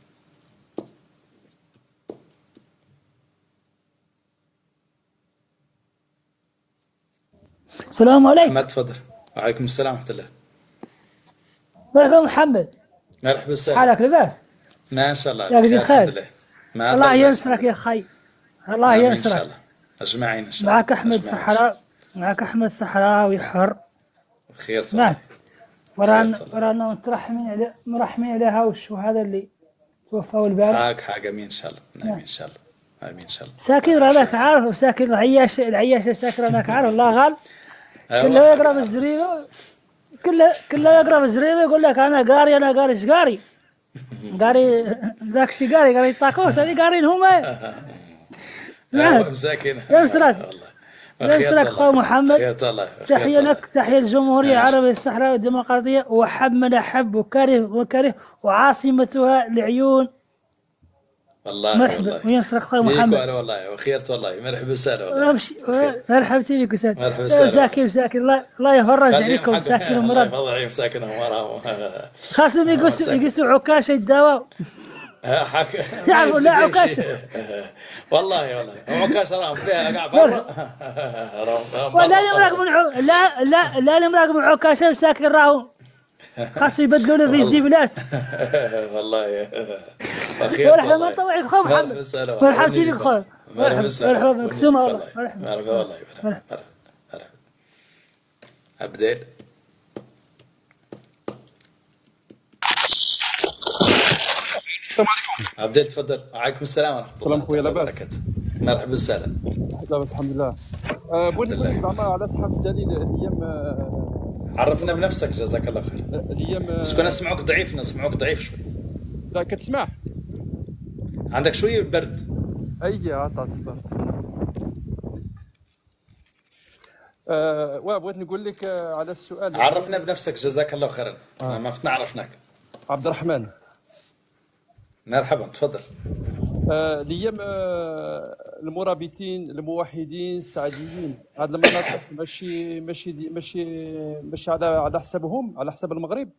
السلام عليكم. احمد تفضل. وعليكم السلام ورحمه الله. مرحبا محمد. مرحبا وسهلا. حالك لاباس؟ ما شاء الله. ياك بخير. الله ينصرك يا خي. الله ينصرك. ان شاء الله اجمعين ان شاء الله. معك احمد صحراوي. معك احمد صحراوي حر. خير. سمعت. ورانا ورانا مترحمين على مرحمين على هاوش وهذا اللي توفى البارح. هاك حاجه امين ان شاء الله. امين ان شاء الله. امين ان شاء الله. ساكن راناك عارف وساكن العياش العياش ساكن راناك عارف. الله غالب. كله يقرا في الزريبه. كله كله يقرا في الزريبه يقول لك انا قاري انا قاري ايش قاري؟ قاري ذاك شي قاري قاري طاكوس هذه قارين هما. مساكين. ينصرك. ينصرك اخو محمد. خيرت الله. تحيه لك تحيه الجمهوريه العربيه الصحراويه الديمقراطيه وحب من احب وكره وكره وعاصمتها العيون. والله مرحبا وينصرك اخوي محمد. انا والله وخيرت والله. مرحبا وسهلا والله. مرحبتي بك وسهلا. مرحبا وسهلا. ساكن ساكن الله الله يفرج عليكم ساكن ومرض. الله يفضل عليهم ساكن ومرض. خاصهم يقصوا يقصوا عكاشه الدواء. تعرفوا لا عكاشه. والله والله عكاشه راهم فيها قاع برا. ولا اللي مراقب لا لا لا اللي مراقب عكاشه وساكن راهو خاص يبدلوا له في الزبلات. والله بخير مرحبا والله. مطوعك خو محمد. مرحبا وسهلا. مرحبا سيدي خو. مرحبا مرحبا وسهلا. مرحبا مكسومة والله. مرحبا مرحبا مرحبا والله. مرحبا مرحبا مرحبا. عبدين. السلام عليكم. عبدين تفضل. وعليكم السلام ورحمة الله. السلام خويا لاباس. وبركاته. مرحبا وسهلا. لاباس الحمد لله. أه بغيت نقول لك زعما على صحاب الدليل الايام آه، عرفنا بنفسك جزاك الله خير. الايام آه، بس كنا نسمعوك ضعيف نسمعوك ضعيف شوي. لا كتسمع؟ عندك شوية برد. اي عطا صبرت. أه واه بغيت نقول لك آه، على السؤال. عرفنا بنفسك جزاك الله خيرا. آه. ما فتنا عرفناك. عبد الرحمن. مرحبا تفضل. آه، الايام آه، المرابطين الموحدين السعديين هاد المناطق ماشي ماشي دي ماشي ماشي على على حسابهم على حساب المغرب.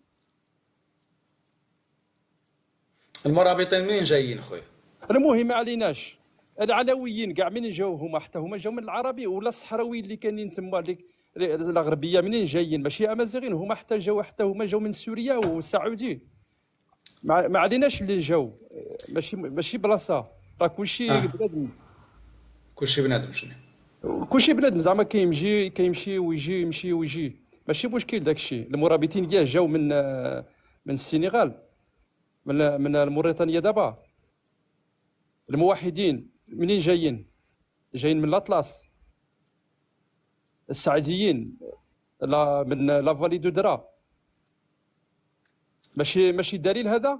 المرابطين منين جايين خويا؟ المهم ما عليناش العلويين كاع منين جاو هما حتى هما جاو من العربي ولا الصحراويين اللي كاينين تما اللي الغربيه منين جايين ماشي امازيغيين هما حتى جاو حتى هما جاو من سوريا والسعودي ما ما عليناش اللي جاو ماشي ماشي بلاصه راه كلشي آه. بنادم كلشي بنادم شنو؟ كلشي بنادم زعما كيمشي كيمشي ويجي يمشي ويجي ماشي مشكل داكشي المرابطين كاع جاو من من السنغال من من موريتانيا دابا الموحدين منين جايين جايين من الاطلس السعديين لا من لا فالي دو درا ماشي ماشي دليل هذا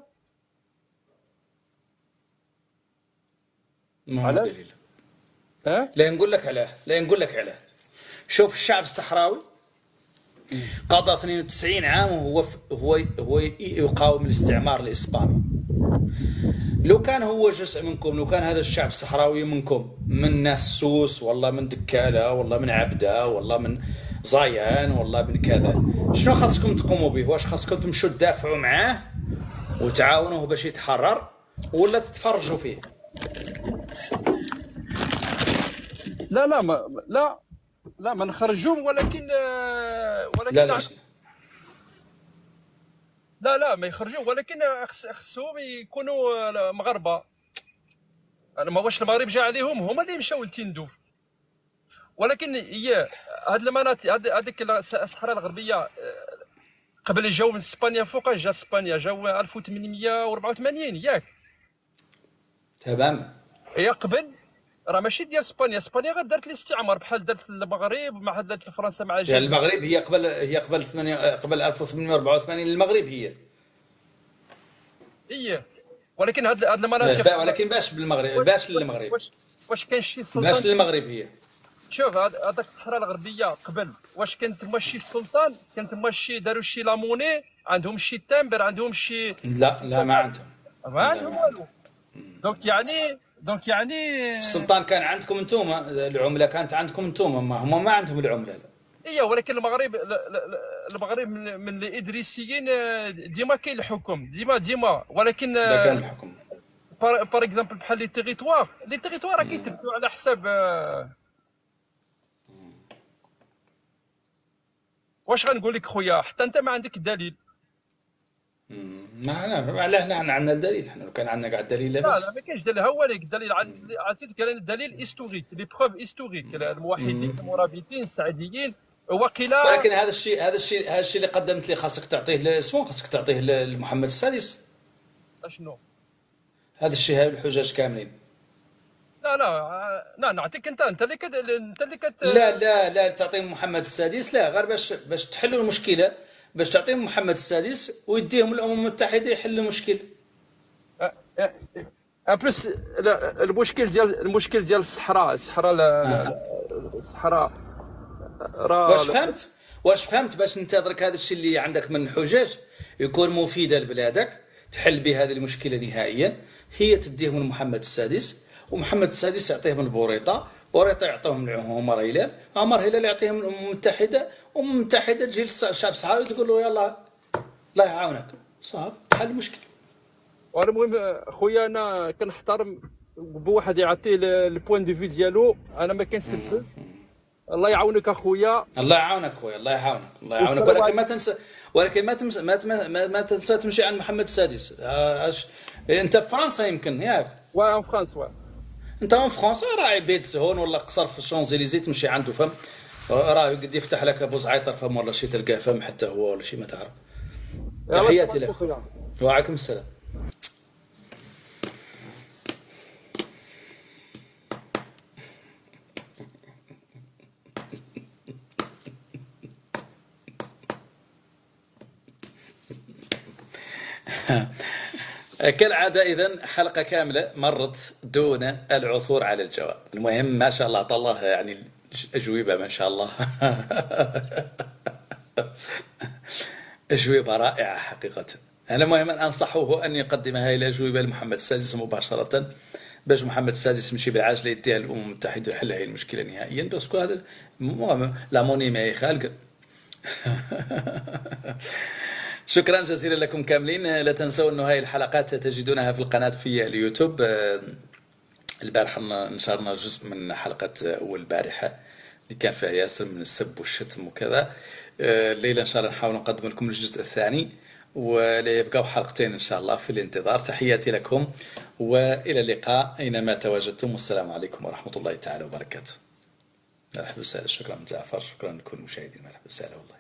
ما هو علاش؟ دليل. اه لا نقول لك علاه لا نقول لك علاه. شوف الشعب الصحراوي قضى اثنين وتسعين عام وهو ف... هو هو يقاوم الاستعمار الاسباني. لو كان هو جزء منكم لو كان هذا الشعب الصحراوي منكم من ناس سوس والله من دكالة والله من عبدة والله من زايان والله من كذا شنو خاصكم تقوموا به؟ واش خاصكم تمشوا تدافعوا معاه وتعاونوه باش يتحرر ولا تتفرجوا فيه؟ لا لا ما لا لا ما نخرجوهم ولكن آه، ولكن لا لا لا لا ما يخرجوا ولكن خص- خصهم يكونوا آه، مغاربه. انا ما واش المغرب جا عليهم هما اللي مشاو لتندوف ولكن هي هاد المناطق هاد- هذيك الصحراء الغربيه آه، قبل جاو من اسبانيا فوق جا اسبانيا جاو ألف وثمانمية وأربعة وثمانين ياك تمام. هي قبل راه ماشي ديال اسبانيا اسبانيا غير دارت الاستعمار بحال دارت المغرب مع دارت فرنسا مع يعني الجزائر. المغرب هي قبل هي قبل ثمانية قبل ألف وثمانمائة وأربعة وثمانين المغرب هي. هي ولكن هاد هاد با- المناطق ولكن باش بالمغرب باش للمغرب واش واش كان شي سلطان باش للمغرب هي. شوف هاد- هذاك الصحراء الغربيه قبل واش كان تما شي سلطان كان تما شي داروا شي لاموني عندهم شي تامبر عندهم شي لا لا ما عندهم. ما عندهم والو دونك يعني دونك يعني السلطان كان عندكم انتم العمله كانت عندكم انتم ما هم ما عندهم العمله لا. ايه ولكن المغرب لا- لا- لا- المغرب من, من الادريسيين آه، ديما كاين الحكم ديما ديما ولكن لا كان الحكم. بار اكزومبل بحال لي تيريتوار لي تيريتوار راه كيتبعوا على حساب آه، واش غنقول لك خويا حتى انت ما عندك دليل. ما انا ما لا احنا عندنا الدليل احنا لو كان عندنا كاع الدليل لا لاباس. لا ما كاينش دليل هو لك الدليل عطيتك كان الدليل هيستوريك لي بروف هيستوريك الموحدين المرابطين السعديين وقيلا ولكن هذا الشيء هذا الشيء هذا الشيء اللي قدمت لي خاصك تعطيه اسمه خاصك تعطيه لمحمد السادس. اشنو هذا الشيء هاي الحجاج كاملين. لا لا لا نعطيك انت انت اللي كت انت اللي كت لا لا لا تعطيهم محمد السادس لا غير باش باش تحلوا المشكله باش تعطيهم محمد السادس ويديهم الامم المتحده يحل المشكل. ان بلس المشكل ديال المشكل ديال الصحراء الصحراء الصحراء راه واش فهمت واش فهمت باش ننتظرك هذا الشيء اللي عندك من حجاج يكون مفيده لبلادك تحل به هذه المشكله نهائيا هي تديهم لمحمد السادس ومحمد السادس يعطيهم البوريطه بوريطه يعطيهم عمر هلال عمر هلال يعطيهم الامم المتحده والامم المتحده تجي للشعب الصحراوي تقول له يلا الله يعاونك صافي حل المشكل. المهم خويا انا كنحترم بواحد يعطي البوان دو في ديالو انا ما كنسبش الله يعاونك اخويا. الله يعاونك خويا، الله يعاونك، الله يعاونك، والسلام ولكن ما تنسى، ولكن ما تمس... ما ما, ما, ما تنسى تمشي عند محمد السادس. آه، أش... انت في فرنسا يمكن ياك؟ واه في فرنسا. واه انت في فرنسا راعي بيت هون ولا قصر في الشونزيليزي تمشي عنده فم، راه قد يفتح لك ابو زعيطر فم ولا شي تلقاه فم حتى هو ولا شي ما تعرف. تحياتي لك. وعليكم السلام. كالعادة إذن حلقة كاملة مرت دون العثور على الجواب. المهم ما شاء الله الله يعني أجوبة ما شاء الله أجوبة رائعة حقيقة. أنا المهم أن أنصحه أن يقدم هذه الأجوبة لمحمد السادس مباشرة باش محمد السادس يمشي بالعاجلة يديها للأمم المتحدة ويحل هذه المشكلة نهائيا، بس هذا لا موني ما يخالق. شكرا جزيلا لكم كاملين. لا تنسوا أن هذه الحلقات تجدونها في القناة في اليوتيوب. البارحة نشرنا جزء من حلقة أول البارحة اللي كان فيها ياسر من السب والشتم وكذا. الليلة إن شاء الله نحاول نقدم لكم الجزء الثاني، وليبقوا حلقتين إن شاء الله في الانتظار. تحياتي لكم وإلى اللقاء أينما تواجدتم، والسلام عليكم ورحمة الله تعالى وبركاته. مرحبا وسهلا. شكرا جعفر، شكرا لكل المشاهدين. مرحبا وسهلا والله.